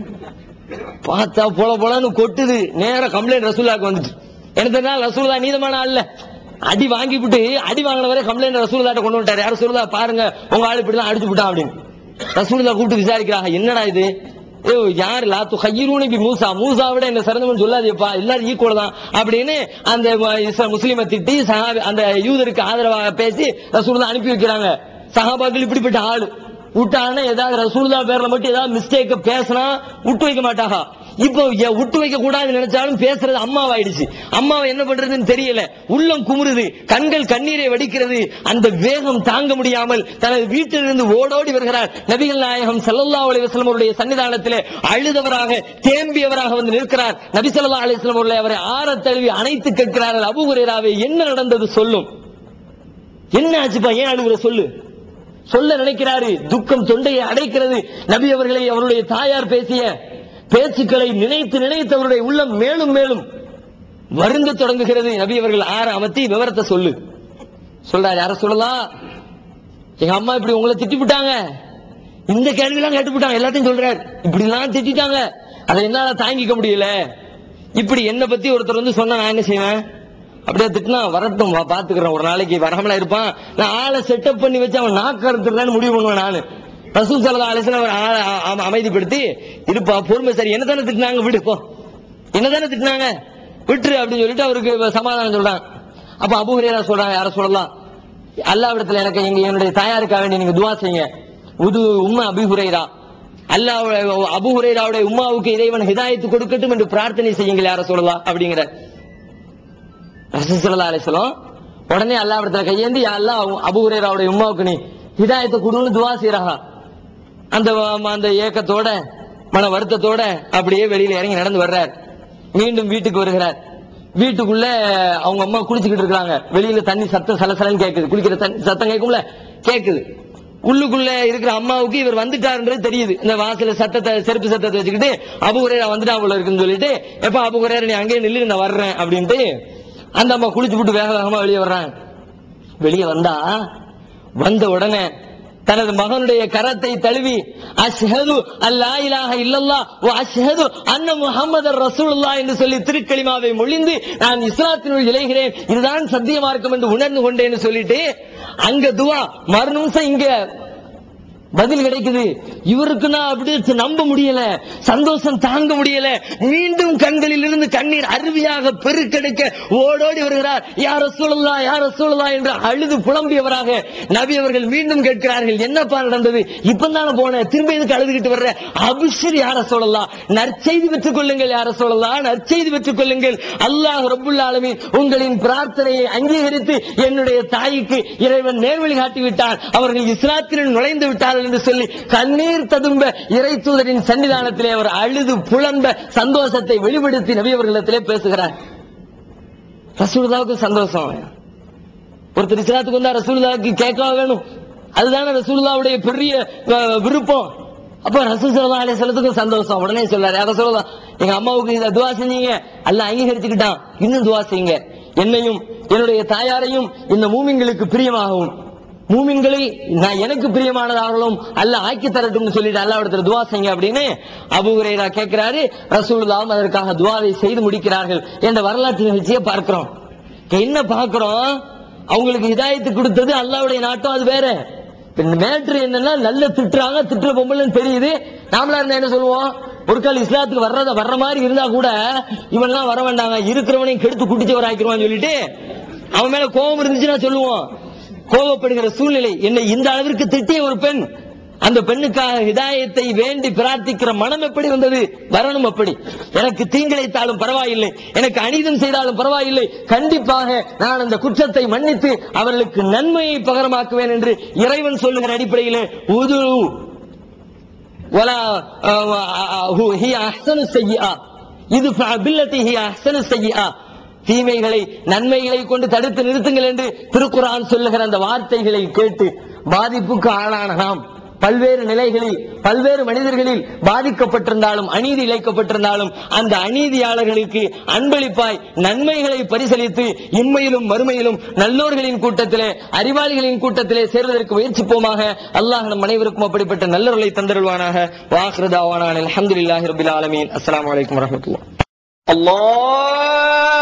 பார்த்தா போல போலன்னு கொட்டுது. நேர கம்ப்ளைண்ட் ரசூலுல்லாஹ்க்கு வந்துச்சு. எனக்கு தெரிஞ்சா ரசூலுல்லாஹ் நீதமான ஆள் இல்ல, அடி வாங்கி விட்டு அடி வாங்கின வரை கம்ப்ளைண்ட் ரசூலுல்லாஹ்ட்ட கொண்டு வந்துட்டாரு. யார் ரசூலுல்லாஹ் பாருங்க உங்க ஆள் இப்படிதான் அடிச்சு விட்டான் அப்படின்னு. ரசூலுல்லாஹ் கூப்பிட்டு விசாரிக்கிறாங்க, என்னடா இது, ஏ யார் லாத்து ஹய்யிரூனி பி மூசா, மூசா விட என்ன சிறந்தவன் சொல்லாதேப்பா, எல்லாரும் ஈக்குவல் தான் அப்படின்னு அந்த முஸ்லிமை திட்டி சஹாபி அந்த யூதருக்கு ஆதரவாக பேசி ரசூலுல்லாஹ் அனுப்பி வைக்கிறாங்க. சஹாபாக்கள் இப்படிப்பட்ட ஆளு விட்டான ஏதாவது ரசூலுல்லாஹ் பேர்ல மட்டும் ஏதாவது மிஸ்டேக் பேசினா விட்டு வைக்க மாட்டாங்க. இப்போ விட்டு வைக்க கூடாதுன்னு நினைச்சாலும் பேசுறது அம்மாவாயிடுச்சு. அம்மாவை என்ன பண்றதுன்னு தெரியல, உள்ளம் குமுறுது, கண்கள் கண்ணீரை வடிக்கிறது. அந்த வேகம் தாங்க முடியாமல் தனது வீட்டிலிருந்து ஓடோடி வருகிறார். நபிகள் நாயகம் ஸல்லல்லாஹு அலைஹி வஸல்லம் அவருடைய சன்னிதானத்திலே அழுதவராக தேம்பியவராக வந்து நிற்கிறார். நபி ஸல்லல்லாஹு அலைஹி வஸல்லம் அவர்களை அவரை ஆற தழுவி அணைத்து கேட்கிறார்கள், அபூ ஹுரைராவே என்ன நடந்தது சொல்லும், என்ன ஆச்சுப்பா, ஏன் அழுகுற சொல்லு, சொல்ல நினைக்கிறாரு. துக்கம் தொண்டையை அடைக்கிறது. நபி அவர்களை அவருடைய தாயார் பேசிய பேச்சுக்களை நினைத்து நினைத்து அவருடைய உள்ளம் மேலும் மேலும் வருந்த தொடங்குகிறது. நபி அவர்கள் ஆற அமர்த்தி விவரத்தை சொல்லு சொல்றாரு. யார சொல்லலாம், எங்க அம்மா இப்படி உங்களை திட்டி விட்டாங்க, இந்த கேள்வி எல்லாம் கேட்டு விட்டாங்க, எல்லாத்தையும் சொல்றாரு, இப்படி எல்லாம் திட்டாங்க, அதை என்னால தாங்கிக்க முடியல. இப்படி என்ன பத்தி ஒருத்தர் வந்து சொன்னா நான் என்ன செய்வேன், அப்படியே திட்டினா வரட்டும் பாத்துக்கிறேன், ஒரு நாளைக்கு வரமலா இருப்பான், நான் ஆளை செட்டப் பண்ணி வச்சு அவன் நாக்கு அறுத்துறான்னு முடிவு பண்ணுவேன். நானு ரசூல் ஸல்லல்லாஹு அலைஹி வஸல்லம் அவர் அமைதிப்படுத்தி இருப்பா, பொறுமை, சரி என்னதானே திட்டினாங்க விடு, போ என்னதானே திட்டினாங்க விட்டுரு அப்படின்னு சொல்லிட்டு அவருக்கு சமாதானம் சொல்றாங்க. அப்ப அபூ ஹுரைரா சொல்றாங்க, யார சொல்லலாம், அல்லாஹ்விடத்துல எனக்கு எங்க என்னுடைய தாயாருக்காக வேண்டி நீங்க துஆ செய்யுங்க, உது உம்மா அபூ ஹுரைரா, அல்லாஹ் அபூ ஹுரைராவுடைய உம்மாவுக்கு இறைவன் ஹிதாயத்து கொடுக்கட்டும் என்று பிரார்த்தனை செய்யுங்கள் யார சொல்லலாம் அப்படிங்கிற. ரசூல் ஸல்லல்லாஹு அலைஹி வஸல்லம் உடனே அல்லாஹ்விடத்துல கையேந்தி, யா அல்லாஹ் அபூ ஹுரைராவுடைய உம்மாவுக்கு நீ ஹிதாயத்தை கொடுன்னு துஆ செய்றாங்க. அந்த அந்த ஏக்கத்தோட மன வருத்தத்தோட அப்படியே வெளியில இறங்கி நடந்து வர்றார். மீண்டும் வீட்டுக்கு வருகிறார். வீட்டுக்குள்ள அவங்க அம்மா குளிச்சுக்கிட்டு இருக்காங்க. வெளியில தண்ணி சத்தம் சலசலன்னு கேக்குது, குளிக்கிற தண்ணி சத்தம் கேட்கும்ல, கேக்குது. உள்ளுக்குள்ள இருக்கிற அம்மாவுக்கு இவர் வந்துட்டாருன்றது தெரியுது. இந்த வாசல சத்தத்தை செருப்பு சத்தத்தை வச்சுக்கிட்டு அபூ ஹுரைரா வந்துட்டா போல இருக்குன்னு சொல்லிட்டு, எப்ப அபூ ஹுரைரா நீ அங்கேயே நில்லு நான் வர்றேன் அப்படின்ட்டு அந்த அம்மா குளிச்சு விட்டு வேக வேகமா வெளியே வர்றாங்க. வெளியே வந்தா வந்த உடனே தனது மகனுடைய கரத்தை தழுவி அஷ்ஹது அல்லா இலாஹ இல்லல்லாஹ் வ அஷ்ஹது அன்ன முஹம்மதர் ரசூலுல்லாஹ் என்று சொல்லி திருக்கலிமாவை மொழிந்து நான் இஸ்லாத்தினுள் இணைகிறேன், இதுதான் சத்திய மார்க்கம் என்று உணர்ந்து கொண்டேன்னு சொல்லிட்டு அங்க துஆ, மறு நிமிஷம் இங்க பதில் கிடைக்குது. இவருக்கு நான் அப்படி நம்ப முடியல, சந்தோஷம் தாங்க முடியல. மீண்டும் கண்களில் இருந்து கண்ணீர் அருவியாக பெருக்கெடுக்க ஓடோடி வருகிறார். யார் ரசூலுல்லாஹ் யார் ரசூலுல்லாஹ் என்று அழுது புலம்பியவராக நபி அவர்கள் மீண்டும் கேட்கிறார்கள், என்னப்பா நடந்தது, இப்பதானே போன, திரும்ப எதுக்கு அழுதுகிட்டு வர்ற, அபிஷர் யார் ரசூலுல்லாஹ், நற்செய்தி பெற்றுக் கொள்ளுங்கள் யார் ரசூலுல்லாஹ், நற்செய்தி பெற்றுக் கொள்ளுங்கள், அல்லாஹ் ரப்புல் ஆலமீன் உங்களின் பிரார்த்தனையை அங்கீகரித்து என்னுடைய தாய்க்கு இறைவன் நேர்வழி காட்டி விட்டான், அவர்கள் இஸ்லாத்தினுள் நுழைந்து விட்டார்கள் விடுகிறார்கள் என்று சொல்லி கண்ணீர் ததும்ப இறை தூதரின் சன்னிதானத்திலே அவர் அழுது புலம்ப சந்தோஷத்தை வெளிப்படுத்தி நபி அவர்களிடத்திலே பேசுகிறார். ரசூலுல்லாஹ்வுக்கு சந்தோஷம். ஒருத்தர் இஸ்லாத்துக்கு வந்தா ரசூலுல்லாஹ்வுக்கு கேட்க வேணும், அதுதானே ரசூலுல்லாஹ்வுடைய பெரிய விருப்பம். அப்ப ரசூல் ஸல்லல்லாஹு அலைஹி வஸல்லத்துக்கு சந்தோஷம். உடனே சொல்றாரு, யார சொல்லலாம், எங்க அம்மாவுக்கு இத துஆ செஞ்சீங்க, அல்லாஹ் அங்கீகரிச்சுக்கிட்டான், இன்னும் துஆ செய்யுங்க, என்னையும் என்னுடைய தாயாரையும் இந்த மூமின்களுக்கு பிரியமாகவும் மூமின்களை நான் எனக்கு பிரியமானதாகவும் அல்லாஹ் ஆக்கி தரட்டும் சொல்லிட்டு அல்லாஹ்விடத்தில் துஆ செய்யுங்க அப்படின்னு அபூ ஹுரைரா கேட்கிறாரு. ரசூலுல்லாஹ் அதற்காக துஆவை செய்து முடிக்கிறார்கள் என்ற வரலாற்று நிகழ்ச்சியை பார்க்கிறோம். என்ன பார்க்கிறோம், அவங்களுக்கு ஹிதாயத்து கொடுத்தது அல்லாஹ்வுடைய நாட்டம், அது வேற. மேட்ரு என்னன்னா, நல்ல திட்டுறாங்க, திட்டுற பொம்பளைன்னு தெரியுது. நாமளா இருந்தா என்ன சொல்லுவோம், ஒரு கால் இஸ்லாத்துக்கு வர்றத வர்ற மாதிரி இருந்தா கூட இவன்லாம் வர வேண்டாங்க, இருக்கிறவனையும் கெடுத்து குட்டிச்சவர் ஆக்கிடுவான்னு சொல்லிட்டு அவன் மேல கோபம் இருந்துச்சுன்னா சொல்லுவோம். கோபப்படுகிற சூழ்நிலை. என்னை இந்த அளவிற்கு திட்டிய ஒரு பெண், அந்த பெண்ணுக்காக ஹிதாயத்தை வேண்டி பிரார்த்திக்கிற மனம் எப்படி வந்தது? வரணும் அப்படி. எனக்கு தீங்கிழைத்தாலும் பரவாயில்லை, எனக்கு அநீதம் செய்தாலும் பரவாயில்லை, கண்டிப்பாக நான் அந்த குற்றத்தை மன்னித்து அவர்களுக்கு நன்மையை பகரமாக்குவேன் என்று இறைவன் சொல்லுகிற அடிப்படையில் உது வலா ஹி அஹ்ஸனு ஸய்யிஆ இது பில்லதி ஹி அஹ்ஸனு ஸய்யிஆ, தீமைகளை நன்மைகளை கொண்டு தடுத்து நிறுத்துங்கள் என்று திருக்குர்ஆன் சொல்லுகிற அந்த வார்த்தைகளை கேட்டு பாதிப்புக்கு ஆளான நாம் பல்வேறு நிலைகளில் பல்வேறு மனிதர்களில் பாதிக்கப்பட்டிருந்தாலும் அநீதி இழைக்கப்பட்டிருந்தாலும் அந்த அநீதியாளர்களுக்கு அன்பளிப்பாய் நன்மைகளை பரிசளித்து இம்மையிலும் மறுமையிலும் நல்லோர்களின் கூட்டத்திலே அறிவாளிகளின் கூட்டத்திலே சேர்வதற்கு முயற்சிப்போமாக. அல்லாஹ் நம் அனைவருக்கும் அப்படிப்பட்ட நல்லவர்களை தந்தருள்வானாக. வாஹிரு தாவானா அல்ஹம்துலில்லாஹி ரப்பில் ஆலமீன். அஸ்ஸலாமு அலைக்கும் வரஹ்மத்துல்லாஹ். அல்லாஹ்